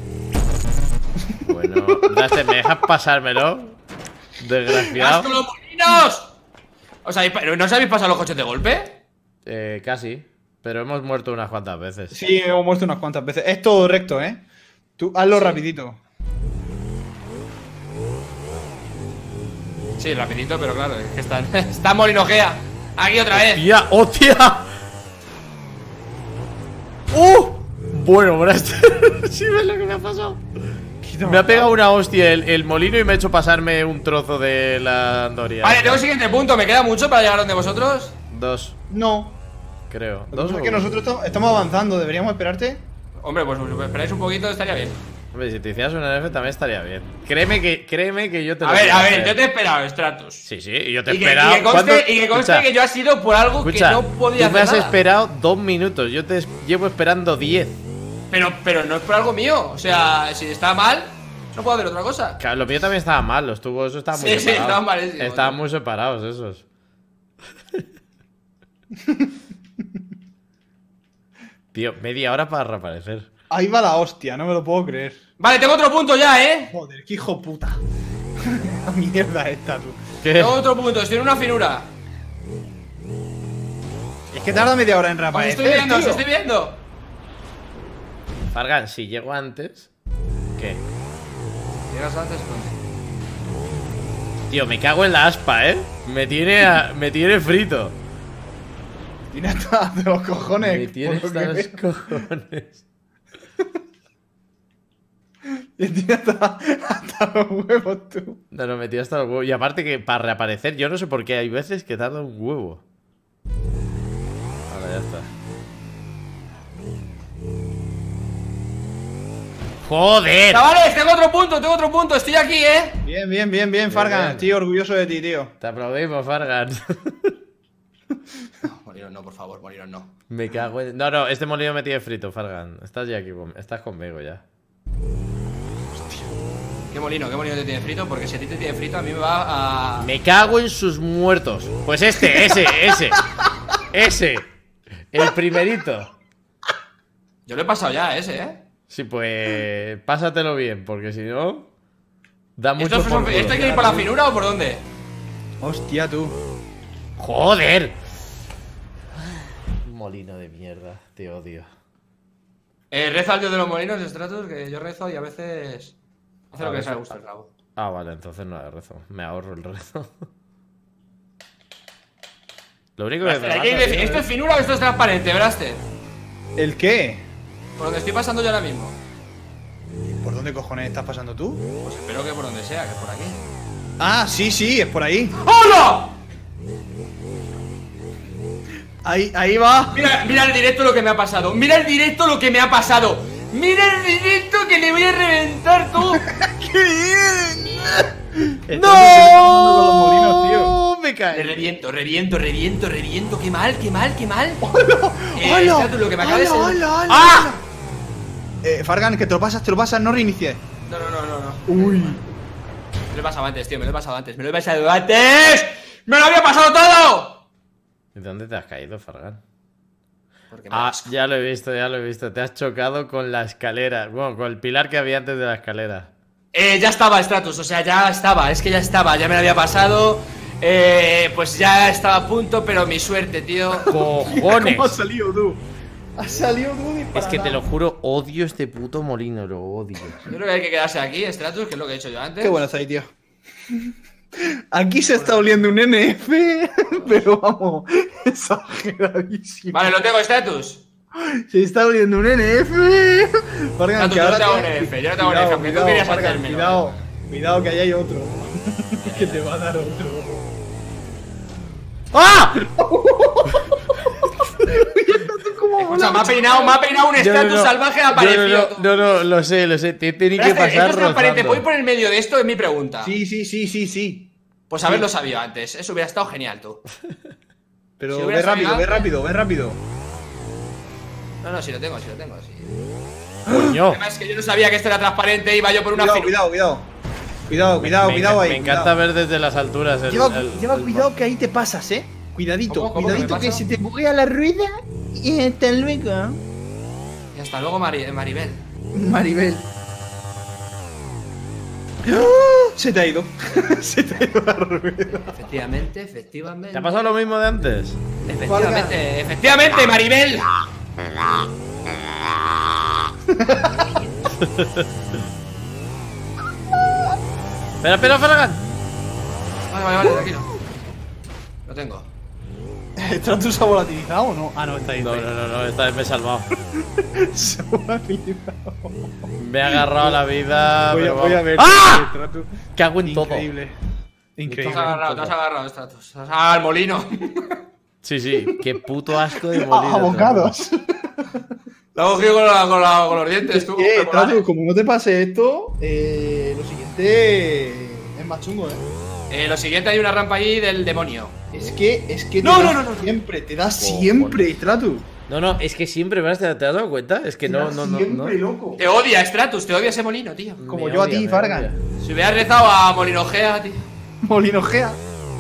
Bueno, Braster, ¿me dejas pasármelo? Desgraciado. ¡Hasta los molinos! O sea, ¿pero ¿no os habéis pasado los coches de golpe? Eh, casi. Pero hemos muerto unas cuantas veces. Sí, hemos muerto unas cuantas veces. Es todo recto, ¿eh? Tú hazlo rapidito. Sí, rapidito, pero claro, es que están. Está Molinogea. Aquí otra vez. ¡Hostia! ¡Hostia! ¡Uh! Bueno, Braster. Sí, ves lo que me ha pasado. Me ha pegado una hostia el, el molino y me ha hecho pasarme un trozo de la Andoria. Vale, tengo el siguiente punto. ¿Me queda mucho para llegar donde vosotros? Dos, No. creo. Lo que Dos pasa o es que uno. nosotros to- estamos avanzando. ¿Deberíamos esperarte? Hombre, pues si esperáis un poquito estaría bien. Hombre, si te hicieras un N F también estaría bien. Créeme que, créeme que yo te A lo ver, quiero a ver, hacer. yo te he esperado, Stratus. Sí, sí, y yo te he Y que, esperado. y que conste, ¿Cuánto- y que, conste Escucha, que yo ha sido por algo escucha, que no podía tú me hacer has nada. esperado dos minutos. Yo te es- llevo esperando diez. Pero, pero no es por algo mío. O sea, si está mal, no puedo hacer otra cosa. Claro, lo mío también estaba mal. Los tubos esos estaban muy Sí, sí, separados. estaban malísimos, Estaban tío. muy separados esos. Tío, media hora para reaparecer. Ahí va la hostia, no me lo puedo creer. Vale, tengo otro punto ya, ¿eh? Joder, qué hijo puta. La mierda esta, tú. ¿Qué? Tengo otro punto, estoy en una finura. Es que tarda media hora en Os reaparecer, estoy viendo, os tío. estoy viendo. Fargan, si llego antes. ¿Qué? Llegas antes, Tío, me cago en la aspa, ¿eh? Me tiene, a- me tiene frito. Tiene hasta de los cojones. Me tiene por lo hasta que los veo. cojones. Tiene hasta, hasta los huevos, tú. No, no, me tiene hasta los huevos. Y aparte que para reaparecer, yo no sé por qué hay veces que tarda un huevo. Ahora ya está. ¡Joder! Chavales, tengo otro punto, tengo otro punto, estoy aquí, ¿eh? Bien, bien, bien, bien, Fargan. bien. Estoy orgulloso de ti, tío. Te aplaudimos, Fargan. No, moriros no, por favor, moriros no. Me cago en... No, no, este molino me tiene frito, Fargan. Estás ya aquí, con- estás conmigo ya. ¿Qué molino, qué molino te tiene frito? Porque si a ti te tiene frito, a mí me va a... Me cago en sus muertos. Pues este, ese, ese. Ese. El primerito. Yo lo he pasado ya, ese, ¿eh? Sí, pues... Pásatelo bien, porque si no... Da mucho ¿Esto, por culo. ¿Esto hay que ir por la finura o por dónde? Hostia, tú. ¡Joder! Molino de mierda, te odio. Eh, reza al dios de los molinos, Stratus, que yo rezo y a veces... Hace A lo que veces. se le gusta el rabo. Ah, vale, entonces no le rezo. Me ahorro el rezo. Lo único que... Braster, hay que ir de- ¿Esto es finura o esto es transparente, Braster? ¿El qué? Por donde estoy pasando yo ahora mismo. ¿Por dónde cojones estás pasando tú? Pues espero que por donde sea, que por aquí. Ah, sí, sí, es por ahí. ¡Hola! Ahí, ahí va. Mira, mira el directo lo que me ha pasado. Mira el directo lo que me ha pasado. Mira el directo que le voy a reventar tú. ¡Qué bien! ¡No! Me cae. Reviento, reviento, reviento, reviento. Qué mal, qué mal, qué mal. ¡Hola! Eh, ¡Hola! espérate, lo que me acaba de ¡Hola, ser- hola, hola, ¡Ah! hola! Eh, Fargan, que te lo pasas, te lo pasas, no reinicies. No, no, no, no, no. Uy. Me lo he pasado antes, tío, me lo he pasado antes. Me lo he pasado antes. ¡Me lo había pasado todo! ¿Y dónde te has caído, Fargan? Porque me Ah, asco. ya lo he visto, ya lo he visto. Te has chocado con la escalera. Bueno, con el pilar que había antes de la escalera. Eh, ya estaba Stratus, o sea, ya estaba, es que ya estaba, ya me lo había pasado. Eh, pues ya estaba a punto, pero mi suerte, tío. ¡Cojones! ¿Cómo has salido tú? Has salido tú disparado. Es que te lo juro, odio este puto molino, lo odio. Yo creo que hay que quedarse aquí, Stratus, que es lo que he hecho yo antes. Qué bueno está ahí, tío. Aquí se está oliendo un N F, pero vamos, exageradísimo. Vale, lo tengo, Stratus. Se está oliendo un N F. Fargan, Stratus, que yo no ahora te hago te- N F, yo no te hago N Cuidado, F, aunque tú cuidado, querías Fargan, hacérmelo. Cuidado, cuidado que ahí hay otro. Que te va a dar otro. ¡Ah! Escucha, me ha peinado, me ha peinado un Yo Stratus no, salvaje no, apareció. No, no, no, no, lo sé, lo sé. Te tiene que Espera, pasar esto es transparente, rozando. ¿puedo ir por el medio de esto? Es mi pregunta. Sí, sí, sí, sí, sí. Pues haberlo sabido antes, eso hubiera estado genial, tú. Pero Si ve hubieras rápido, sabido ve antes. rápido, ve rápido. No, no, si lo tengo, si lo tengo, sí. Coño. Además es que yo no sabía que esto era transparente, iba yo por una Cuidado, fir- cuidado, cuidado. Cuidado, cuidado, me, cuidado ahí. Me encanta cuidado. ver desde las alturas el, Lleva, el- lleva el- cuidado que ahí te pasas, eh. Cuidadito, ¿Cómo, cómo cuidadito que me que pasa? se te buguea la rueda y hasta luego. Y hasta luego, Mari- Maribel. Maribel. Se te ha ido. Se te ha ido la rueda. Efectivamente, efectivamente. ¿Te ha pasado lo mismo de antes? Efectivamente, efectivamente, Maribel. Espera, espera, Fargan. Vale, vale, vale, tranquilo. Lo tengo. ¿Stratus ha volatilizado o no? Ah, no, está ahí. No, no, no, no, esta vez me he salvado. Se ha volatilizado. Me he agarrado la vida. Voy a, pero voy a vamos. ver. ¡Ah! Stratus. ¿Qué hago en todo? Increíble. Te Increíble. has agarrado, te has agarrado, Stratus. Te has agarrado al molino. Sí, sí, qué puto asco de A- molino. Abocados. Lo has cogido con, la- con, la- con los dientes, tú. Eh, como Stratus, como no te pase esto, eh, lo siguiente es más chungo, eh. Eh, lo siguiente, hay una rampa ahí del demonio. Es que, es que No, te no, da no, no. siempre, te da siempre, Stratus. No, no, es que siempre, ¿verdad? ¿Te, te has dado cuenta? Es que Te no, da no, no. siempre, no. loco. Te odia, Stratus, te odia ese molino, tío. Como Me yo a odia, ti, me Fargan. odia. Si hubieras rezado a Molinogea, tío. Molinogea.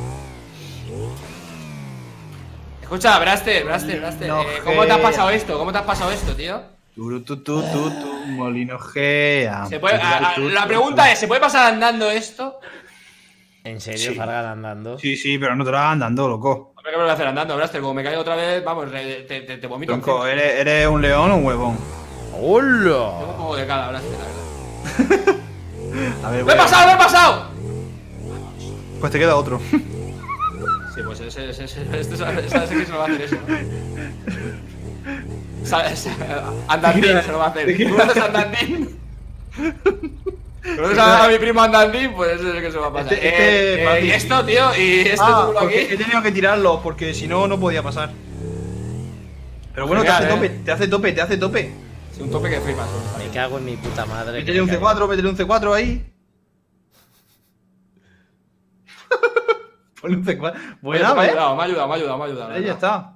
Escucha, Braster, Braster, Braster. eh, ¿Cómo te has pasado esto? ¿Cómo te has pasado esto, tío? Tu, tu, tu, tu, tu, Molinogea. ¿Se puede, a- a- la pregunta es, ¿se puede pasar andando esto? ¿En serio, Sí. Fargan andando? Sí, sí, pero no te lo hagas andando, loco. ¿Por qué me lo voy a hacer andando, Braster? Como me caigo otra vez, vamos, re- te, te, te vomito. Tronco, Tengo ¿eres, ¿eres un león o un huevón? ¡Hola! un poco de cara, Braster, la verdad. A ver, ¡Lo he voy a- pasado, lo he pasado! Pues te queda otro. Sí, pues ese, ese, ese, este sabe sabe que se lo va a hacer eso, ¿no? Sabe- sabe- Andandín se lo va a hacer. ¿Tú conoces a Andandín? ¿Conoces a, a mi primo Andandín? Pues ese es el que se va a pasar. Este- este Eh, eh, fácil. y esto, tío, y este Ah, túmulo porque aquí. he tenido que tirarlo, porque si no, no podía pasar. Pero bueno, te Genial, hace eh. tope, te hace tope, te hace tope. Es un tope que flipas. Me cago en mi puta madre. que Métele me un C caigo. cuatro, métele un C cuatro ahí. Ponle un C cuatro. Buena, me ha ¿ves? ayudado, me ha ayudado, me ha ayudado, me ha ayudado. Ahí ya está.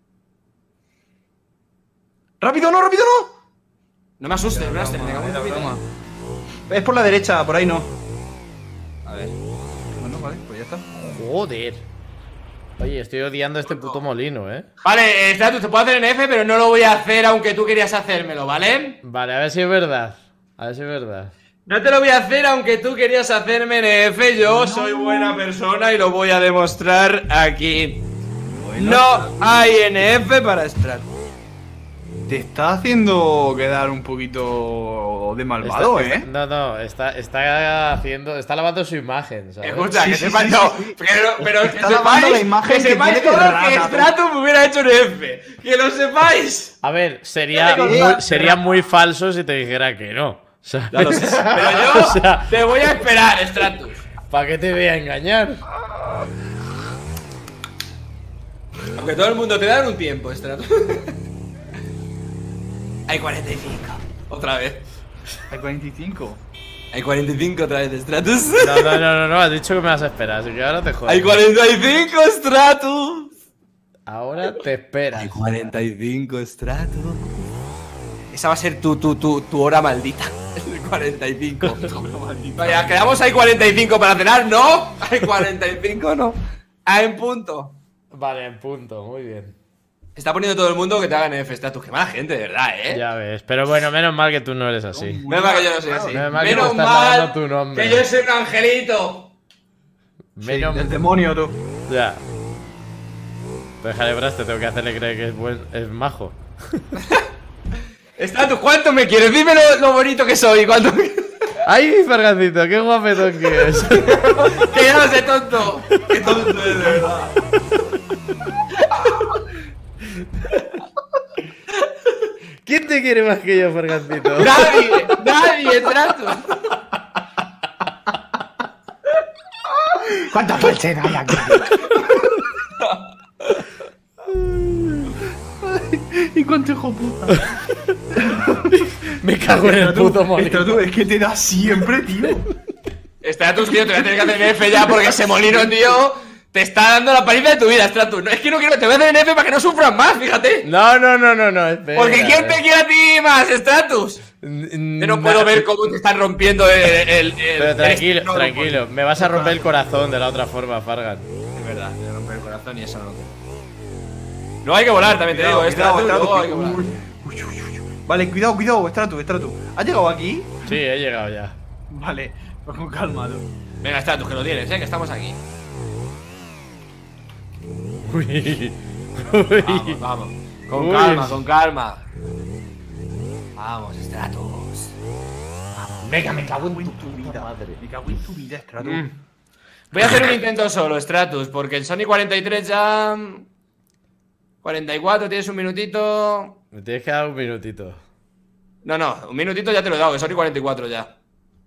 ¡Rápido, no, rápido, no! No me asustes, Braster, me cago en Era tu vida. broma. Es por la derecha, por ahí no. A ver. Bueno, vale, pues ya está. Joder. Oye, estoy odiando este puto molino, ¿eh? Vale, Stratus, te puedo hacer en F, pero no lo voy a hacer aunque tú querías hacérmelo, ¿vale? Vale, a ver si es verdad. A ver si es verdad. No te lo voy a hacer aunque tú querías hacerme en F. Yo soy buena persona y lo voy a demostrar aquí. No hay N F para Stratus. Te está haciendo quedar un poquito de malvado, Está- ¿eh? está- no, no, está, está haciendo. Está lavando su imagen, ¿sabes? Escucha, Sí, que sí, sepan, sí, no, sí, sí. pero, pero que Está lavando sepáis, la imagen que que sepáis tiene de todo rata, que tú. Stratus me hubiera hecho en F. Que lo sepáis. A ver, sería Sí. muy, sería muy falso si te dijera que no. O sea, Pero yo o sea, te voy a esperar, Stratus. ¿Para qué te voy a engañar? Aunque todo el mundo te da un tiempo, Stratus. Hay cuarenta y cinco. Otra vez. Hay cuarenta y cinco. Hay cuarenta y cinco otra vez, Stratus. No, no, no, no, no, has dicho que me vas a esperar, así que ahora te jodas. Hay cuarenta y cinco, Stratus. Ahora te esperas. Hay cuarenta y cinco, Stratus. Esa va a ser tu, tu, tu, tu hora maldita. El cuarenta y cinco. Vaya, quedamos ahí cuarenta y cinco para cenar, ¿no? Hay cuarenta y cinco, ¿no? Ah, en punto. Vale, en punto, muy bien. Está poniendo todo el mundo que te hagan F, Stratus. Qué mala gente, de verdad, ¿eh? Ya ves, pero bueno, menos mal que tú no eres así. Menos mal que yo no soy así. Menos mal que te Menos estás mal dando tu nombre. que yo soy un angelito. Menos El demonio, tú. Ya. Pero déjale, Bras, te tengo que hacerle creer que es buen, es majo. Stratus, ¿cuánto me quieres? Dime lo, lo bonito que soy. ¿Cuánto me... ¡Ay, mi Fargancito! ¡Qué guapetón que es! Que ya no sé, tonto. Qué tonto es, de verdad. ¿Quién te quiere más que yo, Fargancito? Nadie, nadie, Stratus. ¿Cuánta falsera hay aquí? ¿Y cuánto hijo puta? Me cago en el puto molino. Esto tú, es que te da siempre, tío. Stratus, tío, te voy a tener que hacer F ya porque ese molino, tío, te está dando la paliza de tu vida, Stratus. No, es que no quiero, te voy a hacer F para que no sufras más, fíjate. No, no, no, no, no. Espera, Porque ¿quién te eh. quiere a ti más, Stratus? Yo no puedo ver cómo te están rompiendo el... el, el Pero el tranquilo, esternón, tranquilo. Me vas a romper el corazón de la otra forma, Fargan. Es verdad, me rompe el corazón y eso no. No hay que volar, también te digo, Stratus, luego hay que volar. Uy, uy, uy, uy. Vale, cuidado, cuidado, Stratus, Stratus. ¿Has llegado aquí? Sí, he llegado ya. Vale, pues con calma, tú. Venga, Stratus, que lo tienes, eh, que estamos aquí. Uy. Uy. Vamos, vamos. Con Uy. calma, con calma. Vamos, Stratus. Venga, me cago en tu vida. Madre. Me cago en tu vida, Stratus. Mm. Voy a hacer un intento solo, Stratus, porque el Sony cuarenta y tres ya... cuarenta y cuatro, tienes un minutito... Me tienes que dar un minutito. No, no, un minutito ya te lo he dado, que Sony cuarenta y cuatro ya.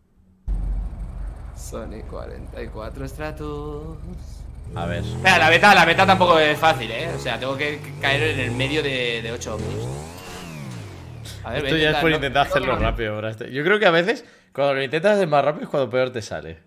Sony cuarenta y cuatro, Stratus... A ver. Espera, la beta, la beta tampoco es fácil, ¿eh? O sea, tengo que caer en el medio de, de ocho ovnis. A ver, Esto voy a ya es por ¿no? intentar hacerlo rápido, Bras. Yo creo que a veces, cuando lo intentas hacer más rápido, es cuando peor te sale.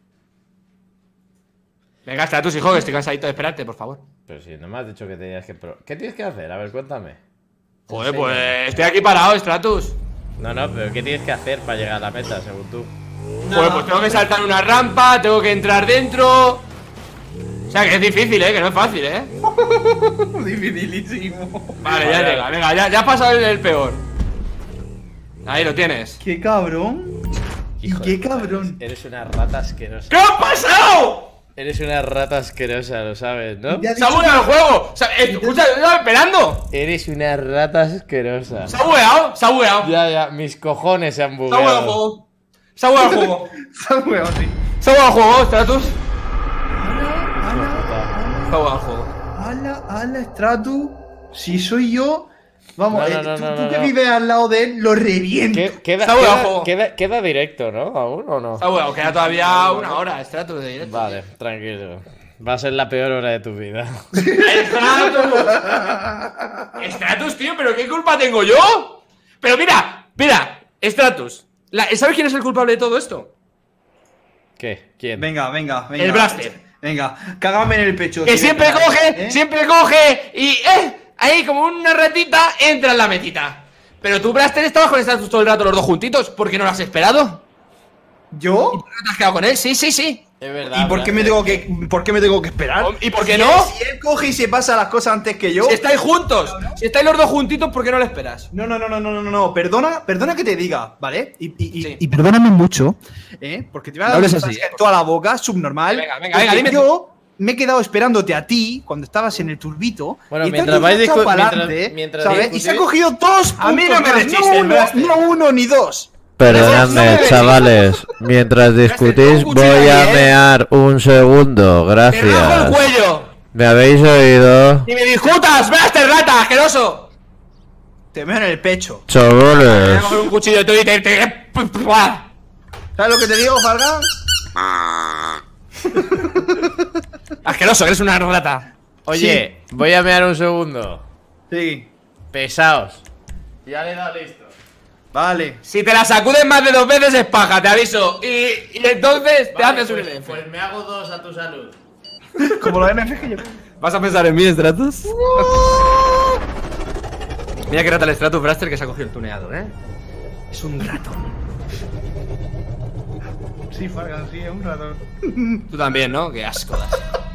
Venga, Stratus, hijo, que estoy cansadito de esperarte, por favor. Pero si no me has dicho que tenías que... pro- ¿Qué tienes que hacer? A ver, cuéntame. Joder, pues estoy aquí parado, Stratus. No, no, pero ¿qué tienes que hacer para llegar a la meta, según tú? Joder, pues tengo que saltar una rampa, tengo que entrar dentro. O sea, que es difícil, ¿eh? Que no es fácil, ¿eh? Dificilísimo. Vale, ya llega, venga, ya, ya ha pasado el, el peor. Ahí lo tienes. Qué cabrón. Y Hijo qué de puta, cabrón. Eres una rata asquerosa. ¿Qué ha pasado? Eres una rata asquerosa, lo sabes, ¿no? Ya- ¡Se ha bugueado el juego! O sea, eh, escucha, yo estaba esperando. Eres una rata asquerosa. Se ha bugueado, se ha bugueado. Ya, ya, mis cojones se han Se ha bugueado el bugueado. juego. Se ha bugueado el juego. Se ha huevo, sí. Se ha bugueado el juego, Stratus. Se Ala, ha buguado el juego. ala, ala, Stratus. Si soy yo. Vamos, No, eh, no, no, tú, no, tú no, que no. vives al lado de él, lo reviento. ¿Qué- queda, Se ha bugueado el queda, juego. queda, queda directo, ¿no? ¿Aún o no? Se ha bugueado, queda todavía una hora, Stratus, de directo. Vale, tranquilo. Va a ser la peor hora de tu vida. ¡Stratus! ¡Stratus, tío! ¿Pero qué culpa tengo yo? Pero mira, mira, Stratus. la- ¿Sabes quién es el culpable de todo esto? ¿Qué? ¿Quién? Venga, venga, venga. El Blaster. Venga, cágame en el pecho. Que si siempre ves coge, ¿eh? siempre coge y ¡eh! Ahí como una ratita entra en la metita. Pero tú, Blaster, estabas con Stratus todo el rato los dos juntitos. ¿Por qué no lo has esperado? ¿Yo? ¿No te has quedado con él? Sí, sí, sí. Es verdad. ¿Y por qué me tengo que, por qué me tengo que esperar? ¿Y por qué Si no? él- Si él coge y se pasa las cosas antes que yo. Si estáis juntos, si estáis los dos juntitos, ¿por qué no le esperas? No, no, no, no, no, no, no. Perdona, perdona que te diga, ¿vale? Y, y, y- Sí. y perdóname mucho, ¿eh? Porque te voy a No dar hables un así, mensaje ¿eh? en toda la boca, subnormal. Venga, venga, porque venga, dime yo me he quedado esperándote a ti cuando estabas en el turbito. Bueno, y te mientras has vais echado discu- pa'lante, mientras- mientras ¿sabes? Y se ha discutís- cogido dos A mí no puntos me más, decís, no el uno, Blaster. no uno ni dos. Perdonadme, No me chavales. Mientras discutís, un cuchillo voy ahí, a ¿eh? mear un segundo. ¡Te rajo el Gracias. cuello! ¿Me habéis oído? ¡Y me discutas, Blaster, rata, asqueroso! Te veo en el pecho. Te voy a Chavales. coger un cuchillo tú y te... te- ¿Sabes lo que te digo, Fargan? Asqueroso, que eres una rata. Oye, voy a mear un segundo. Sí. Pesaos. Ya le he dado listo. Vale. Si te la sacudes más de dos veces es paja, te aviso. Y, y entonces te Vale, haces un pues, N F. pues me hago dos a tu salud. Como los N F que yo. ¿Vas a pensar en mí, Stratus? Mira que rata el Stratus Braster que se ha cogido el tuneado, ¿eh? Es un ratón. Sí, Fargan, sí, es un ratón. Tú también, ¿no? Qué asco das.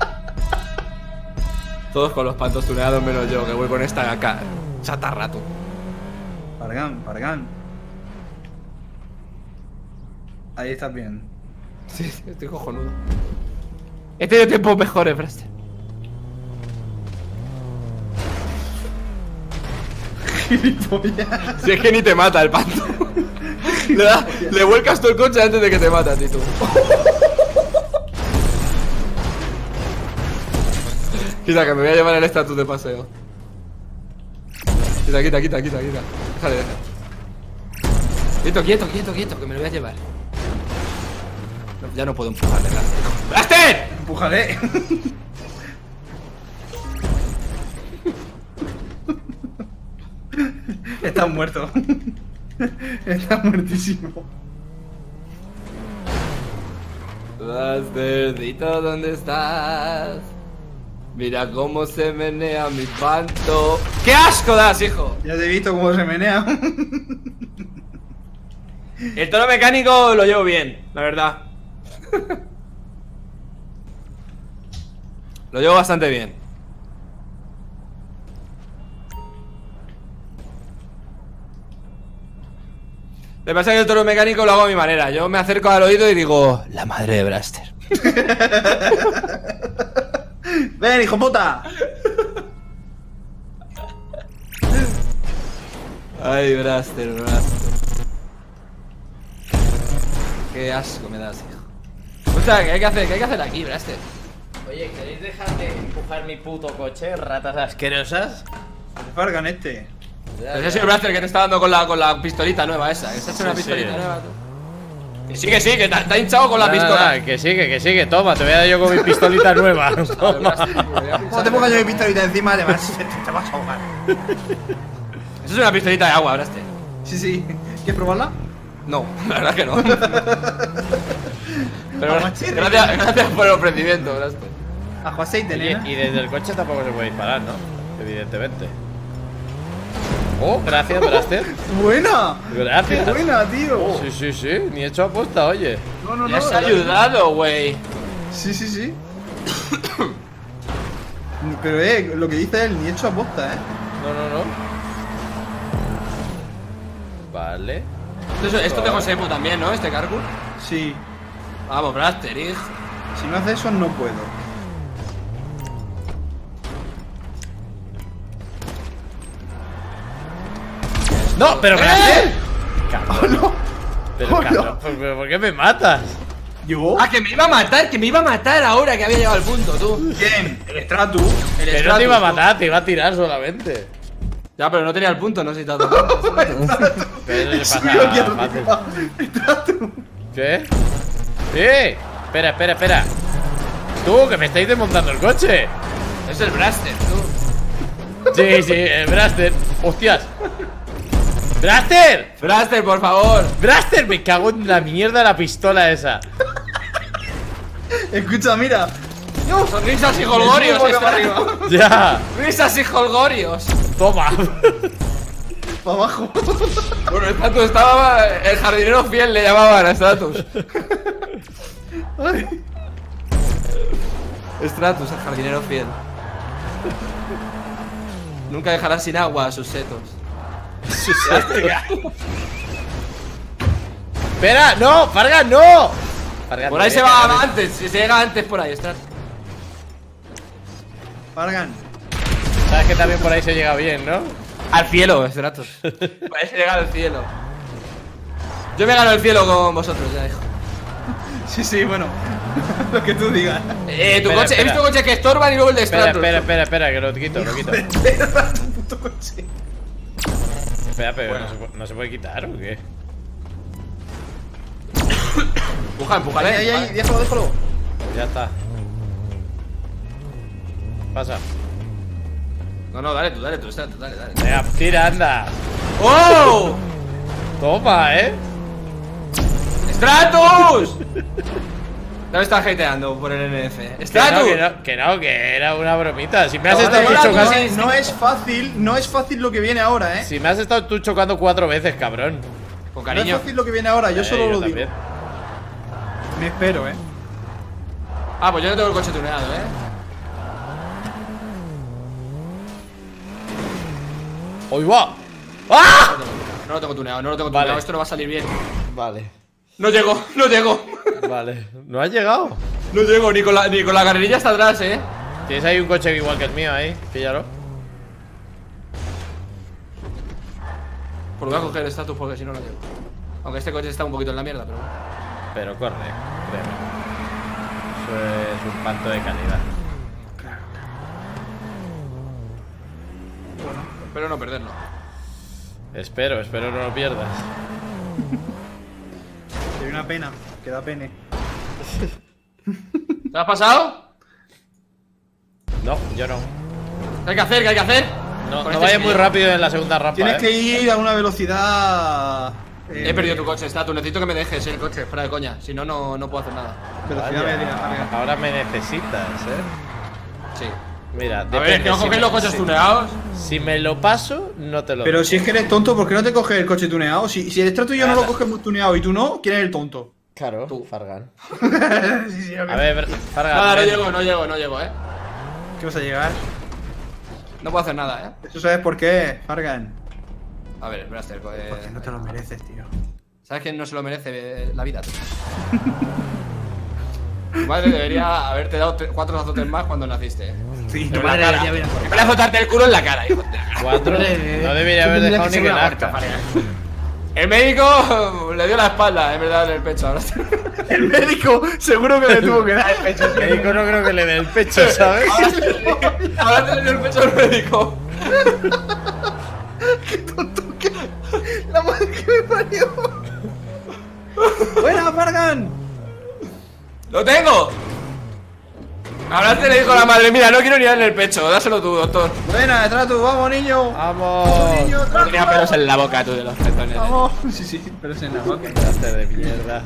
Todos con los pantos tuneados menos yo, que voy con esta acá. Chata rato. Fargan, Fargan. Ahí estás bien. Sí, estoy cojonudo. He tenido tiempos mejores, Braster. Si es que ni te mata el panto. Le, da- le vuelcas todo el coche antes de que te mata a ti, tú. Quita, que me voy a llevar el estatus de paseo. Quita, quita, quita, quita, quita. Déjale, déjale. Quieto, quieto, quieto, quieto, que me lo voy a llevar. No, ya no puedo empujarle, Blaster. ¡Blaster! Empújale. Estás muerto. Estás muertísimo. Blasterdito, ¿dónde estás? Mira cómo se menea mi panto. ¡Qué asco das, hijo! Ya te he visto cómo se menea. El tono mecánico lo llevo bien, la verdad. Lo llevo bastante bien. Lo que pasa es que el toro mecánico lo hago a mi manera. Yo me acerco al oído y digo, la madre de Braster. Ven, hijo puta. Ay, Braster, Braster. Qué asco me das, hijo. O sea, ¿qué hay que hacer? ¿Qué hay que hacer aquí, Braster? Oye, ¿queréis dejar de empujar mi puto coche, ratas asquerosas? Fargan este. Ese es el Braster que te está dando con la, con la pistolita nueva esa. Que se ha hecho una Sí, pistolita sí. nueva, tú. Que sí, que sí, que te, te ha hinchado con la Nada, pistola. nada, que sigue, que sigue, toma, te voy a dar yo con mi pistolita nueva. Toma. Como te pongo yo mi pistolita encima, te vas, te vas a ahogar. Eso es una pistolita de agua, Braster. Sí, sí. ¿Quieres probarla? No, la verdad que no. Pero Aguachirri. gracias, gracias por el ofrecimiento, Braster. Ajo aceite, Oye, nena. y desde el coche tampoco se puede disparar, ¿no? Evidentemente. Oh, gracias, Braster. Buena. Gracias. Qué buena, tío. Sí, sí, sí, ni he hecho aposta, oye. No, no, Me no. has la- ayudado, güey. Sí, sí, sí. Pero eh, lo que dice él, ni hecho aposta, eh. No, no, no. Vale. Esto, esto te Josepo también, ¿no? Este Carcu. Sí. Vamos, Braster, hijo. Si no hace eso, no puedo. No, pero Braster. ¡Oh, no! Pero, Oh, cabrón, no. ¿pero por qué me matas? ¿Yo? Ah, que me iba a matar, que me iba a matar ahora que había llegado al punto, tú. ¿Quién? El Stratus. El Que no te iba a Stratus, tú. matar, te iba a tirar solamente. Ya, pero no tenía el punto, no sé si te has dado cuenta. Pero eso le Subió aquí pasa fácil. arriba. Stratus. ¿Qué? ¡Sí! Espera, espera, espera. Tú, que me estáis desmontando el coche. Es el Braster, tú. Sí, sí, el Braster. ¡Hostias! ¡Braster! Braster, por favor. ¡Braster! Me cago en la mierda la pistola esa. Escucha, mira. Sonrisas y holgorios, Me subo para esta. arriba. Ya. Risas y holgorios. Toma. Para abajo. Bueno, Stratus estaba. El jardinero fiel le llamaban a Stratus. Ay. Stratus, el jardinero fiel. Nunca dejará sin agua a sus setos. Espera, no, Fargan, no. Fargan, Por ahí no, se eh, va eh, antes, si se llega antes por ahí, Stratus. Fargan. Sabes que también por ahí se llega bien, ¿no? Al cielo, Stratus. Por ahí se llega al cielo. Yo me gano el cielo con vosotros, ya, hijo. Sí, sí, bueno. Lo que tú digas. Eh, tu Espera, coche, he espera. visto coches que estorban y luego el de Espera, Stratus. espera, espera, espera, que lo quito, lo quito. Espera tu puto coche. Espera, pero no, se puede, ¿no se puede quitar o qué? Empuja, empújale. Ahí, ahí, ahí, déjalo, déjalo. Ya está. Pasa. No, no, dale tú, dale tú, dale, dale, dale. Venga, tira, anda. ¡Oh! Toma, eh. ¡Stratus! Ya me estás hateando por el N F. Que no, ¡Stratus! que no, que no, que era una bromita. Si me has No, estado vale, tú vale, No chocando. es, no es fácil, no es fácil lo que viene ahora, eh. Si me has estado tú chocando cuatro veces, cabrón. Con No es cariño. fácil lo que viene ahora, yo Eh, solo lo digo. también. Me espero, eh. Ah, pues yo no tengo el coche tuneado, eh. ¡Hoy va! ¡Ah! No lo tengo tuneado, no lo tengo Vale. tuneado. Esto no va a salir bien. Vale, No llego, no llego. vale. ¿No has llegado? No llego, ni con la, ni con la carrerilla hasta atrás, eh. Tienes ahí un coche igual que el mío ahí. Píllalo. Pues voy a coger el estatus porque si no, no llego. Aunque este coche está un poquito en la mierda, pero bueno. Pero corre, créeme. Eso es un panto de calidad. Espero no perderlo. Espero, espero no lo pierdas. Hay una pena, que da pene. ¿Te lo has pasado? No, yo no. ¿Qué hay que hacer? ¿Qué hay que hacer? No, Con no este vayas sí muy yo. rápido en la segunda rampa. Tienes eh. que ir a una velocidad. eh, He perdido tu coche, Estatus. Necesito que me dejes el coche, fuera de coña. Si no, no, no puedo hacer nada. Velocidad Vaya, media, Fargan. ahora me necesitas, eh. Sí. Mira, A ver, depende, es que no si coges me- los coches si- tuneados. Si me lo paso, no te lo Pero doy. si es que eres tonto, ¿por qué no te coges el coche tuneado? Si, si el estrato y yo no lo Nada. cogemos tuneado y tú no, ¿quién es el tonto? Claro, Tú. Fargan. Sí, sí, ok. A ver, Fargan. Nada, no ven. llego, no llego, no llego, eh. ¿Qué vas a llegar? No puedo hacer nada, eh. ¿Eso sabes por qué, Fargan? A ver, espera, eh. Porque no te lo mereces, tío. ¿Sabes quién no se lo merece eh, la vida? Tu madre debería haberte dado tre- cuatro azotes más cuando naciste. eh. Sí, Pero tu en la madre cara. debería haber En vez de azotarte el culo en la cara, hijo de la- Cuatro. Hombre, No debería haber tú tendrías dejado que ni ser que una nazca. vaca, El médico le dio la espalda, en verdad, en el pecho. Ahora El médico seguro que le tuvo que dar el pecho. El médico no creo que le dé el pecho, ¿sabes? ahora te le dio el pecho al médico. La madre que me parió. Buena, Fargan. ¡Lo tengo! Ahora te le dijo la madre, mira, no quiero ni darle el pecho, dáselo tú, doctor. Buena, Estratus, vamos, niño. ¡Vamos! Niño, No Estratus. tenía pelos en la boca tú de los petones. Vamos. Sí, sí, pero es en la boca. Pedazo de mierda.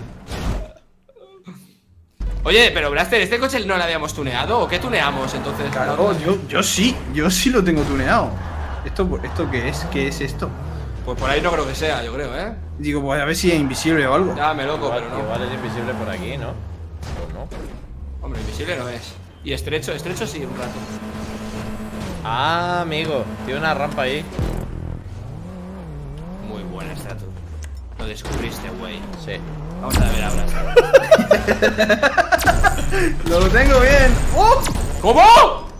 Oye, pero Blaster, ¿este coche no lo habíamos tuneado? ¿O qué tuneamos entonces? Claro, yo, yo sí, yo sí lo tengo tuneado. ¿Esto, ¿Esto qué es? ¿Qué es esto? Pues por ahí no creo que sea, yo creo, ¿eh? Digo, pues a ver si es invisible o algo. Ya me loco, Igual, pero no. igual es invisible por aquí, ¿no? ¿O no? Hombre, invisible no es. Y estrecho, estrecho sí, un rato. Ah, amigo, tiene una rampa ahí. Muy buena estatua. Lo descubriste, güey. Sí. Vamos a ver ahora. Lo tengo bien. ¡Oh! ¿Cómo?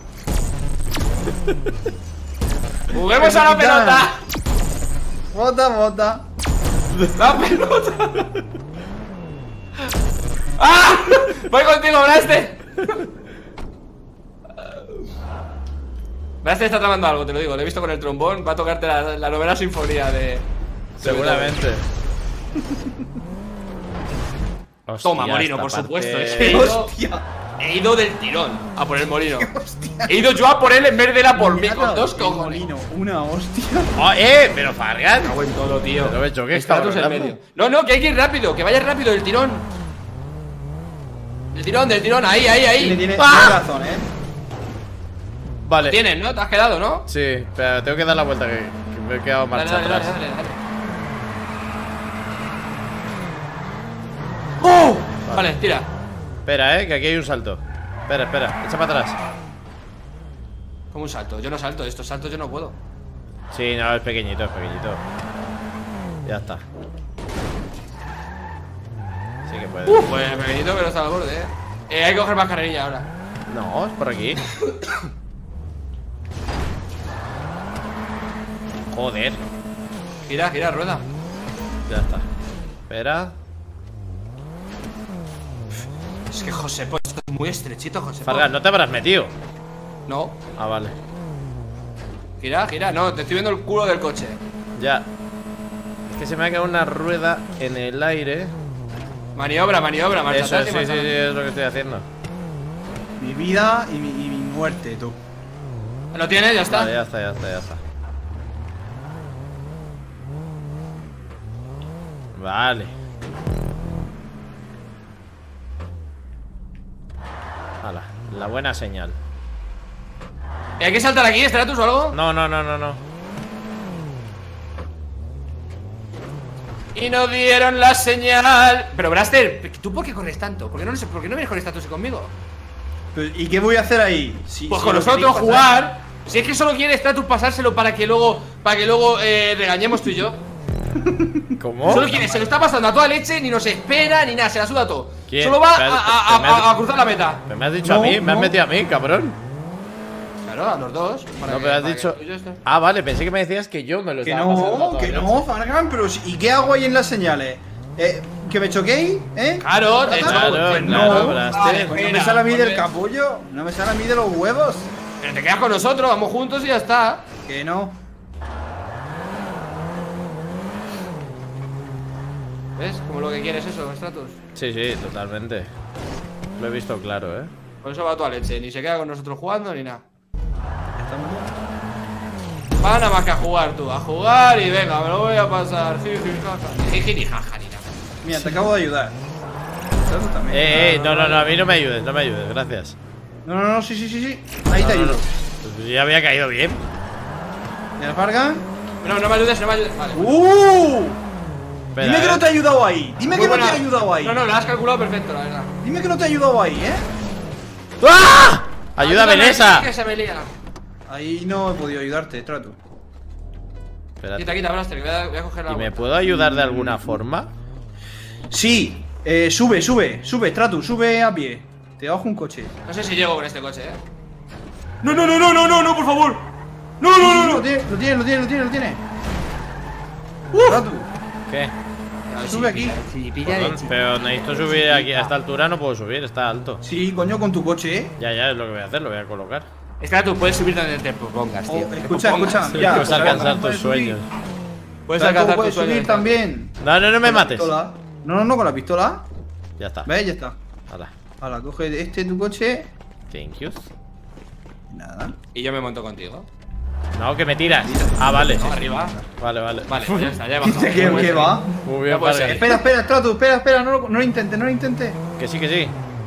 ¡Juguemos a la pelota! Bota, bota. ¡La pelota! ¡Ah! ¡Voy contigo, Blaster! Blaster está tramando algo, te lo digo. Lo he visto con el trombón. Va a tocarte la, la novena sinfonía de... Seguramente. Toma, Hostia, Molino, esta por parte- supuesto. Es que he ido, Hostia. he ido del tirón a por el Molino. He ido yo a por él en vez de él a por mí Mira, con dos el cojones. molino, una hostia. ¡Oh, eh! Pero Fargan. Cago en todo, tío. Pero me he hecho, ¿qué Estatus estamos en hablando? medio. No, no, que hay que ir rápido, que vaya rápido del tirón. Del tirón, del tirón, ahí, ahí, ahí. Tiene, tiene, ¡Ah! tiene razón, eh. Vale. Tienes, ¿no? Te has quedado, ¿no? Sí, pero tengo que dar la vuelta que, que me he quedado Dale, marcha dale, dale, atrás. dale, dale. ¡Oh! Vale, tira. Espera, eh, que aquí hay un salto. Espera, espera, echa para atrás. Como un salto. Yo no salto, estos saltos yo no puedo. Sí, no, es pequeñito, es pequeñito. Ya está. Sí que puede. Pues pequeñito, pero está al borde, eh. Eh, hay que coger más carrerilla ahora. No, es por aquí. Joder. Gira, gira, rueda. Ya está. Espera. Es que José, pues esto es muy estrechito, José. Fargan, ¿no te habrás metido? No. Ah, vale. Gira, gira. No, te estoy viendo el culo del coche. Ya. Es que se me ha quedado una rueda en el aire. Maniobra, maniobra, marcha Eso, atrás sí, y sí, marcha sí, adelante. es lo que estoy haciendo. Mi vida y mi, y mi muerte, tú. Lo tienes, ya está. Vale, ya está, ya está, ya está. Vale. Hala, la buena señal. ¿Y hay que saltar aquí, Stratus o algo? No, no, no, no, no. Y no dieron la señal. Pero Braster, ¿tú por qué corres tanto? ¿Por qué no, ¿por qué no vienes con Stratus y conmigo? Pero, ¿y qué voy a hacer ahí? Si, Pues si con lo nosotros queréis pasar- jugar. Si es que solo quiere Stratus pasárselo para que luego Para que luego eh, regañemos tú y yo. ¿Cómo? Solo quiere, se lo está pasando a toda leche. Ni nos espera, ni nada, se la suda todo. ¿Quién? Solo va a, Pero- a- a- pero me has- a- a cruzar la meta. Pero me has dicho No, a mí, me has no. metido a mí, cabrón. Claro, a los dos. para No, que- pero has para que dicho. tú y yo esto- Ah, vale, pensé que me decías que yo me lo Que estaba pasando a no, toda que leche. no, Fargan, pero si- ¿y qué hago ahí en las señales? Eh, ¿Que me choquéis? ¿Eh? Claro, ¿Trata? eh, Claro, Pues claro, no. Braster. Vale, Pues no Mira, me sale a mí del pues- capullo, no me sale a mí de los huevos. Pero te quedas con nosotros, vamos juntos y ya está. Que no. ¿Ves? Como lo que quieres eso, Stratus. Sí, sí, totalmente. Lo he visto claro, eh. Por eso va a toda leche. Ni se queda con nosotros jugando ni nada. Va nada más que a jugar tú. A jugar y venga, me lo voy a pasar. Jiji, jaja. Ni jiji ni jaja ni nada. Mira, te acabo de ayudar. Tú también. Eh, eh, no, no, no, a mí no me ayudes, no me ayudes, gracias. No, no, no, sí, sí, sí, sí. Ahí te No, no, ayudo. no. Pues ya había caído bien. ¿Ya, Fargan? No, no me ayudes, no me ayudes. Vale. ¡Uh! Espera, Dime que eh. no te he ayudado ahí. Dime Muy que no te buena. he ayudado ahí. No, no, lo has calculado perfecto, la verdad. Dime que no te he ayudado ahí, ¿eh? ¡Ah! ¡Ayúdame en Ayúdame, esa! Que se me lía. Ahí no he podido ayudarte, trato. Espérate. Quita, quita, Blaster, que voy a, voy a coger la ¿Y me vuelta. puedo ayudar de alguna forma? Sí, eh, sube, sube, sube, Tratu, sube a pie. Te bajo un coche. No sé si llego con este coche, eh. No, no, no, no, no, no, no, por favor. No, Sí, no, sí, no, Lo no. tiene, lo tiene, lo tiene, lo tiene, lo tiene. Tratu, ¿Qué? sube aquí. Sí, Perdón, pero necesito subir aquí. A esta altura no puedo subir, está alto. Sí, coño, con tu coche, eh. Ya, ya, es lo que voy a hacer, lo voy a colocar. Espera, tú puedes subir donde te propongas, tío. Oh, Te escucha, propongas. escucha, Sí, mira. puedes ¿sabes alcanzar cómo puedes tus subir? sueños. Puedes ¿Sabes cómo alcanzar puedes tus sueños. subir también? No, no, no me Con la mates. pistola. No, no, no, con la pistola. Ya está. ¿Ves? Ya está. Hala. Ahora, coge este tu coche. Thank you. Nada. Y yo me monto contigo. No, que me tiras. Ah, vale. No, arriba. Vale, vale. Vale, pues ya está, ya he bajado. Dice que, que va. Muy Ya bien, puede Fargan. ser. Espera, espera, Tratu, espera, espera, no, lo- no lo intentes, no lo intentes. Que sí, que sí.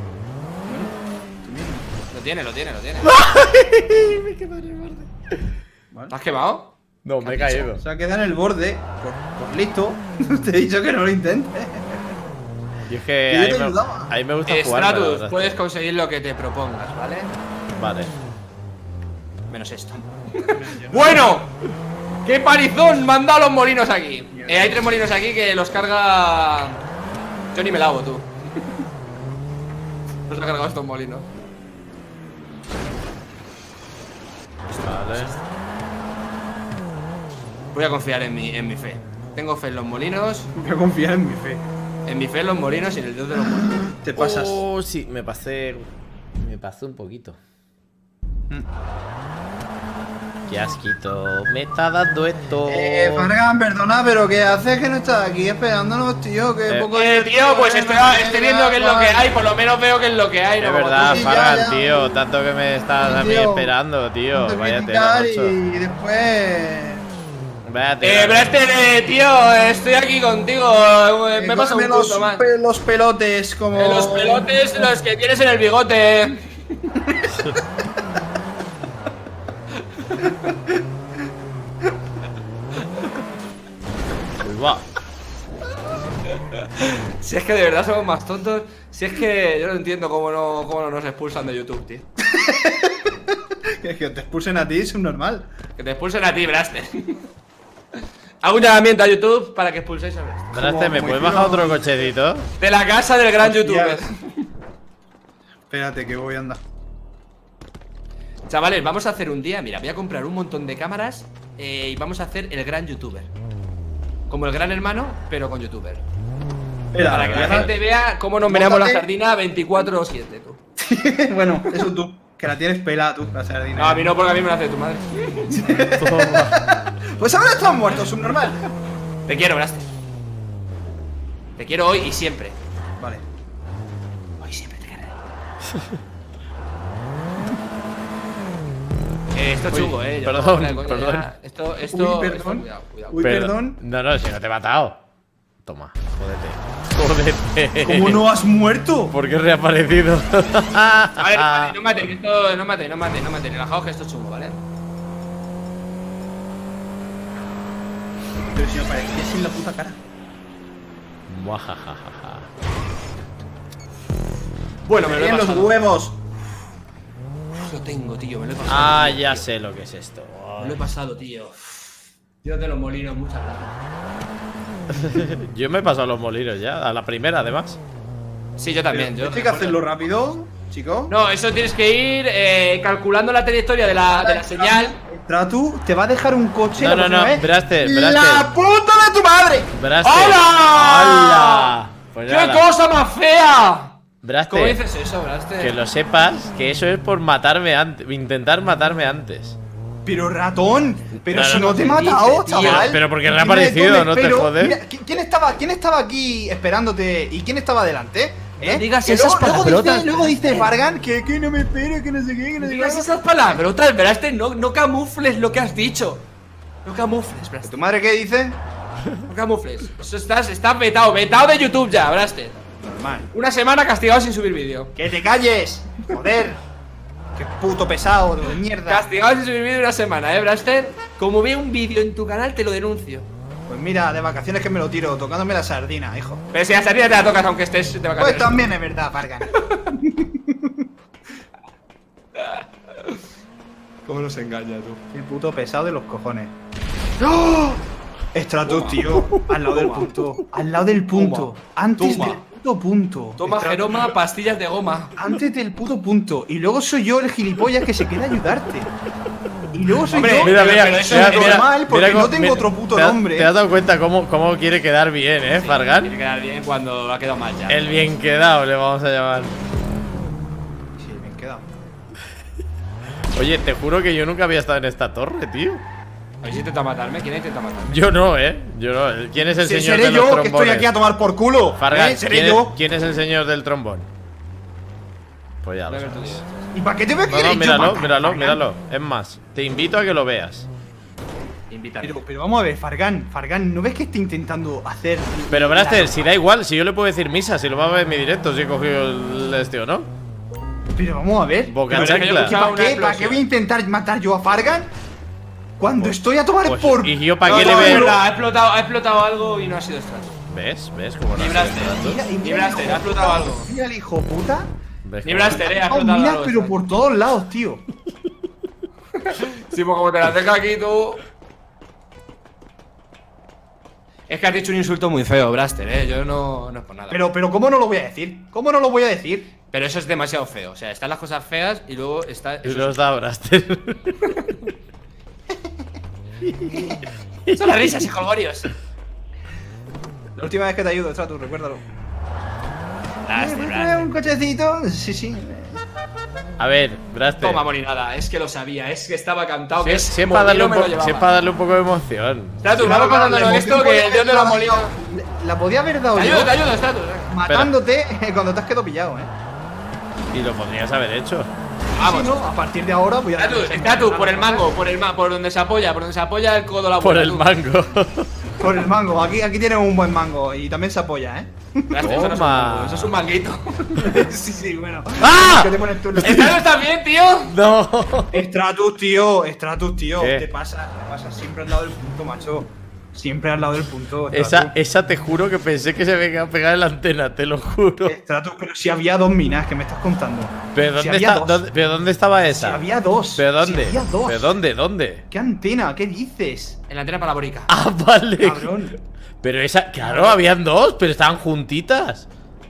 Lo tiene, lo tiene, lo tiene. Vale. ¿Te has quemado? No, me he caído. Se ha quedado en el borde. Por, por listo. Te he dicho que no lo intentes. Y es que Que yo ahí te me, ayudaba. ahí me gusta jugar. Stratus, pero- puedes conseguir lo que te propongas, ¿vale? Vale. Menos esto. ¡Bueno! ¡Qué parizón! Me han dado los molinos aquí. Eh, hay tres molinos aquí que los carga. Yo ni me lavo, tú. Los ha cargado estos molinos. Vale. Voy a confiar en mi, en mi fe. Tengo fe en los molinos, Voy a confiar en mi fe. en mi fe en los molinos y en el dios de los molinos. Te pasas. Oh, sí, me pasé. Me pasé un poquito. Mm. Qué asquito. Me está dando esto. Eh, Fargan, perdona, pero ¿qué haces que no estás aquí esperándonos, tío? Que Eh, poco Eh, tío, pues estoy, estoy viendo qué es lo que hay, por lo menos veo qué es lo que hay, Es ¿no? Como verdad, tú. sí, ya, Fargan, ya. tío. Tanto que me estás a mí Tío, esperando, tío. Ponte a Vaya tela, criticar macho. y después. Vaya tela. Eh, Braster, eh, tío, estoy aquí contigo. eh, Me Eh, pasa un cógeme los, punto más. pe- los pelotes como. Eh, los pelotes, los que tienes en el bigote. Uy, va. Si es que de verdad somos más tontos. Si es que yo no entiendo cómo no, cómo no nos expulsan de YouTube, tío. Que te expulsen a ti es un normal. Que te expulsen a ti, Braster. Hago un llamamiento a YouTube para que expulséis a Braster. Braster, ¿me como puedes hicieron- bajar otro cochecito? De la casa del gran Hostias. youtuber. Espérate, que voy a andar. Chavales, vamos a hacer un día. Mira, voy a comprar un montón de cámaras eh, y vamos a hacer el gran youtuber. Como el gran hermano, pero con youtuber. Espera, Para que la deja- gente vea cómo nos meneamos la Móntate. sardina veinticuatro siete, tú. Bueno, eso tú. Que la tienes pelada tú, la sardina. No, a mí no, porque a mí me lo hace tu madre. Pues ahora están muertos, subnormal. Te quiero, Braster. Te quiero hoy y siempre. Vale. Hoy siempre te cargaré. eh, esto es chungo, eh. Yo perdón, no, fuera de coña, perdón. ya. Esto, esto. Uy, esto- perdón. cuidado, cuidado. Uy, Pero- perdón. No, no, si no te he matado. Toma, jódete. Jódete. ¿Cómo no has muerto? ¿Por qué he reaparecido? A ver, no maten, esto, no maten, no maten, no maten. Relajaos que esto es chungo, ¿vale? Pero si me parecía sin la puta cara. Muajajajaja. Bueno, me lo he En los pasado. huevos. Lo tengo, tío, me lo he pasado. Ah, ya sé lo que es esto. Me lo he pasado, tío. Dios de los molinos, muchas gracias. Yo me he pasado los molinos ya, a la primera además. Sí, yo también. Yo ¿Esto hay que hacerlo rápido, chico? No, eso tienes que ir eh, calculando la trayectoria de la, de la señal. Tratu, te va a dejar un coche. No, la no, próxima no, vez. Braster, ¡La Braster. puta de tu madre! Braster. ¡Hola! ¡Hala! Pues ¡Qué nada. cosa más fea! Braster, ¿Cómo dices eso, Braster? que lo sepas, que eso es por matarme antes, intentar matarme antes. Pero ratón, pero No, si no, no, no, te he ¿qué matado, dices, tío? chaval. Pero porque Dime reaparecido, dónde no te espero. jodes. Mira, ¿qui- ¿quién estaba, ¿Quién estaba aquí esperándote? ¿Y quién estaba delante? ¿Eh? No digas Que esas luego, luego palabrotas, dice, luego dice Braster. Fargan que, que no me espera, que no sé qué, que no No sé digas qué. esas palabrotas, Braster. No, no camufles lo que has dicho. No camufles, Braster. ¿Tu madre qué dice? No camufles. Eso estás, estás vetado, vetado de YouTube ya, Braster. Normal. Una semana castigado sin subir vídeo. ¡Que te calles! ¡Joder! ¡Qué puto pesado de mierda! Castigado sin subir vídeo una semana, eh, Braster. Como veo un vídeo en tu canal, te lo denuncio. Pues mira, de vacaciones que me lo tiro, tocándome la sardina, hijo. Pero si la salida te la tocas aunque estés de Pues vacaciones. también es verdad, Fargan. ¿Cómo nos engaña tú? Qué puto pesado de los cojones. ¡Oh! Stratus, tío. Al lado del punto. Al lado del punto. Toma. Antes Toma. del puto punto. Toma, Stratus. Jeroma, pastillas de goma. Antes del puto punto. Y luego soy yo el gilipollas que se queda a ayudarte. Y luego soy Hombre, yo Mira, pero- mira, pero eso mira, es mira, normal, porque mira no cómo- tengo mira, otro puto ¿te has- nombre. ¿Te has dado cuenta cómo, cómo quiere quedar bien, eh, Fargan? Tiene que quedar bien cuando ha quedado mal ya. El bien quedado le vamos a llamar. Sí, bien quedado. Oye, te juro que yo nunca había estado en esta torre, tío. ¿Habéis intentado matarme? ¿Quién ha intentado matarme? Yo no, eh. Yo no. ¿Quién es el Sí, señor seré de los yo trombones? que estoy aquí a tomar por culo. Fargan, ¿eh? Seré ¿quién, yo. Es, ¿quién es el señor del trombón? Pues ya lo Voy a ver tu sabes. vídeo. ¿Y para qué te voy a No, querer no, yo míralo, matar, míralo, Fargan? míralo. Es más, te invito a que lo veas. Invítame. Pero, pero vamos a ver, Fargan, Fargan, ¿no ves que está intentando hacer. Pero la- Braster, si da igual, si yo le puedo decir misa, si lo va a ver en mi directo, si he cogido el este o no. Pero vamos a ver. Boca Pero es que yo chancla. he escuchado ¿Para una qué, ¿Para qué explosión. voy a intentar matar yo a Fargan? Cuando estoy a tomar Pues, por. ¿y yo para No, qué no, le es veo? verdad, ha explotado, ha explotado algo y no ha sido extraño. ¿Ves? ¿Ves cómo no Ni ha Braster. sido tanto? Mira, y Ni mira el Braster, hijo ha explotado puta, algo. Mira el hijo puta. ¿Ves Ni cómo- Braster, eh, ha Oh, explotado mira, algo pero extraño. por todos lados, tío. Sí, pues como te la deja aquí tú. Es que has dicho un insulto muy feo, Braster, eh. Yo no, no es por nada. Pero, pero, ¿cómo no lo voy a decir? ¿Cómo no lo voy a decir? Pero eso es demasiado feo. O sea, están las cosas feas y luego está. Y Eso los da Braster. es- Son las risas, hijolgorios. La última vez que te ayudo, Stratus, recuérdalo. Braster, Eh, Braster. Un cochecito. Sí, sí. A ver, Braster. Toma, morinada. Es que lo sabía. Es que estaba cantado. Si que es, es si es para darle, un molino, me lo po- si es llevaba. para darle un poco de emoción. Stratus, Claro, vamos claro, pasando la esto emoción que podía el dios de haberla los molinos. dado- La podía haber dado Te yo. ayudo, te ayudo, Stratus. Matándote cuando te has quedado pillado, eh. Y lo podrías haber hecho. Vamos. Sí, ¿no? A partir de ahora voy a. Stratus, Stratus, por el mango, por el ma por donde se apoya, por donde se apoya el codo la Por bola, el tú. mango. Por el mango. Aquí, aquí tienes un buen mango. Y también se apoya, eh. Braster, eso no es un Toma. mango, eso es un manguito. sí, sí, bueno. ¡Ah! ¿Qué te pones tú en los- ¿Stratus también, tío? No. Stratus, tío, Stratus, tío. ¿Qué? Te pasa, te pasa siempre al lado del punto, macho. Siempre al lado del punto. Esa, Stratus. esa te juro que pensé que se me iba a pegar en la antena, te lo juro. Stratus, pero si había dos minas, que me estás contando. ¿Pero si dónde, había está, dos. dónde, ¿pero dónde estaba Si esa? había dos. ¿Pero dónde? Si había dos. ¿Pero dónde? ¿Dónde? ¿Qué antena? ¿Qué dices? En la antena parabólica. Ah, vale. Cabrón. Pero esa, claro, habían dos, pero estaban juntitas.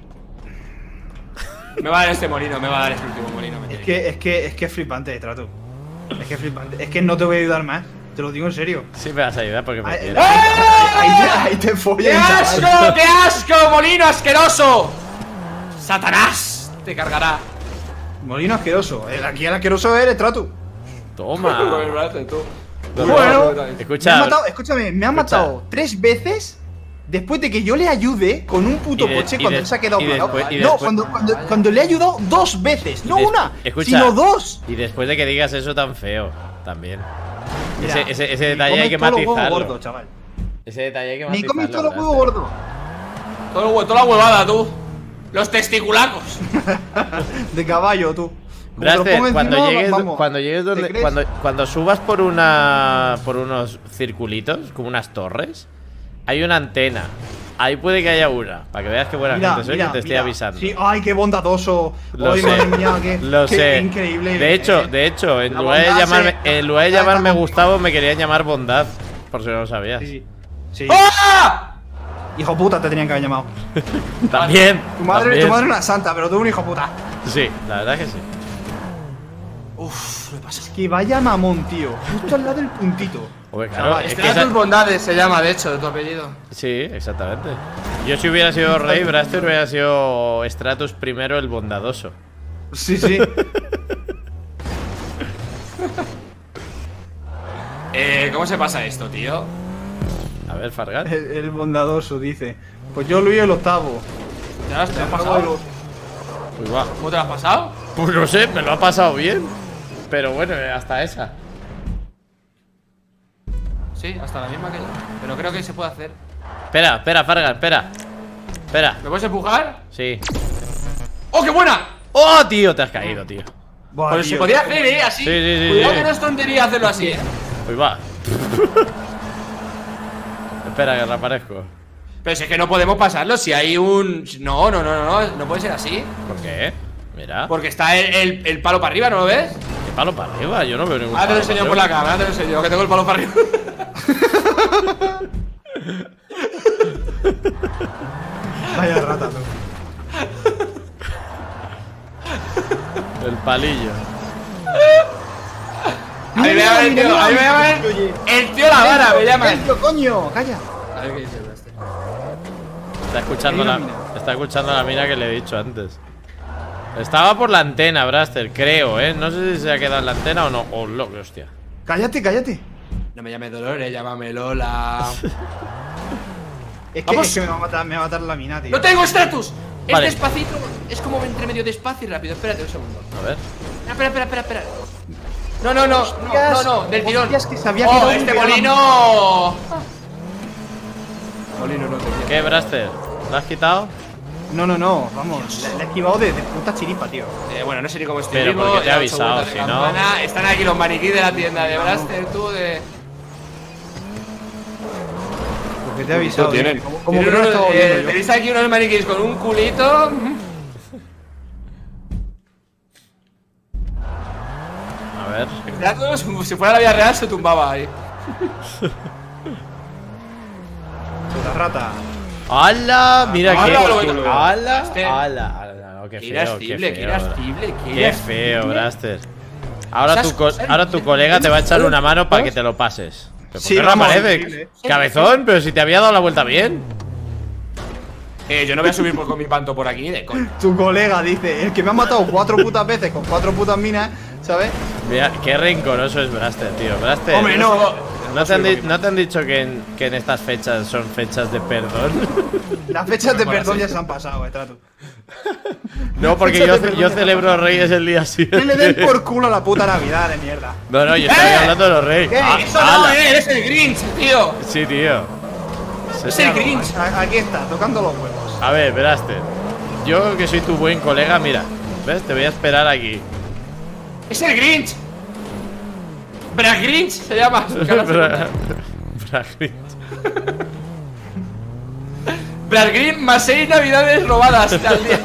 Me va a dar este molino, me va a dar este último molino. me Es tiene que, es que, es que es flipante, Stratus. Es que es flipante. Es que no te voy a ayudar más. Te lo digo en serio. Sí me vas a ayudar porque me Ahí, quieres. ahí- ahí te, ahí te ¡Qué follan, chaval. asco! ¡Qué asco! ¡Molino asqueroso! ¡Satanás! Te cargará. Molino asqueroso. El, aquí el asqueroso eres, Stratus. Toma. Braster, tú. Bueno. Escucha, Me han matado, escúchame, me han Escucha. matado tres veces después de que yo le ayude con un puto Y de- coche y cuando de- él se ha quedado y parado. después- y No, después- cuando, cuando, cuando le he ayudado dos veces, no des- una, escucha. sino dos. Y después de que digas eso tan feo, también. Mira, ese ese, ese ni detalle hay comes que todos los huevos matizarlo. gordos, chaval. Ese detalle hay que Ni matizarlo. comes todos los Braster. huevos gordos. Todo el hue- toda la huevada, tú. Los testiculacos. De caballo, tú. Como te lo Braster, pongo cuando encima, llegues, vamos, cuando llegues ¿te donde, crees? cuando, cuando subas por una, por unos circulitos, como unas torres, hay una antena. Ahí puede que haya una, para que veas qué buena Mira, gente soy, mira, que te estoy mira. avisando. Sí, ay, qué bondadoso. Lo Ay, sé, madre mía, qué, lo qué sé. increíble. De hecho, eh. de hecho, en La lugar de bondad llamarme, se- en lugar de la bondad llamarme está Gustavo, me querían llamar Bondad, por si no lo sabías. Sí, sí. ¡Ah! Hijo puta, te tenían que haber llamado. También. Tu madre, también. tu madre es una santa, pero tú un hijo puta. Sí, la verdad que sí. Uf, me pasa. Es que vaya mamón, tío. Justo al lado del puntito. Hombre, claro, Chaval, es que Estratus esa- Bondades se llama, de hecho, de tu apellido. Sí, exactamente. Yo si hubiera sido rey, Braster hubiera sido Stratus primero el bondadoso. Sí, sí. Eh, ¿cómo se pasa esto, tío? A ver, Fargan. el, el bondadoso dice. Pues yo Luis el octavo. ¿Te lo has, te lo has pasado? Uy, va. ¿Cómo te lo has pasado? Pues no sé, me lo ha pasado bien. Pero bueno, eh, hasta esa. Sí, hasta la misma que yo. Pero creo que se puede hacer. Espera, espera, Fargan, espera. Espera, ¿Me puedes empujar? sí. ¡Oh, qué buena! ¡Oh, tío! Te has caído, tío. Buah, Pues se tío. podía hacer, ¿eh? Así. Sí, sí, sí, Cuidado sí. que no es tontería hacerlo así, ¿eh? Uy, va. Espera, que reaparezco. Pero si es que no podemos pasarlo, si hay un... No, no, no, no, no, no puede ser así. ¿Por qué? Mira. Porque está el, el- el palo para arriba, ¿no lo ves? ¿Qué palo para arriba? Yo no veo ningún Ahora te lo palo enseño para por la arriba. cámara, te lo enseño, que tengo el palo para arriba. Vaya rata, tú. El palillo. A mí me llama el tío, a mí me llama el, el tío la vara, me llama. ¡Silencio, coño! ¡Calla! A ver qué dice este. Está escuchando Hay una la, mina. está escuchando la mina que le he dicho antes. Estaba por la antena, Braster, creo, ¿eh? No sé si se ha quedado en la antena o no. Oh, lo que hostia. Cállate, cállate. No me llames Dolores, llámame Lola. Es que, Vamos. es que me va a matar, me va a matar la mina, tío. ¡No tengo estatus! Es Vale. despacito, es como entre medio despacio y rápido. Espérate un segundo. A ver. Espera, espera, espera, espera. No, no, no, no, no, no, del tirón. Hostias, que se había Oh, quedado este pegado. molino. Molino no te ¿Qué, Braster? ¿Lo has quitado? No, no, no, vamos. Le, le he esquivado de, de puta chiripa, tío. Eh, bueno, no sé ni cómo estoy Pero vivo, porque te ya he he ocho avisado, vueltas de si no- campana. Están aquí los maniquíes de la tienda de Braster, tú de... Porque te he avisado. tienen. tío. Como, como que Tienen no lo unos- estaba eh, viendo yo. Tenéis aquí unos maniquíes con un culito. A ver. Ya todos, si fuera la vida real, se tumbaba ahí. Puta rata. ¡Hala! Mira ¡Hala, qué. lo que- ¡Hala! Este- ¡Hala! ¡Hala! No, qué Qué feo, qué irascible, qué feo. irascible, qué Qué feo, Braster. Ahora Esas tu, co- cosas- ahora tu colega te va a echar una mano para que te lo pases. ¿Pero por Sí, qué no vamos, aparece? increíble. Cabezón, pero si te había dado la vuelta bien. Eh, yo no voy a subir por, con mi panto por aquí, de coño. Tu colega dice, el que me ha matado cuatro putas veces con cuatro putas minas, ¿sabes? Mira, qué rencoroso es Braster, tío. Braster. Hombre, no. ¿No te, han di- ¿No te han dicho que en, que en estas fechas son fechas de perdón? Las fechas de Bueno, perdón sí. ya se han pasado, Estratus. No, porque yo, ce- yo celebro Reyes el día Que le den siguiente. por culo a la puta Navidad de mierda. No, no, yo estoy ¡Eh! hablando de los Reyes. ¿Qué? Ah, Eso no, ala. eh, eres el Grinch, tío. Sí, tío. Es el Grinch. A- Aquí está, tocando los huevos. A ver, Braster. Yo que soy tu buen colega, mira. ¿Ves? Te voy a esperar aquí. Es el Grinch. Brad Grinch se llama. su cara se Bra- nota. Bra- Grinch. Brad Grinch más seis navidades robadas al día.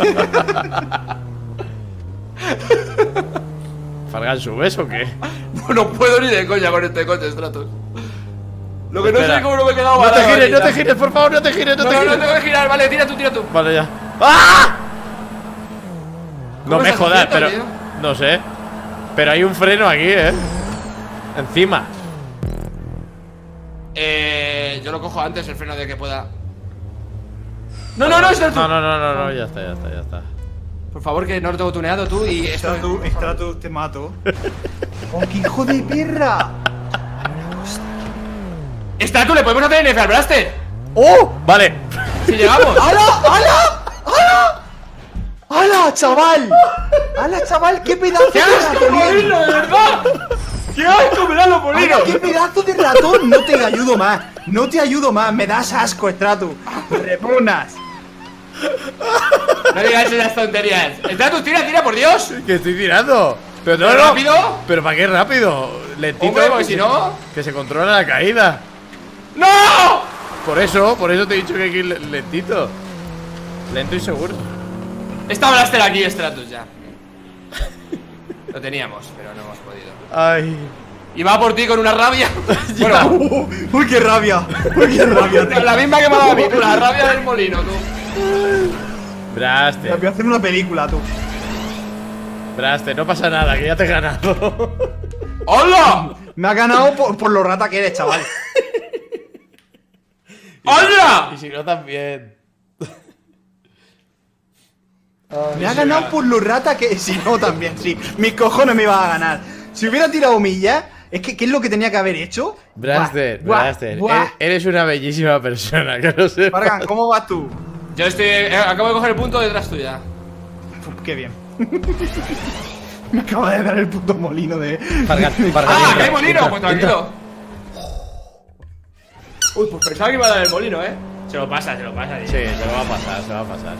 ¿Fargan subes o qué? No, no puedo ni de coña con este coche, Stratos. Lo que no Espera. sé es cómo no me he quedado No te varado gires, aquí, no te ya. gires, por favor, no te gires, no, No, te no, no gires. tengo que girar, vale, tira tú, tira tú. Vale, ya. ¡Ah! No ¿Cómo me estás jodas, haciendo, pero. tío? No sé. Pero hay un freno aquí, eh. Encima. Eh. Yo lo cojo antes el freno de que pueda. No, no, no, Stratos. No, no, no, no, no, ya está, ya está, ya está. Por favor, que no lo tengo tuneado tú y esto. Estratus, Estratus, te mato. ¡Oh, qué hijo de perra! Stratus, ¿le podemos hacer N F al Blaster? ¡Oh! Vale. ¡Si llegamos! ¡Hala! ¡Hala! ¡Hala! ¡Hala, chaval! ¡Hala, chaval! ¡Qué pedazo ¡Qué de asco, ratón! molino, de verdad! ¡Qué asco me dan los molinos! ¡Hala, qué pedazo de ratón! No te ayudo más. No te ayudo más. Me das asco, Stratus. Me repugnas. No digas esas tonterías. Stratus, tira, tira, por Dios. Que estoy tirando. Pero no, ¿Pero no. rápido? ¿Pero para qué rápido? Lentito. Hombre, porque que si se- no- Que se controla la caída. ¡No! Por eso, por eso te he dicho que hay que ir le- lentito. Lento y seguro. Está Blaster aquí, Stratus, ya. Lo teníamos, pero no hemos podido. Ay. Y va por ti con una rabia. Bueno, Uh, ¡Uy, qué rabia! ¡Uy, qué rabia! tío. la misma que me ha dado a mí, tú, la rabia del molino, tú. Braster, Voy a hacer una película, tú. Braster, no pasa nada, que ya te he ganado. ¡Hola! Me has ganado por, por lo rata que eres, chaval. ¡Hola! Y si no, también. Me has ganado por lo rata que. Si no, también, sí. Mis cojones me iban a ganar. Si hubiera tirado millas, es que ¿qué es lo que tenía que haber hecho? Braster, Buah, Braster, buah. eres- eres una bellísima persona, que no sé. Fargan, ¿cómo vas tú? Yo estoy. eh, acabo de coger el punto detrás tuya. Uf, qué bien. Me acaba de dar el puto molino de. Fargan, Fargan, ¡Ah, entra, que hay molino! entra, Pues tranquilo. Uy, pues pensaba que iba a dar el molino, eh. Se lo pasa, se lo pasa, tío. Sí, se lo va a pasar, se va a pasar.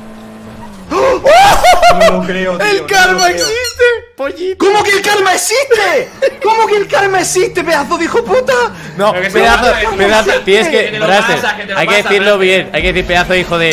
No lo creo, tío. ¡El no karma lo creo. existe! ¡Pollito! ¿Cómo que el karma existe? ¿Cómo que el karma existe, pedazo de hijo puta? No, Pero que se pedazo, lo pasa, pedazo, que tienes te que. lo Braster, pasa, que te lo hay que pasa, decirlo Braster. bien, hay que decir pedazo de hijo de.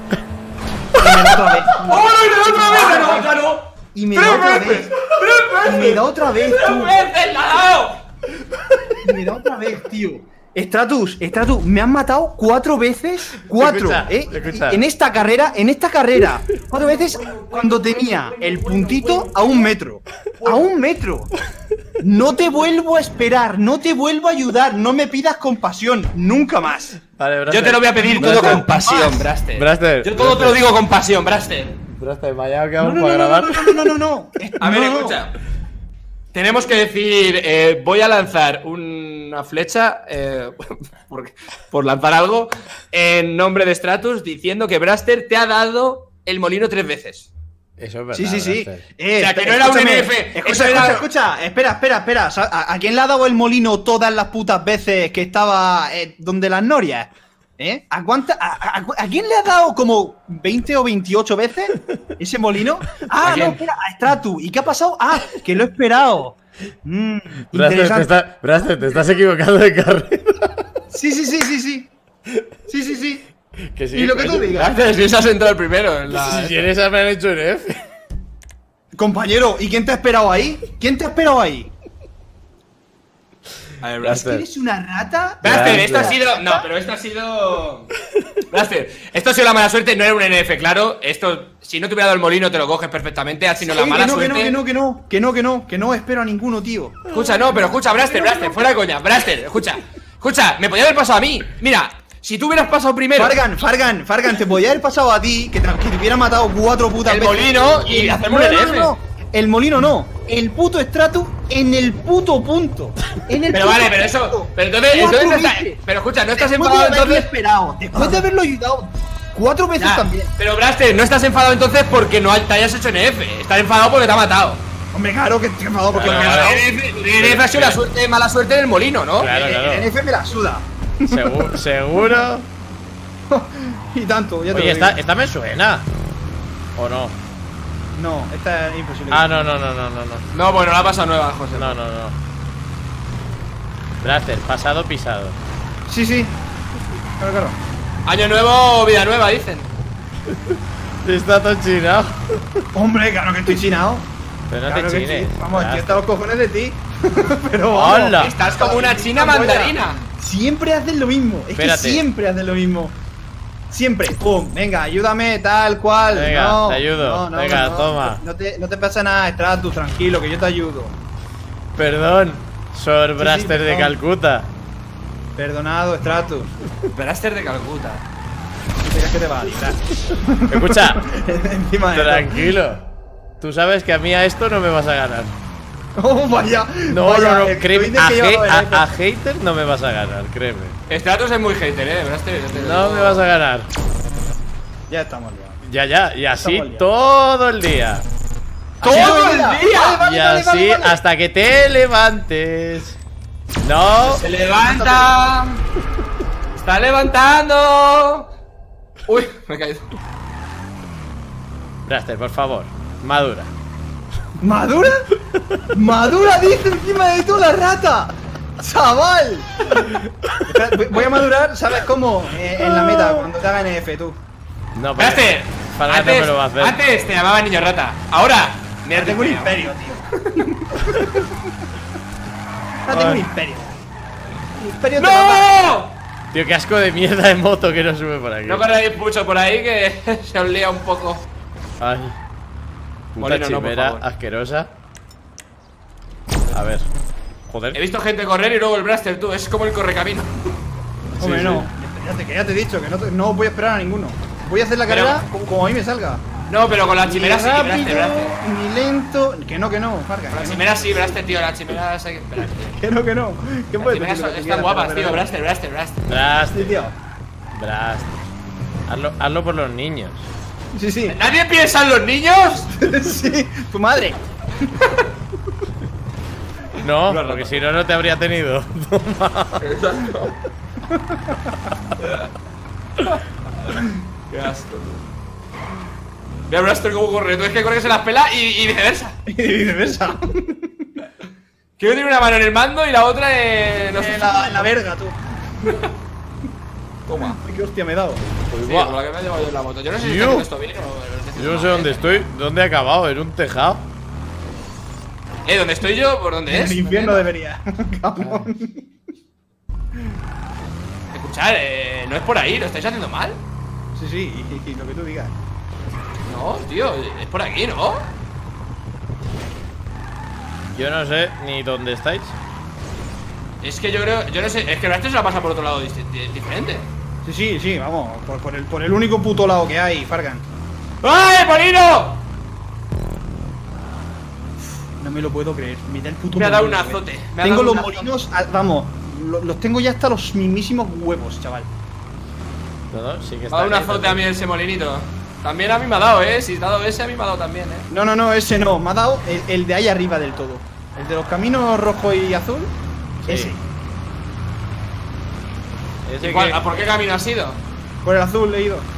Y me da otra vez. ¡Oh, no, y me da otra vez! ¡No, ganó! Y me da otra vez. Y me da otra vez, ¡Tres tú. veces la ha dado! Y me da otra vez, tío. Stratus, Stratus, me han matado cuatro veces. Cuatro, Escucha, ¿eh? escucha. En esta carrera, en esta carrera. Cuatro veces cuando tenía el puntito a un metro. A un metro. No te vuelvo a esperar, no te vuelvo a ayudar, no me pidas compasión, nunca más. Vale, Braster. Yo te lo voy a pedir todo Braster, con pasión, Braster. Braster, Yo todo te lo digo con pasión, Braster. Braster, mañana No, quedamos no, para no, no, grabar. no, no, no, no, no. A ver, No, no. escucha. Tenemos que decir, eh, voy a lanzar una flecha eh, por, por lanzar algo en nombre de Stratus diciendo que Braster te ha dado el molino tres veces. Eso es verdad. Sí, sí, sí. Braster. Eh, O sea, que espera, no era un escúchame. N F, Escucha, eso escucha, era- escucha. Espera, espera, espera. Sa- ¿A, a quién le ha dado el molino todas las putas veces que estaba eh, donde las norias? ¿Eh? ¿A, cuánta, a, a- a quién le ha dado como veinte o veintiocho veces ese molino? Ah, ¿A quién? no, espera, a Stratus. ¿Y qué ha pasado? Ah, que lo he esperado. Mm, Braster, te interesante. está- Braster, te estás equivocando de carrera. Sí, sí, sí, sí, sí. Sí, sí, sí. Que sí, Y lo que tú coño. digas. Braster, si has entrado el primero en la... Si eres me han hecho un F. Compañero, ¿y quién te ha esperado ahí? ¿Quién te ha esperado ahí? A ver, ¿Es que Braster. eres una rata? Braster, esto ha Braster. sido... No, pero esto ha sido... Braster, esto ha sido la mala suerte, no era un N F, claro. Esto, si no te hubiera dado el molino, te lo coges perfectamente. Ha sido la Sí, mala que no, suerte. que no, que no, que no, que no, que no, que no espero a ninguno, tío. Escucha, no, pero escucha, Braster, Braster, fuera de coña. Braster, escucha. Escucha, me podía haber pasado a mí. Mira, si tú hubieras pasado primero Fargan, Fargan, Fargan, te podía haber pasado a ti que te, que te hubiera matado cuatro putas el veces. molino y hacemos No, el no, N F. no, no. El molino no. El puto Stratus en el puto punto. En el Pero puto vale, pero eso. punto. Pero entonces, Cuatro entonces no está- veces. pero escucha, no estás Después de enfadado haberlo entonces. esperado, después de haberlo ayudado cuatro veces Ya, también. pero Braster, no estás enfadado entonces porque no te hayas hecho N F. Estás enfadado porque te ha matado. Hombre, claro que estoy enfadado porque Claro, me ha claro. matado. El N F el N F ha sido la suerte, mala suerte del molino, ¿no? Claro, El claro. N F me la suda. Seguro. seguro. Y tanto, ya te Oye, lo esta, digo. esta me suena. ¿O no? No, esta es imposible. Ah, no, no, no, no, no, no. No, bueno, la pasa nueva, José. No, no, no. Braster, pasado pisado. Sí, sí. Claro, claro. Año nuevo, vida nueva, dicen. Está todo chinado. Hombre, claro que estoy chinado. Pero no Claro te que chines. sí. Vamos, aquí Braster. están los cojones de ti. Pero vamos. ¡Hola! Estás como una china mandarina. Siempre hacen lo mismo. Es Espérate. que siempre hacen lo mismo. Siempre. Pum, venga, ayúdame, tal cual. Venga, no, te ayudo. no, no, Venga, no. toma. No te, no te pasa nada, Stratus, tranquilo, que yo te ayudo. Perdón, Sor Braster de perdón. Calcuta. Perdonado, Stratus. Braster de Calcuta. ¿Tú crees que te va a librar? Escucha, Encima de todo. tranquilo. Tú sabes que a mí a esto no me vas a ganar. Oh, vaya. No, vaya, no, no, el créeme. tweet A, que he- llevaba el a- iPhone. a hater no me vas a ganar, créeme. Stratos es muy hater, eh, Braster. yo te lo No digo. me vas a ganar. Ya estamos liados. Ya, ya, y así Estamos liados. todo el día. ¡Todo el día! Vale, vale, Y vale, así vale, vale. hasta que te levantes. No. ¡Se levanta! ¡Está levantando! Uy, me he caído. Braster, por favor, madura. ¿Madura? ¡Madura! Dice encima de tú la rata. ¡Chaval! Espera, voy- voy a madurar, ¿sabes cómo? Eh, en la meta, cuando te haga N F tú. No, porque Braster, para no antes, me lo va a hacer. antes te llamaba niño rata. Ahora, Ya tengo un te imperio, tío. Ya tengo un imperio. Imperio te mata. ¡No! Tío, qué asco de mierda de moto que no sube por aquí. No corréis mucho por ahí que se os lía un poco. Ay. Puta Molino, no, por chimera favor. asquerosa. A ver. He Joder. visto gente correr y luego el Braster, tú, es como el correcamino. Hombre, sí. no. Ya te, que ya te he dicho que no, te- no voy a esperar a ninguno. Voy a hacer la Pero- carrera como, como a mí me salga. No, pero con la Ni chimera sí, Braster, rápido, Braster. ni lento. Que no, que no, Farga. Con la Que no, chimera sí, Braster, tío, las chimeras hay que esperar. que no, que no. ¿Qué Las puedes chimeras decir lo que están quieras, guapas, pero- tío, Braster, Braster, Braster. Sí, Braster. tío. Braster. Hazlo, hazlo por los niños. Sí, sí. ¿Nadie piensa en los niños? Sí, tu madre. No, Una porque rata. si no, no te habría tenido. Exacto. Qué asco, tío. Ve a Braster cómo corre, tú es que corre que se las pela y, y viceversa. Y viceversa. Que uno tiene una mano en el mando y la otra en. No sé. En la, en la verga, tú. Toma. Ay, qué hostia me he dado. Sí, como la que me ha llevado yo en la moto. Yo no sé si Tío. está haciendo esto bien o. Yo no sé dónde estoy. ¿Dónde he acabado? ¿En un tejado? Eh, ¿dónde estoy yo? ¿Por dónde En es? el infierno No debería. Cabrón. entiendo. Escuchad, eh, no es por ahí, lo estáis haciendo mal. Sí, sí, y, y lo que tú digas. No, tío, es por aquí, ¿no? Yo no sé ni dónde estáis. Es que yo creo, yo no sé, es que Braster se la pasa por otro lado disti- di- diferente. Sí, sí, sí, vamos. Por, por el, por el único puto lado que hay, Fargan. ¡Ay, Polino! No me lo puedo creer. Mira el puto Me ha dado un molino, azote. eh. me ha Tengo dado los un azote. molinos, a- vamos, lo- los tengo ya hasta los mismísimos huevos, chaval. No, no, sí que Me está ha dado un bien, azote a mí ese molinito. También a mí me ha dado, eh. Si te ha dado ese, a mí me ha dado también, eh. No, no, no, ese no. Me ha dado el, el de ahí arriba del todo. El de los caminos rojo y azul. Sí. Ese. Ese ¿Y cuál- que- ¿A por qué camino has ido? Por el azul le he ido.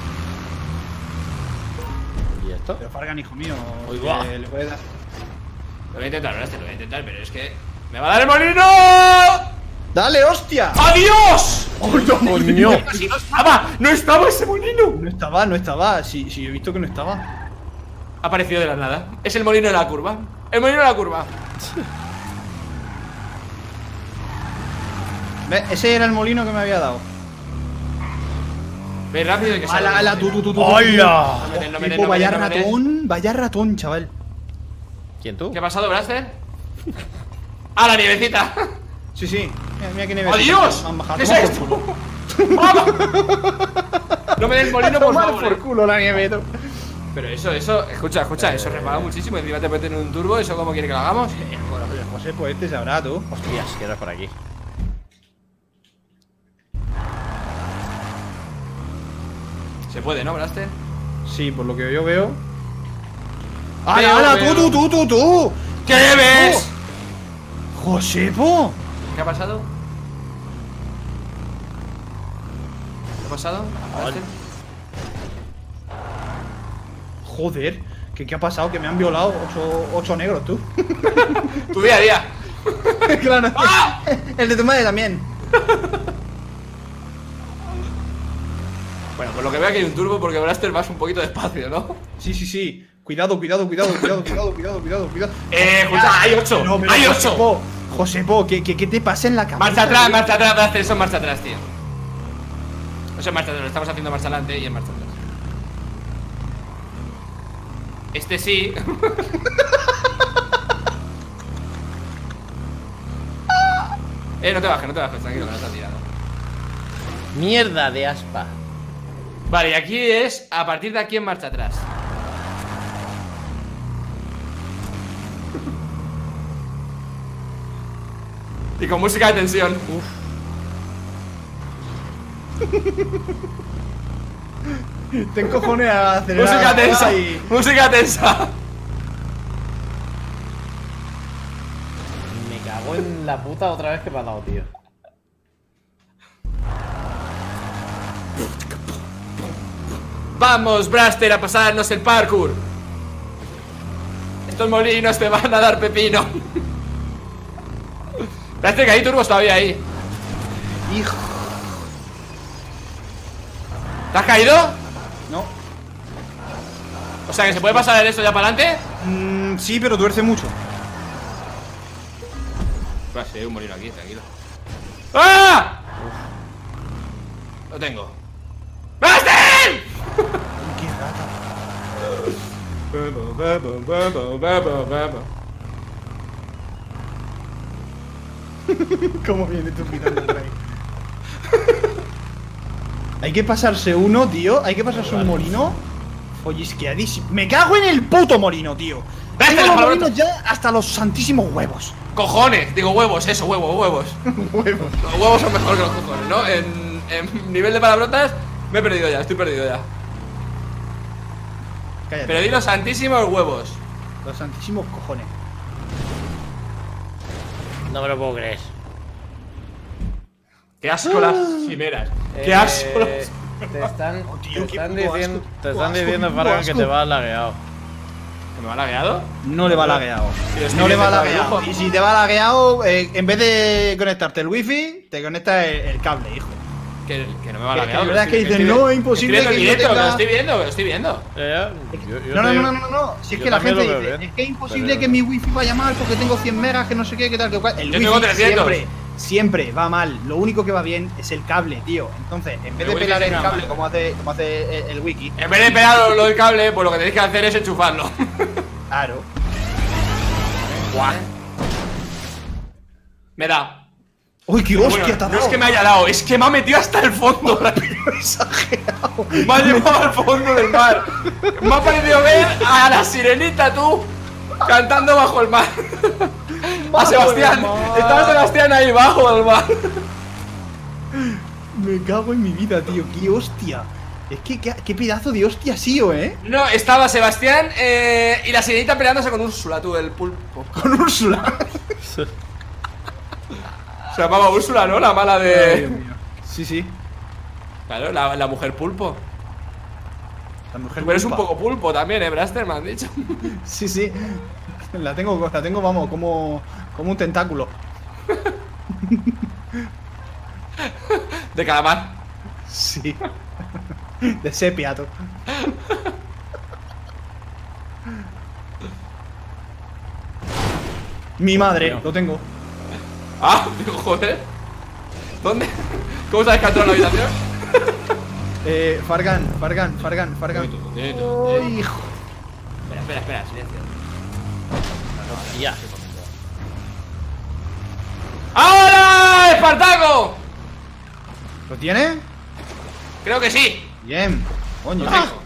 ¿Y esto? Pero Fargan, hijo mío. Uy, que guau. le puede dar. Lo voy a intentar, Braster, lo voy a intentar, pero es que. ¡Me va a dar el molino! ¡Dale, hostia! ¡Adiós! ¡Coño! Si no estaba, no estaba ese molino. No estaba, no estaba. Sí, sí, he visto que no estaba. Ha aparecido de la nada. Es el molino de la curva. El molino de la curva. Ve, ese era el molino que me había dado. Ve rápido y que salga. ¡Hala, hala, tú, tú, tú! tú, tú. ¡Hola! No me den, no me den, Tipo, no me vaya den, no me den. ratón, vaya ratón, chaval. ¿Quién tú? ¿Qué ha pasado, Braster? ¡Ah, la nievecita! Sí, sí. Mira, mira qué nivel. ¡Adiós! Me han bajado. ¿Qué es Toma esto? por culo. ¡Vamos! No me den molino, por Tomar favor. por eh. culo la nieve, tú. Pero eso, eso, escucha, escucha, eso repara muchísimo. Encima te meten un turbo, ¿eso cómo quiere que lo hagamos? Bueno, oye, José, pues este sabrá, tú. Hostias, que no es por aquí. Se puede, ¿no, Braster? Sí, por lo que yo veo. ¡Hala, Veo, hala, veo. tú, tú, tú, tú, tú! ¿Qué ves? ¡Josepo! ¿Qué ha pasado? ¿Qué ha pasado? Braster? Joder, ¿qué, ¿qué ha pasado? Que me han violado ocho, ocho negros, tú. Tu día a día. Claro. El de tu madre también. Bueno, por lo que veo aquí hay un turbo porque Braster vas un poquito despacio, ¿no? Sí, sí, sí. Cuidado, cuidado, cuidado, cuidado, cuidado, cuidado, cuidado, cuidado. Eh, escucha, hay ocho. No, pero ¡Hay ocho! Josepo, Josepo, ¿qué, qué, ¿qué te pasa en la cabeza? Marcha atrás, tío? marcha atrás, Braster, eso es marcha atrás, tío. Eso es marcha atrás, estamos haciendo marcha adelante y es marcha atrás. Este sí. Eh, no te bajes, no te bajes, tranquilo, que no está tirado. Mierda de aspa. Vale, y aquí es a partir de aquí en marcha atrás. Y con música de tensión. Uf. Te encojones a acelerar. Música tensa. y- Música tensa. Me cago en la puta otra vez que me ha dado, tío. Vamos, Braster, a pasarnos el parkour. Estos molinos te van a dar pepino. Braster, que hay turbos todavía ahí. Hijo. ¿Te has caído? No. O sea, que se puede pasar esto ya para adelante. Mm, sí, pero tuerce mucho. Va, si hay un molino aquí, tranquilo. ¡Ah! Lo tengo. ¡Braster! Qué rata. ¿Cómo viene tu mirando por ahí? Hay que pasarse uno, tío. Hay que pasarse un molino. Follisqueadísimo. Me cago en el puto molino, tío. Vete, Tengo la los palabrota. molinos ya hasta los santísimos huevos. Cojones, digo huevos, eso, huevos, huevos. Huevos. Los huevos son mejor que los cojones, ¿no? En, en nivel de palabrotas me he perdido ya, estoy perdido ya. Cállate. Pero di los santísimos huevos. Los santísimos cojones. No me lo puedo creer. Qué asco las chimeras. Qué Eh, asco. Te están, Oh, tío, te qué están puto diciendo, asco, te puto están asco, diciendo, puto Fargan, que asco. te vas lagueado. ¿Que me va lagueado? No le va lagueado. Sí, estoy No le va viendo el lagueado. dibujo. Y si te va lagueado, eh, en vez de conectarte el wifi, te conectas el, el cable, hijo. Que, que no me va Que- lagueado. que verdad estoy- que dicen, estoy- no, es imposible estoy viendo que el yo directo, que tenga- lo estoy viendo, que lo estoy viendo. Ya, ya, yo- yo No, no, te- no, no, no, no. Si es yo que la también gente lo veo dice, bien, es que es imposible pero- que mi wifi vaya mal porque tengo cien megas, que no sé qué, que tal, que cual. El Yo wifi tengo trescientos. siempre, siempre va mal. Lo único que va bien es el cable, tío. Entonces, en vez El de wifi pelar sí el va cable mal. como hace, como hace el, el wiki, En vez de pegar lo, lo del cable, pues lo que tenéis que hacer es enchufarlo. claro. Guau. Me da. Uy, qué Bueno, hostia, te ha no es dado. que me haya dado, es que me ha metido hasta el fondo. exagerado. Me ha llevado al fondo del mar. Me ha parecido ver a la sirenita, tú, cantando bajo el mar. A Sebastián. del mar. Estaba Sebastián ahí bajo del mar. Me cago en mi vida, tío. Qué hostia. Es que qué, qué pedazo de hostia ha sido, ¿eh? No, estaba Sebastián eh, y la sirenita peleándose con Úrsula, tú, el pulpo. Con Úrsula. Se llamaba Úrsula, ¿no? La mala Ay, Dios de. mío. Sí, sí. Claro, la, la mujer pulpo. La mujer Tú eres un culpa. poco pulpo también, ¿eh, Braster? Me han dicho. Sí, sí. La tengo, la tengo, vamos, como, como un tentáculo. De calamar. Sí. De sepia, tú. Mi madre, lo tengo. Ah, digo, joder. ¿Dónde? ¿Cómo sabes que ha entrado en la habitación? Eh, Fargan, Fargan, Fargan, Fargan. Oh, hijo. Espera, espera, espera, silencio. Ya. ¡Ahora, Espartaco! ¿Lo tiene? Creo que sí. Bien. Coño. Lo tengo.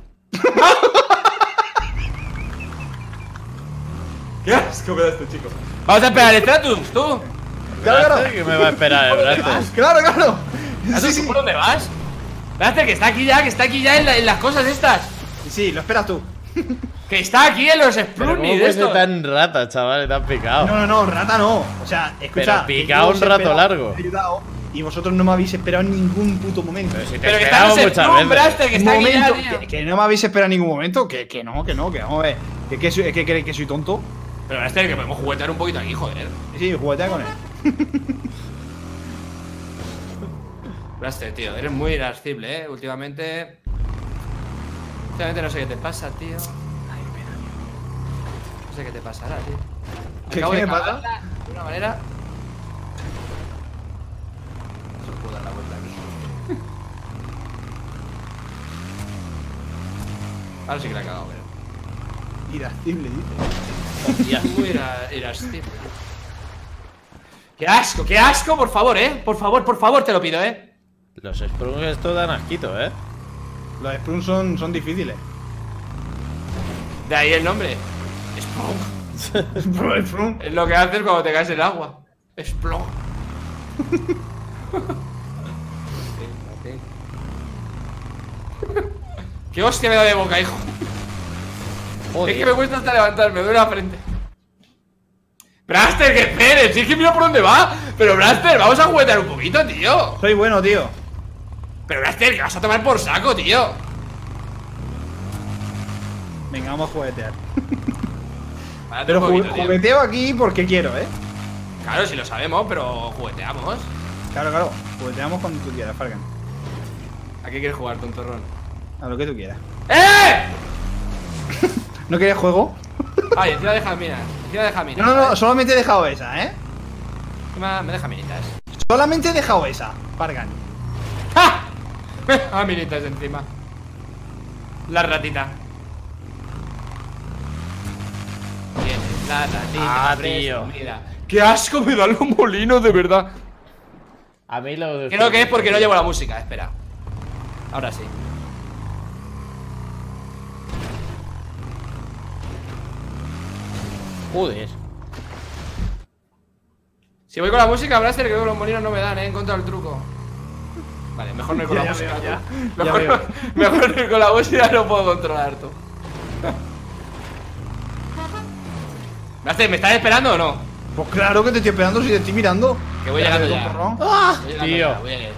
¡Qué asco me da este chico! Vamos a esperar el Stratus, tú. Claro, claro. ¿Qué me va a esperar el Braster? Claro, claro. ¿Stratus, Sí, sí. ¿por dónde vas? Espérate, que está aquí ya, que está aquí ya en, la- en las cosas estas. Sí, lo esperas tú. Que está aquí en los Pero Splunny ¿cómo de puede ser estos. tan rata, chaval? Tan picado. No, no, no, rata no. O sea, escucha. Pero picado que yo un os he rato esperado, largo. os he ayudado, y vosotros no me habéis esperado en ningún puto momento. Pero si te Pero que esperamos estamos en muchas Splun, veces. Braster, que está aquí ya, momento, tío. que, que no me habéis esperado en ningún momento. Que, que no, que no, que vamos a ver. Que, que, soy- que creéis que soy tonto. Pero Braster, que podemos juguetear un poquito aquí, joder. Sí, juguetea con él. Braster, tío, eres muy irascible, eh. Últimamente. Últimamente no sé qué te pasa, tío. Ay, pena, tío. No sé qué te pasará, tío. ¿Qué- Acabo qué de me pasa? cagarla de una manera. No se puedo dar la vuelta aquí. Ahora sí que la he cagado, pero. Irascible, dice. Hostia. Muy ira- irascible. ¡Qué asco, qué asco! Por favor, eh. Por favor, por favor, te lo pido, eh. Los Sprung esto dan asquito, ¿eh? Los Spruns son, son difíciles. De ahí el nombre. Sprung. Sprung. Es lo que haces cuando te caes en el agua. Explode. Qué hostia me da de boca, hijo. Joder. Es que me cuesta hasta levantarme, me duele la frente. Braster, que esperes, si es que mira por dónde va. Pero Braster, vamos a juguetear un poquito, tío. Soy bueno, tío. Pero Braster, que vas a tomar por saco, tío. Venga, vamos a juguetear. Párate Pero un ju- poquito, tío. jugueteo aquí porque quiero, ¿eh? Claro, si lo sabemos, pero jugueteamos. Claro, claro. Jugueteamos cuando tú quieras, Fargan. ¿A qué quieres jugar, tontorrón? A lo que tú quieras. ¡Eh! ¿No quieres juego? Ay, encima deja minas. Encima deja minas. No, no, no, ¿sabes? solamente he dejado esa, ¿eh? Encima me deja minitas. Solamente he dejado esa, Fargan. ¡Ja! Ah, minitas encima. La ratita. Tienes la ratita. Ah, tío. Mira. ¡Qué asco me dan los molinos, de verdad! A mí lo de... Creo que es porque no llevo la música, espera. Ahora sí. Joder. Si voy con la música, Braster, creo que los molinos no me dan, eh. He encontrado el truco. Vale, mejor no ir con Ya, la ya música. veo, ya. tú. Ya Mejor, veo. no, mejor no ir con la música, no puedo controlar tú. Braster, ¿me estás esperando o no? Pues claro que te estoy esperando si te estoy mirando. Que voy Déjate llegando de ya. tontorrón. Voy llegando tío. ya, voy a llegar.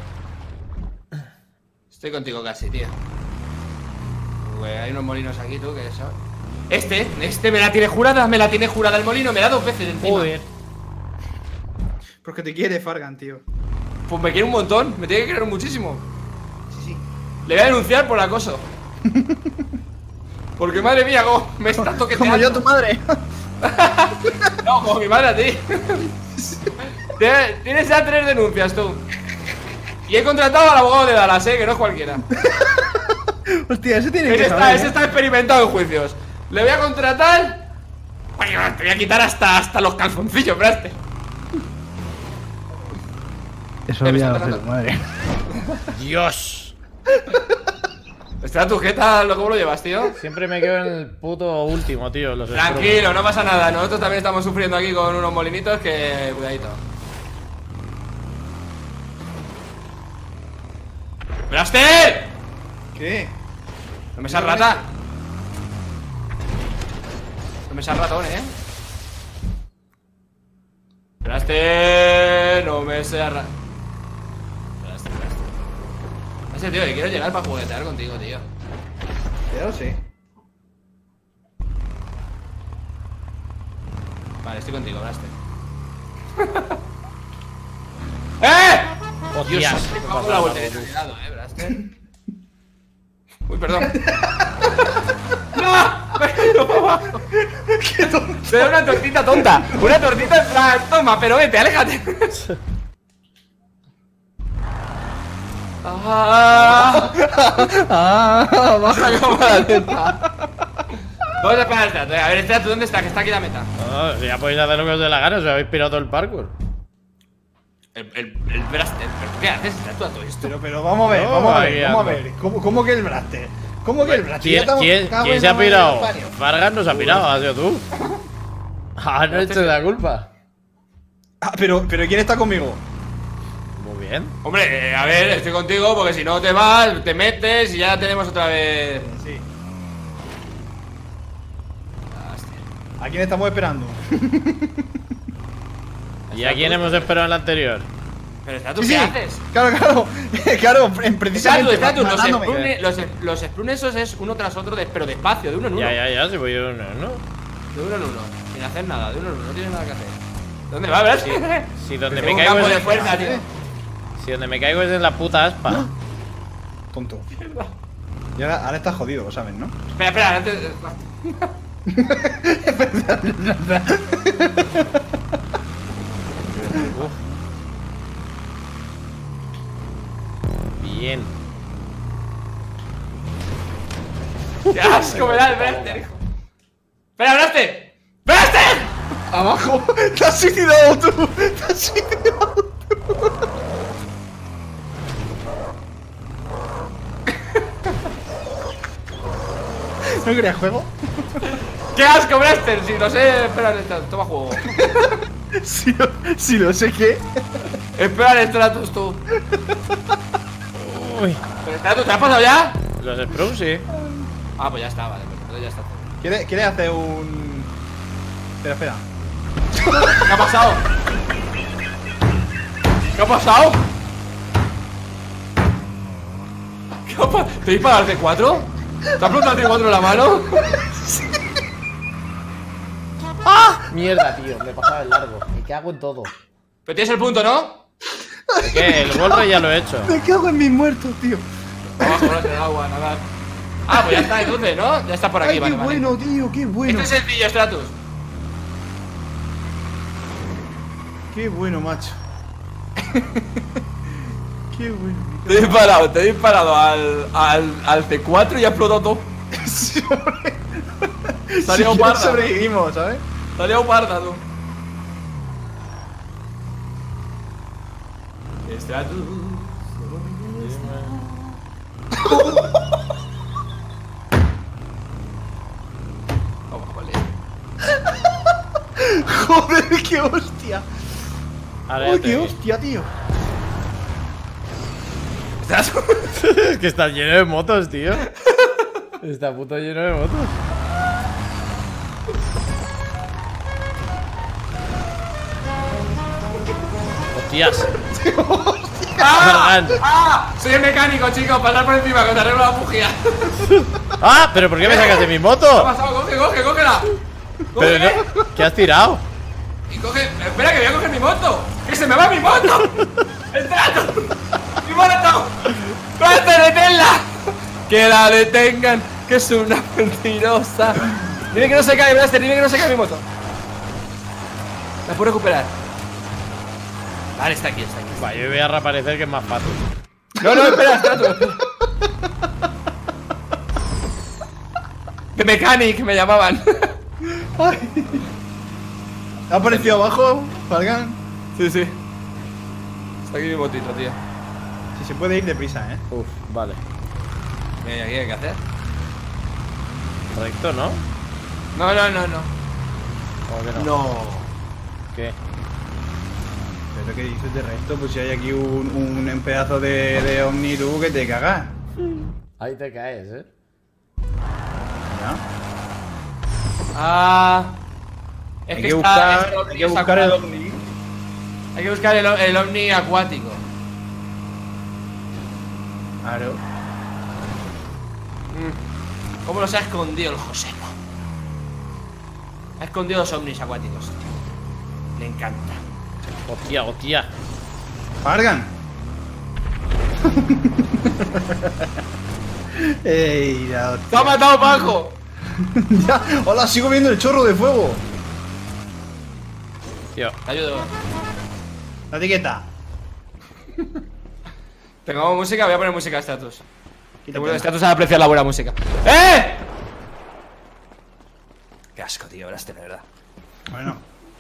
Estoy contigo casi, tío. Güey, hay unos molinos aquí, tú, que eso. Este, este me la tiene jurada, me la tiene jurada el molino, me da dos veces encima. Joder. Porque te quiere, Fargan, tío. Pues me quiere un montón, me tiene que querer muchísimo. Sí, sí. Le voy a denunciar por acoso. Porque madre mía, cómo me está toqueteando. Como yo a tu madre. No, como mi madre a ti. Tienes- Tienes ya tres denuncias tú. Y he contratado al abogado de Dallas, eh, que no es cualquiera. Hostia, ese tiene que Ese está, saber, ese ¿eh? está experimentado en juicios. Le voy a contratar. Oye, te voy a quitar hasta, hasta los calzoncillos, Braster. Eso Eh, me ya está lo sé, tocando. madre. Dios. Espera tu jeta, ¿cómo lo llevas, tío? Siempre me quedo en el puto último, tío. Los Tranquilo, no pasa nada. Nosotros también estamos sufriendo aquí con unos molinitos que... Cuidadito. ¡Braster! ¿Qué? No me seas rata. No me seas ratón, eh. Braster, no me seas ratón. Braster, Braster. Braster, tío, que quiero llegar para juguetear contigo, tío. Ya lo sé. Vale, estoy contigo, Braster. ¡Eh! Hostias. Dios, me cago en la voltereta. Cuidado, eh, Braster. Uy, perdón. ¡No! Me he caído para abajo. ¡Qué tonto! Te da una tortita tonta. Una tortita en plan, toma, pero vete, aléjate. ¡Ah! Ah, baja. Como la teta. Vamos a esperar al teatro. A ver, el teatro, ¿dónde está? Que está aquí la meta. No, si ya podéis hacer lo que os dé la gana, os habéis pirado todo el parkour. El, el, el Braster. ¿Pero qué haces? ¿Está tú a todo esto? Pero, pero vamos a ver, No, vamos a ahí ver, vamos a anda. ver. ¿Cómo, cómo que el Braster? ¿Cómo que el Braster? Ya ¿Quién, estamos- quién- cago quién en se ha la madre pirado? del pario. Fargan no se ha pirado, ha sido tú. Ah, no he hecho la culpa. Ah, pero, pero ¿quién está conmigo? Muy bien. Hombre, eh, a ver, estoy contigo porque si no te vas, te metes y ya tenemos otra vez. Sí. Hostia. ¿A quién estamos esperando? ¿Y a quién hemos esperado en la anterior? Pero está tú, Sí, ¿qué sí. haces? Claro, claro. Claro, en- Está tú, precisamente. está tú. Los matándome. sprunes, los, los sprunes esos es uno tras otro, de, pero despacio, de uno en uno. Ya, ya, ya, si voy de uno, ¿no? De uno en uno. Sin hacer nada, de uno en uno. No tienes nada que hacer. ¿Dónde va, verdad? Si donde Tengo me un caigo campo es de en, fuerza, tío. si donde me caigo es en la puta aspa. Tonto. Y ahora, ahora estás jodido, lo sabes, ¿no? Espera, espera, antes. Bien. ¡Qué asco me da el Braster, hijo! ¡Espera, Braster! ¡Braster! ¡Abajo! ¡Te has suicidado tú! ¡Te has suicidado tú! ¿No querías juego? ¡Qué asco, Braster! Si no sé. Espera, toma juego. Si lo, si lo sé que. Espera el Stratus, tú. Uy. ¿Pero Stratus, te has pasado ya? Los Sprouts, sí. Ah, pues ya está, vale, pues entonces ya está. ¿Quiere, quiere hacer un. Espera, espera. ¿Qué ha pasado? ¿Qué ha pasado? ¿Qué ha pasado? ¿Te disparas al C cuatro? ¿Te has explotado el C cuatro en la mano? Mierda, tío, me he pasado el largo. Me cago en todo. Pero tienes el punto, ¿no? ¿Qué? El Wallride ya lo he hecho. Me cago en mis muertos, tío. Abajo, no te da agua, nadar. Ah, pues ya está, entonces, ¿no? Ya está por aquí, Ay, vale, qué vale. bueno, tío, qué bueno. Esto es sencillo, Stratus. Qué bueno, macho. Qué bueno. Te he disparado, te he disparado al, al, al C cuatro y ha explotado todo. Salió Si parda. sobrevivimos, ¿sabes? Salió parda, tú. Stratus. Vamos, vale. Joder, qué hostia. Ahora ya Uy, te qué vi. hostia, tío. Stratus. Es que está lleno de motos, tío. Está puto lleno de motos. Hostias. ¡Ah! Fargan. ¡Ah! Soy el mecánico, chicos, pasar por encima, que te arreglo la bujía. Ah, pero ¿por qué me sacas de mi ¿Qué ha moto? pasado? Coge, coge, cógela. Pero Cógela. no, ¿qué has tirado? Y coge. Espera, que voy a coger mi moto. ¡Que se me va mi moto! ¡El trato! ¡Mi moto! ¡Corte, deténla! ¡Que la detengan! ¡Que es una mentirosa! Dime que no se cae, Blaster, dime que no se cae mi moto. La puedo recuperar. Vale, está aquí, está aquí. Va, yo voy a reaparecer que es más fácil. No, no, espera, espera. De Mechanic me llamaban. ¿Ha aparecido abajo, Falgan? Sí, sí. Está aquí mi motito, tío. Si se puede ir deprisa, ¿eh? Uf, vale. ¿Y aquí hay que hacer? Recto, ¿no? No, no, no, no. ¿Cómo que no? No. ¿Qué? Pero que dices de resto, pues si hay aquí un, un pedazo de, de Omniru que te cagas. Ahí te caes, ¿eh? ¿Ya? Ah. Es Hay que que está- buscar, este Omni hay que está buscar el acuático. Omni. Hay que buscar el, el Omni acuático. Claro. Mm. ¿Cómo los ha escondido el Joseco? Ha escondido los Omnis acuáticos. Le encanta. Hostia, hostia. Fargan. Ey, ya, ¡Te ha matado, Paco! ya. Hola, sigo viendo el chorro de fuego. Tío. Te ayudo. La etiqueta. Tengamos música, voy a poner música de Stratus. Quítate. Seguro que Stratus a apreciar la buena música. ¡Eh! Qué asco, tío, Blaster, de verdad. Bueno.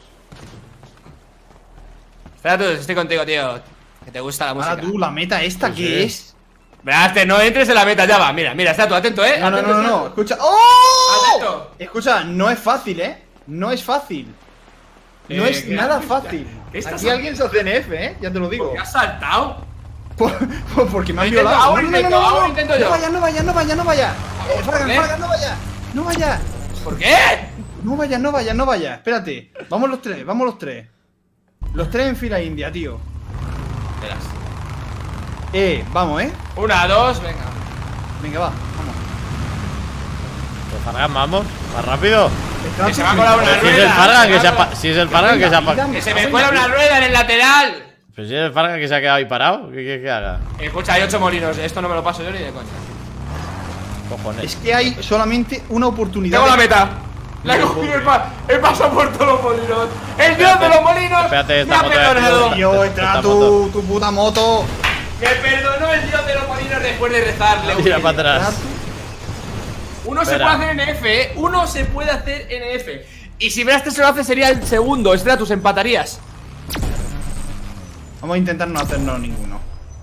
Stratus, estoy contigo, tío. Que te gusta la música. Ahora tú, la meta esta, Pues ¿qué sí. es? Blaster, no entres en la meta, ya va. Mira, mira, Stratus, atento, eh. No, no, Atento, no, no, no. Stratus. Escucha. ¡Oh! Atento. Escucha, no es fácil, ¿eh? No es fácil. No Eh, es ¿qué nada haces? fácil. ¿Qué estás Aquí alguien se hace N F, ¿eh? Ya te lo digo. ¿Qué has saltado? Por- por- porque me han Lo intento, violado. ahora intento, ahora intento yo. No vaya, no vaya, no vaya, no vaya. Eh, Fargan, qué? Fargan, no vaya. No vaya. ¿Por qué? No vaya, no vaya, no vaya. Espérate. Vamos los tres, vamos los tres. Los tres en fila india, tío. Verás. Eh, vamos, ¿eh? Una, dos, venga. Venga, va, vamos. Pues Fargan, vamos. Más rápido. Que se va a colar una Pero si es rueda. el Fargan se que va se a ha colar- pa- si es el Fargan que se ha pa- Que se me cuela una rueda en el lateral. Pero si es el Fargan que se ha quedado ahí parado. ¿Qué quieres que haga? Escucha, hay ocho molinos. Esto no me lo paso yo ni de coña. Cojones. Es que hay solamente una oportunidad. Tengo la de- meta. La he cogido el pa he pasado por todos los molinos. El dios de los molinos. Espérate, me esta ha moto de- perdonado. Tío, entra Esta tu, moto. tu puta moto. Me perdonó el dios de los molinos después de rezarle. Mira para atrás. Uno se Espera. puede hacer N F, eh. Uno se puede hacer N F. Y si Blaster se lo hace sería el segundo. Stratus, empatarías. Vamos a intentar no hacernos ninguno.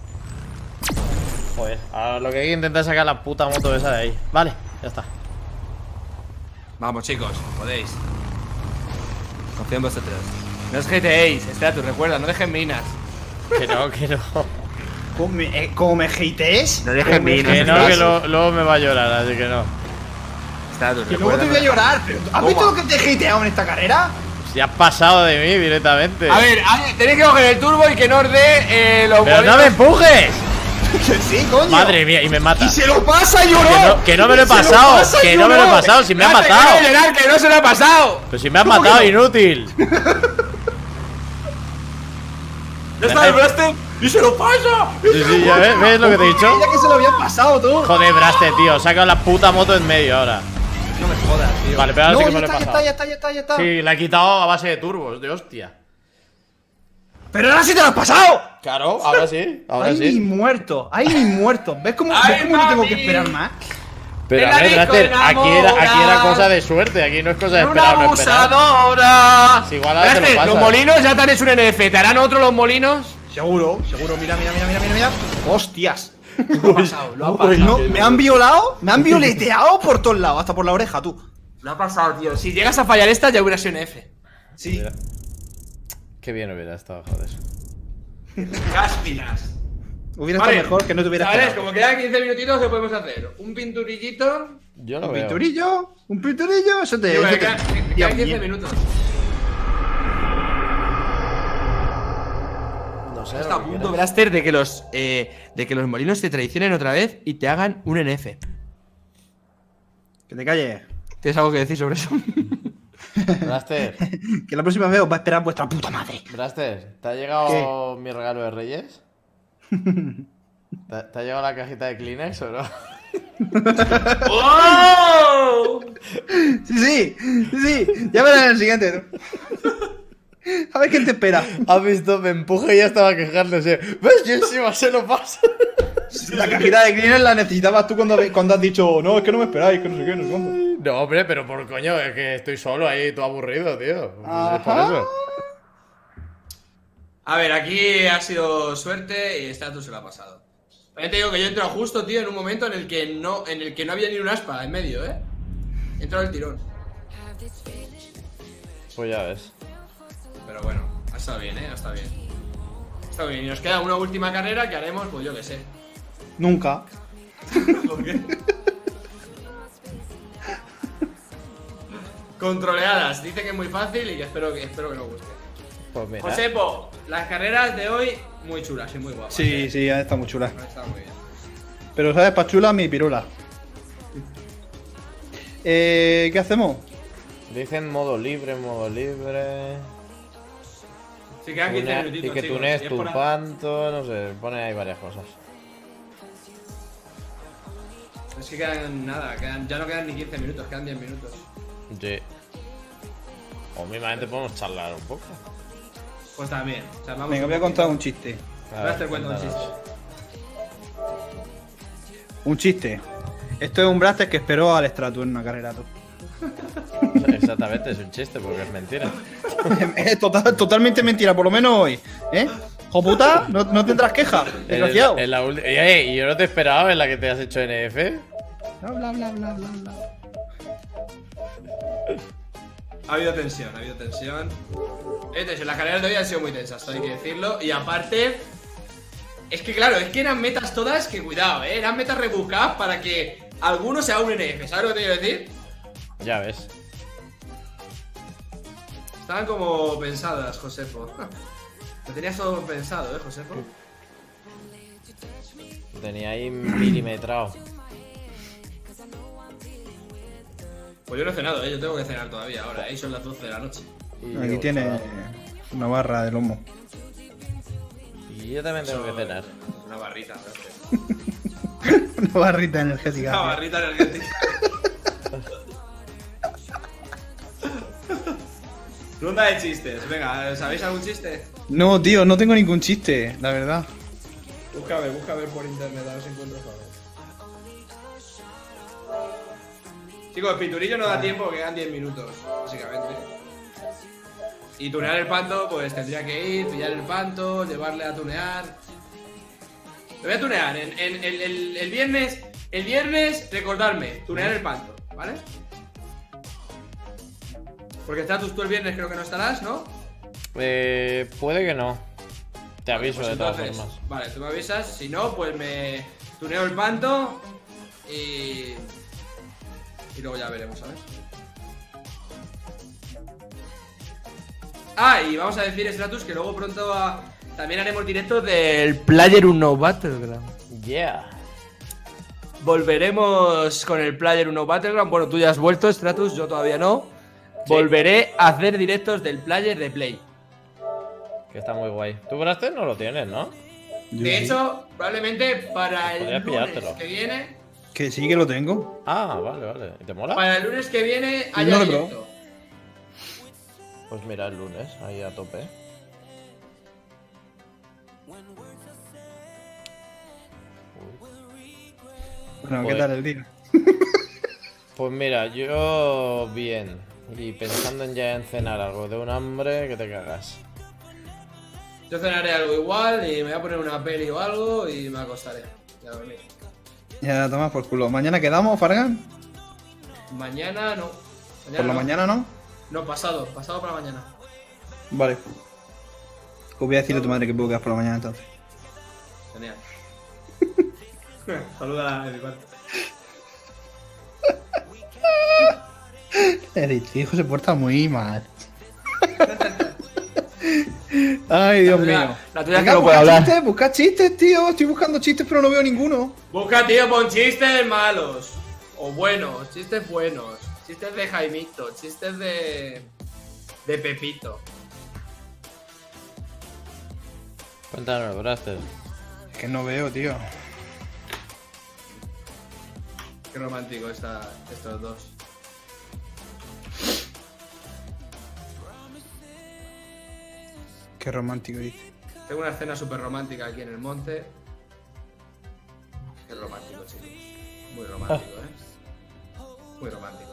Joder. Ahora lo que hay que intentar es sacar la puta moto esa de ahí. Vale, ya está. Vamos, chicos, podéis. Confío en vosotros. No os hateéis, espera, tú recuerda, no dejen minas. Que no, que no. ¿Cómo me, eh, cómo me hatees? No dejen minas. Que no, que lo- luego me va a llorar, así que no. Espera, tú Que luego te voy a llorar. Pero, ¿has visto lo que te he hateado en esta carrera? Si has pasado de mí directamente. A ver, a ver, tenéis que coger el turbo y que no os dé eh, los ¡Pero no molinos. me empujes! Que sí, coño. Madre mía, y me mata. Y se lo pasa, lloró. Que no, que no me lo he Se lo pasado, pasa, que no me lo he lloró. pasado, si me has Espérate, matado. que no, Gerard, que no se lo ha pasado. Pero si me has ¿Cómo que matado, no? inútil. Ya está el Braster y se lo pasa. Sí, sí, ya ves, ¿ves lo que te he dicho? Ya que se lo había pasado, tú. Joder, Braste, tío, saca la puta moto en medio ahora. No me jodas, tío. Vale, pero ahora no, sí que ya me lo he está, ya pasado. está, ya está, ya está, ya está. Sí, la he quitado a base de turbos, de hostia. Pero ahora sí te lo has pasado. Claro, ahora sí, ahora Ay, ni sí. muerto, ay, ni muerto. ¿Ves cómo, Ay, ¿ves cómo no tengo que mami. esperar más? Pero En a la ver, disco Braster, aquí era, aquí era enamorada. cosa de suerte, aquí no es cosa de Una esperar o no esperar. abusadora. Si igual ahora te lo Braster, pasas. los molinos ya te han hecho un N F. ¿Te harán otro los molinos? Seguro, seguro. Mira, mira, mira, mira, mira, mira. Hostias. Lo ha pasado, lo ha Uy, pasado. no, me han violado, me han violeteado por todos lados, hasta por la oreja, tú. Lo ha pasado, tío. Si llegas a fallar esta, ya hubiera sido un F. Sí. Mira. Qué bien hubiera estado, joder. Cáspidas. Hubiera Vale, estado mejor que no te hubiera Chavales, esperado. como quedan quince minutitos, ¿qué podemos hacer? Un pinturillito. Yo lo Un veo. pinturillo, un pinturillo, eso te. Digo, eso que te- quedan, que Dios quedan quince mío. minutos. No sé. Está a lo que punto, quieras. Blaster, de que los eh, de que los molinos te traicionen otra vez y te hagan un N F. Que te calles. ¿Tienes algo que decir sobre eso? Braster, Que la próxima vez os va a esperar vuestra puta madre. Braster, ¿te ha llegado mi regalo de Reyes? ¿Te, te ha llegado la cajita de Kleenex o no? ¡Oh! Sí, sí, sí, sí. Ya verás en el siguiente. tú. A ver quién te espera. ¿Has visto? Me empuja y ya estaba quejándose. ¿Ves? Yo encima se lo pasa. La cajita de cleaner la necesitabas tú cuando, cuando has dicho, no, es que no me esperáis, que no sé qué, no sé cuándo. No, hombre, pero por coño, es que estoy solo ahí, todo aburrido, tío. Es por Ajá. eso. A ver, aquí ha sido suerte y Status se lo ha pasado. También te digo que yo he entrado justo, tío, en un momento en el que no, en el que no había ni un aspa en medio, ¿eh? He entrado el tirón. Pues ya ves. Pero bueno, ha estado bien, ¿eh? Ha estado bien. Ha estado bien. Y nos queda una última carrera que haremos, pues yo qué sé. Nunca. ¿Por qué? Controleadas. Dice que es muy fácil y que espero que, espero que nos guste. Pues mira. Josepo, las carreras de hoy muy chulas y muy guapas. Sí, ¿eh? sí, está muy chula. Han estado muy bien. Pero sabes, pa' chula mi pirula. Eh, ¿qué hacemos? Dicen modo libre, modo libre. Sí, quedan quince Tunea- minutitos, y que chicos. tunees Si es tu por a- panto, no sé, pone ahí varias cosas. Es que quedan nada, quedan, ya no quedan ni quince minutos, quedan diez minutos. Sí. O mismamente podemos charlar un poco. Pues también, charlamos. Venga, un voy a poquito. contar un chiste. A Ahora ver, te cuento un cuéntanos. Un chiste. Esto es un Braster que esperó al Stratu en una carrera, tú. Exactamente, es un chiste porque es mentira. Es total- totalmente mentira, por lo menos hoy. ¿Eh? ¡Joputa! ¿No, no tendrás queja? Desgraciado. En la ulti- Eh, ¿y yo no te esperaba en la que te has hecho N F? Bla, bla, bla, bla, bla, bla. Ha habido tensión, ha habido tensión. Eh, tensión. Las carreras de hoy han sido muy tensas, hay que decirlo. Y aparte, es que claro, es que eran metas todas que cuidado, eh. Eran metas rebuscadas para que alguno se haga un N F. ¿Sabes lo que te quiero decir? Ya ves. Estaban como pensadas, Josefo. Lo tenías todo pensado, eh, Josefo. Lo tenía ahí milimetrado. Pues yo no he cenado, eh. Yo tengo que cenar todavía ahora, eh. Y son las doce de la noche. Y Aquí yo, tiene chaval. una barra de lomo. Y yo también tengo que cenar. Una barrita, gracias. Una barrita energética. Una barrita energética. Ronda de chistes. Venga, ¿sabéis algún chiste? No, tío, no tengo ningún chiste, la verdad. Búscame, búscame por internet, a ver si encuentro algo. Chicos, el pinturillo no da tiempo, que quedan diez minutos, básicamente. Y tunear el panto, pues tendría que ir, pillar el panto, llevarle a tunear. Lo voy a tunear, en, en- el, el- el viernes, el viernes, recordarme, tunear el panto, ¿vale? Porque Status, tú el viernes creo que no estarás, ¿no? Eh, puede que no. Te aviso Pues de todas entonces, formas. vale, tú me avisas. Si no, pues me tuneo el manto y. Y luego ya veremos, ¿sabes? Ah, y vamos a decir, Stratus, que luego pronto a- también haremos directos del Player uno Battleground. Yeah. Volveremos con el Player uno Battleground. Bueno, tú ya has vuelto, Stratus, yo todavía no. Sí. Volveré a hacer directos del Player de Play. Que está muy guay. Tú, Braster, no lo tienes, ¿no? De hecho, probablemente para el Podrías lunes pillártelo. que viene. Que sí que lo tengo. Ah, vale, vale. ¿Y te mola? Para el lunes que viene No haya lo he directo. Pues mira, el lunes, ahí a tope. Bueno, ¿qué Pues- tal el día? Pues mira, yo bien. Y pensando en ya en cenar algo de un hambre que te cagas. Yo cenaré algo igual y me voy a poner una peli o algo y me acostaré. Y a dormir. Ya, tomas por culo. ¿Mañana quedamos, Fargan? Mañana no. Mañana ¿Por la no. mañana no? No, pasado. Pasado para mañana. Vale. Os voy a decirle a tu madre que puedo quedar por la mañana entonces. Genial. Saluda a mi parte. El hijo se porta muy mal. Ay, Dios La tuya- mío. la tuya es que Venga, no puede busca hablar. Chistes, busca chistes, tío. Estoy buscando chistes, pero no veo ninguno. Busca, tío, pon chistes malos. O buenos. Chistes buenos. Chistes de Jaimito. Chistes de. De Pepito. Cuéntanos, Braster. Es que no veo, tío. Qué romántico está estos dos. Qué romántico, dice. Tengo una escena súper romántica aquí en el monte. Qué romántico, chicos. Muy romántico, ¿eh? Muy romántico.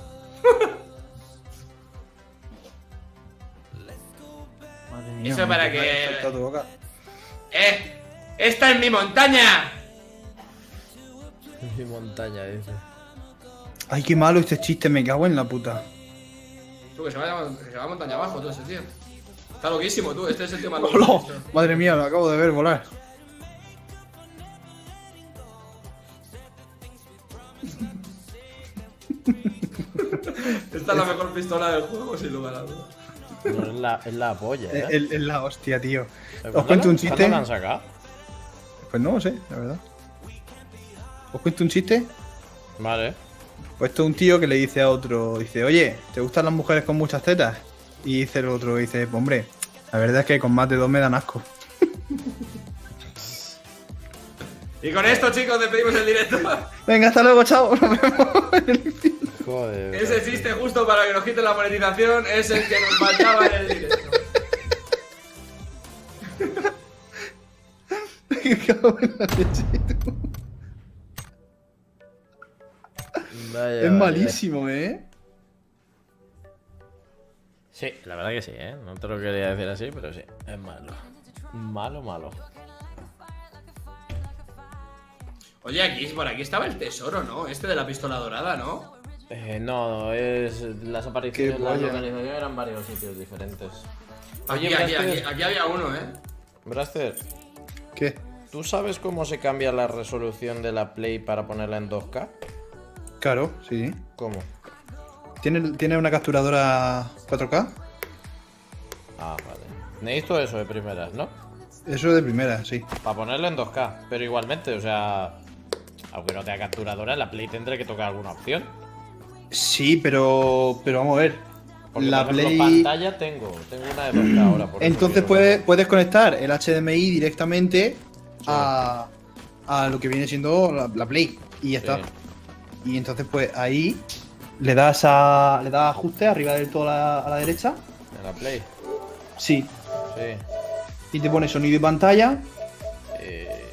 Madre mía, Eso para me que- ha saltado tu boca. ¡Eh! ¡Esta es mi montaña! Mi montaña, dice. Ay, qué malo este chiste, me cago en la puta. Tú, que se va, que se va a montaña abajo todo ese tío. Está loquísimo, tú. Este es el tío más ¡Hola! loco. Madre mía, lo acabo de ver volar. Esta es la mejor pistola del juego, sin lugar a dudas. No, es, la, es la polla, ¿eh? Es es la hostia, tío. ¿Cuándo Os cuento la- un chiste. ¿Cuándo la han sacado? Pues no lo sé, la verdad. ¿Os cuento un chiste? Vale. Pues esto es un tío que le dice a otro, dice, oye, ¿te gustan las mujeres con muchas tetas? Y dice el otro, dice, pues, hombre, la verdad es que con más de dos me dan asco. Y con esto, chicos, despedimos el directo. Venga, hasta luego, chao. Nos vemos en el infierno. Joder. Ese chiste justo para que nos quiten la monetización es el que nos faltaba en el directo. Me cago en la leche, tú. Vaya, Es vaya. malísimo, ¿eh? Sí, la verdad que sí, ¿eh? No te lo quería decir así, pero sí. Es malo. Malo, malo. Oye, aquí, por aquí estaba el tesoro, ¿no? Este de la pistola dorada, ¿no? Eh, no, es. Las apariciones, Qué las polla. localizaciones eran varios sitios diferentes. Aquí, Oye, aquí, Braster, aquí, aquí había uno, ¿eh? Braster, ¿Qué? ¿tú sabes cómo se cambia la resolución de la Play para ponerla en dos K? Claro, sí. ¿Cómo? ¿Tiene, ¿Tiene una capturadora cuatro K? Ah, vale. Necesito eso de primeras, ¿no? Eso de primera, sí. Para ponerlo en dos K. Pero igualmente, o sea. Aunque no tenga capturadora, la Play tendré que tocar alguna opción. Sí, pero pero vamos a ver. Porque, la por ejemplo, Play. pantalla tengo. Tengo una de dos K ahora. Por eso Entonces quiero- puedes, puedes conectar el H D M I directamente a, a lo que viene siendo la, la Play. Y ya Sí. está. Y entonces, pues ahí le das a. Le das a ajuste arriba del todo a la, a la derecha. En la Play. Sí. Sí. Y te pone sonido y pantalla. Eh...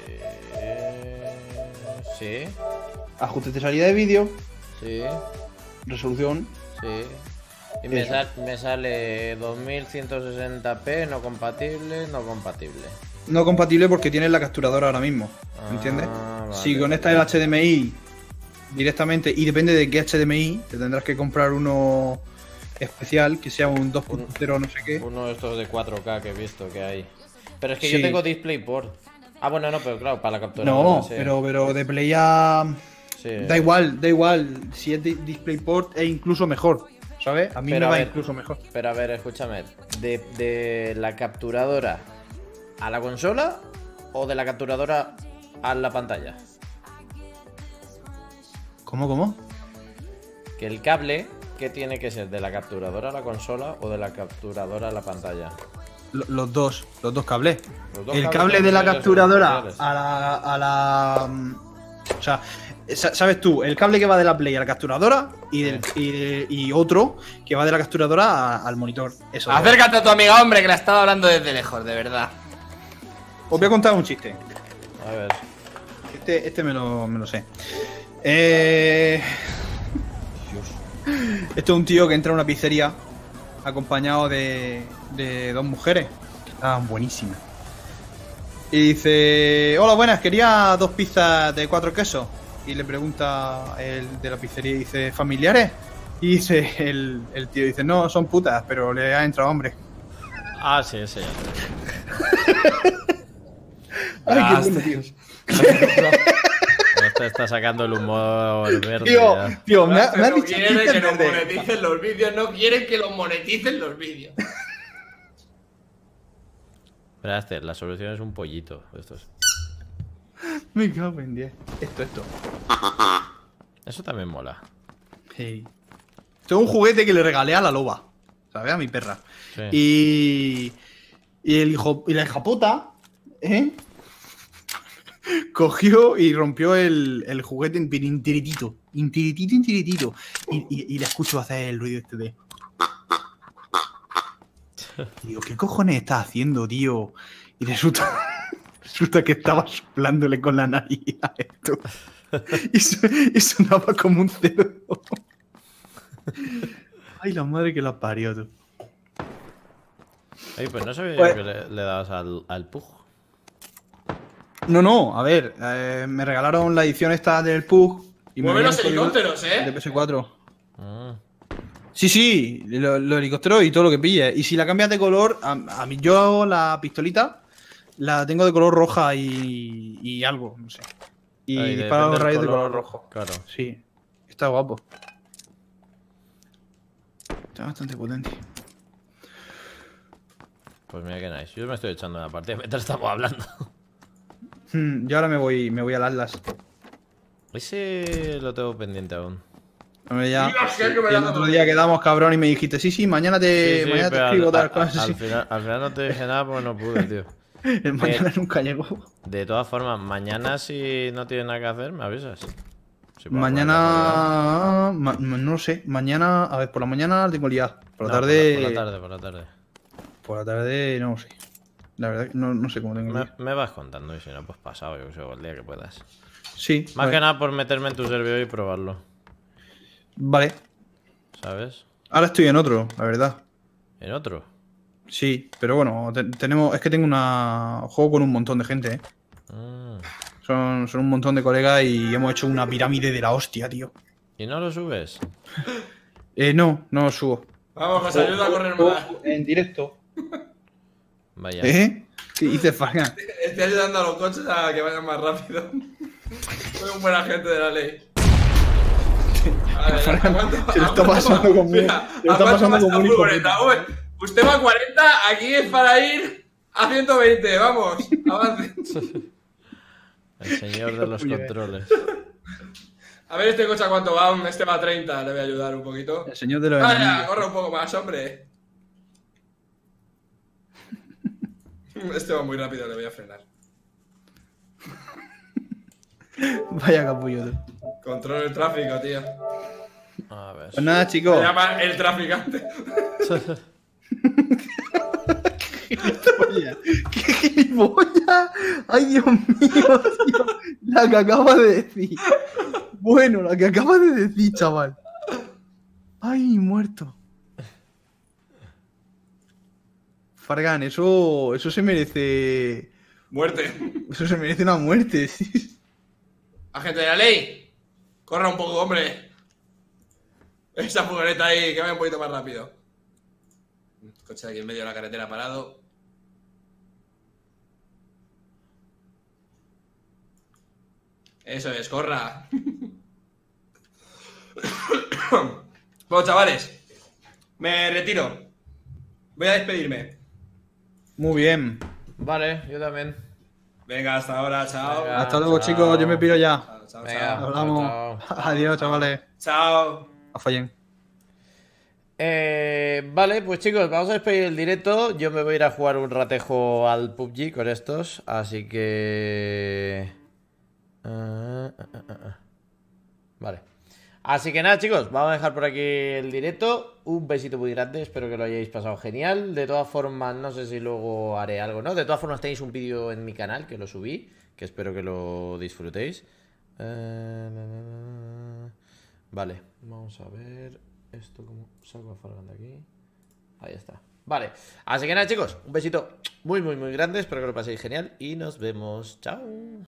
Sí. Ajuste de salida de vídeo. Sí. Resolución. Sí. Y me, Eso. sal- me sale dos mil ciento sesenta p, no compatible, no compatible. No compatible porque tienes la capturadora ahora mismo. Ah, ¿Entiendes? vale. Si conectas el H D M I directamente, y depende de qué H D M I, te tendrás que comprar uno especial que sea un dos punto cero no sé qué. Uno de estos de cuatro K que he visto que hay. Pero es que Sí. yo tengo DisplayPort. Ah, bueno, no, pero claro, para la captura. No, sí. pero, pero de Play a... Sí. Da igual, da igual. Si es de DisplayPort es incluso mejor, ¿sabes? A mí Pero me a va ver. incluso mejor. Pero a ver, escúchame. ¿De, de la capturadora a la consola o de la capturadora a la pantalla? ¿Cómo, cómo? Que el cable, ¿qué tiene que ser? ¿De la capturadora a la consola o de la capturadora a la pantalla? Lo- Los dos, los dos cables. Los dos El cables cable son de la cables capturadora especiales. a la, a la... mm, O sea, sa- sabes tú, el cable que va de la Play a la capturadora y, del- y, y otro que va de la capturadora a- al monitor. Eso. Acércate a tu amiga, hombre, que la estaba hablando desde lejos, de verdad. Os voy a contar un chiste. A ver. Este, este me, lo, me lo sé. Eh... Esto es un tío que entra a una pizzería acompañado de, de dos mujeres que estaban buenísimas. Y dice: hola, buenas, quería dos pizzas de cuatro quesos. Y le pregunta el de la pizzería y dice: ¿familiares? Y dice el, el tío, dice: no, son putas, pero le ha entrado hambre. Ah, sí, ese. Ay, Ah, qué bueno, tío. Este está sacando el humor verde. Tío, ya. tío, me, ha- me has no dicho quieren chistes que nos verdes. moneticen los vídeos, no quieren que los moneticen los vídeos. Espera, este, la solución es un pollito. Estos. Me cago en diez. Esto, esto. Eso también mola. Sí. Esto es un juguete que le regalé a la loba, ¿sabes? A mi perra. Sí. Y. Y el hijo. Y la hija puta, ¿eh? Cogió y rompió el, el juguete en tiritito. Intiritito, intiritito. Y, y, y le escucho hacer el ruido este de. Digo, ¿qué cojones estás haciendo, tío? Y resulta. Resulta que estaba soplándole con la nariz a esto. Y, su- y sonaba como un cerdo. Ay, la madre que la parió, tú. Oye, pues no sabía Pues- que le, le dabas al, al Pug. No, no, a ver, eh, me regalaron la edición esta del P U G. Y me Mueve venía los el código helicópteros, ¿eh? De P S cuatro. Ah. Sí, sí, lo- los helicópteros y todo lo que pille. Y si la cambias de color, a, a mí yo la pistolita la tengo de color roja y, y algo, no sé. Y Ahí, dispara depende los del rayos de color rojo. Claro. Sí, está guapo. Está bastante potente. Pues mira que nice. Yo me estoy echando una partida mientras estamos hablando. Hmm, yo ahora me voy, me voy al Atlas. Ese lo tengo pendiente aún. Hombre, ya, Dios, qué que me el la otro hago. día quedamos, cabrón, y me dijiste, sí, sí, mañana te, Sí, sí, mañana te pero escribo al, tal al- cosas al así. final, al final no te dije nada porque no pude, tío. El mañana nunca llegó. De todas formas, mañana si no tienes nada que hacer, me avisas. Si puedo Mañana. ma- ma- no lo sé. Mañana. A ver, por la mañana la tengo liada. Por la No, tarde. Por la, por la tarde, por la tarde. Por la tarde no lo sé. La verdad que no, no sé cómo tengo Me, liada. me vas contando y si no, pues pasado, yo que sé, el día que puedas. Sí. Más a que ver. nada por meterme en tu servidor y probarlo, Vale. ¿sabes? Ahora estoy en otro, la verdad. En otro. Sí, pero bueno, te- tenemos. Es que tengo una. Juego con un montón de gente, eh. Mm. Son, son un montón de colegas y hemos hecho una pirámide de la hostia, tío. ¿Y no lo subes? Eh, no, no lo subo. Vamos, que se ayuda a correr Juego más. En directo. Vaya. ¿Eh? ¿Qué dices, Fargan? Estoy ayudando a los coches a que vayan más rápido. Soy un buen agente de la ley. A ver, Fargan, ¿a cuánto- se lo a está cuánto pasando va? como- Mira, se lo ¿a está cuánto pasando va como esta un hijo de furgoneta? Uy, usted va a cuarenta, aquí es para ir a ciento veinte, vamos, avance. El señor de los Oye. controles. A ver este coche a cuánto va, este va a treinta, le voy a ayudar un poquito. El señor de los Vaya, enemigos. corre un poco más, hombre. Este va muy rápido, le voy a frenar. Vaya capullo, tú. Control el tráfico, tío. A ver. Pues nada, chicos. Se llama el traficante. Gilipollas. ¡Qué gilipollas! ¡Ay, Dios mío, tío! La que acaba de decir. Bueno, la que acaba de decir, chaval. ¡Ay, muerto! Fargan, eso, eso se merece. Muerte. Eso se merece una muerte, sí. Agente de la ley. Corra un poco, hombre. Esa furgoneta ahí, que vaya un poquito más rápido. Coche aquí en medio de la carretera parado. Eso es, corra. Bueno, chavales, me retiro. Voy a despedirme. Muy bien. Vale, yo también. Venga, hasta ahora, chao. Venga. Hasta luego, chao. chicos. Yo me piro ya. Chao, chao, Venga. chao. Hablamos. chao. Adiós, chavales. Chao. A fallen. Eh, vale, pues chicos, vamos a despedir el directo. Yo me voy a ir a jugar un ratejo al P U B G con estos. Así que... Ah, ah, ah, ah. Vale. Así que nada, chicos, vamos a dejar por aquí el directo. Un besito muy grande, espero que lo hayáis pasado genial. De todas formas, no sé si luego haré algo, ¿no? De todas formas, tenéis un vídeo en mi canal que lo subí, que espero que lo disfrutéis. Eh, na, na, na. Vale, vamos a ver esto como saco a Fargan de aquí. Ahí está. Vale, así que nada, chicos, un besito muy, muy, muy grande. Espero que lo paséis genial y nos vemos. Chao.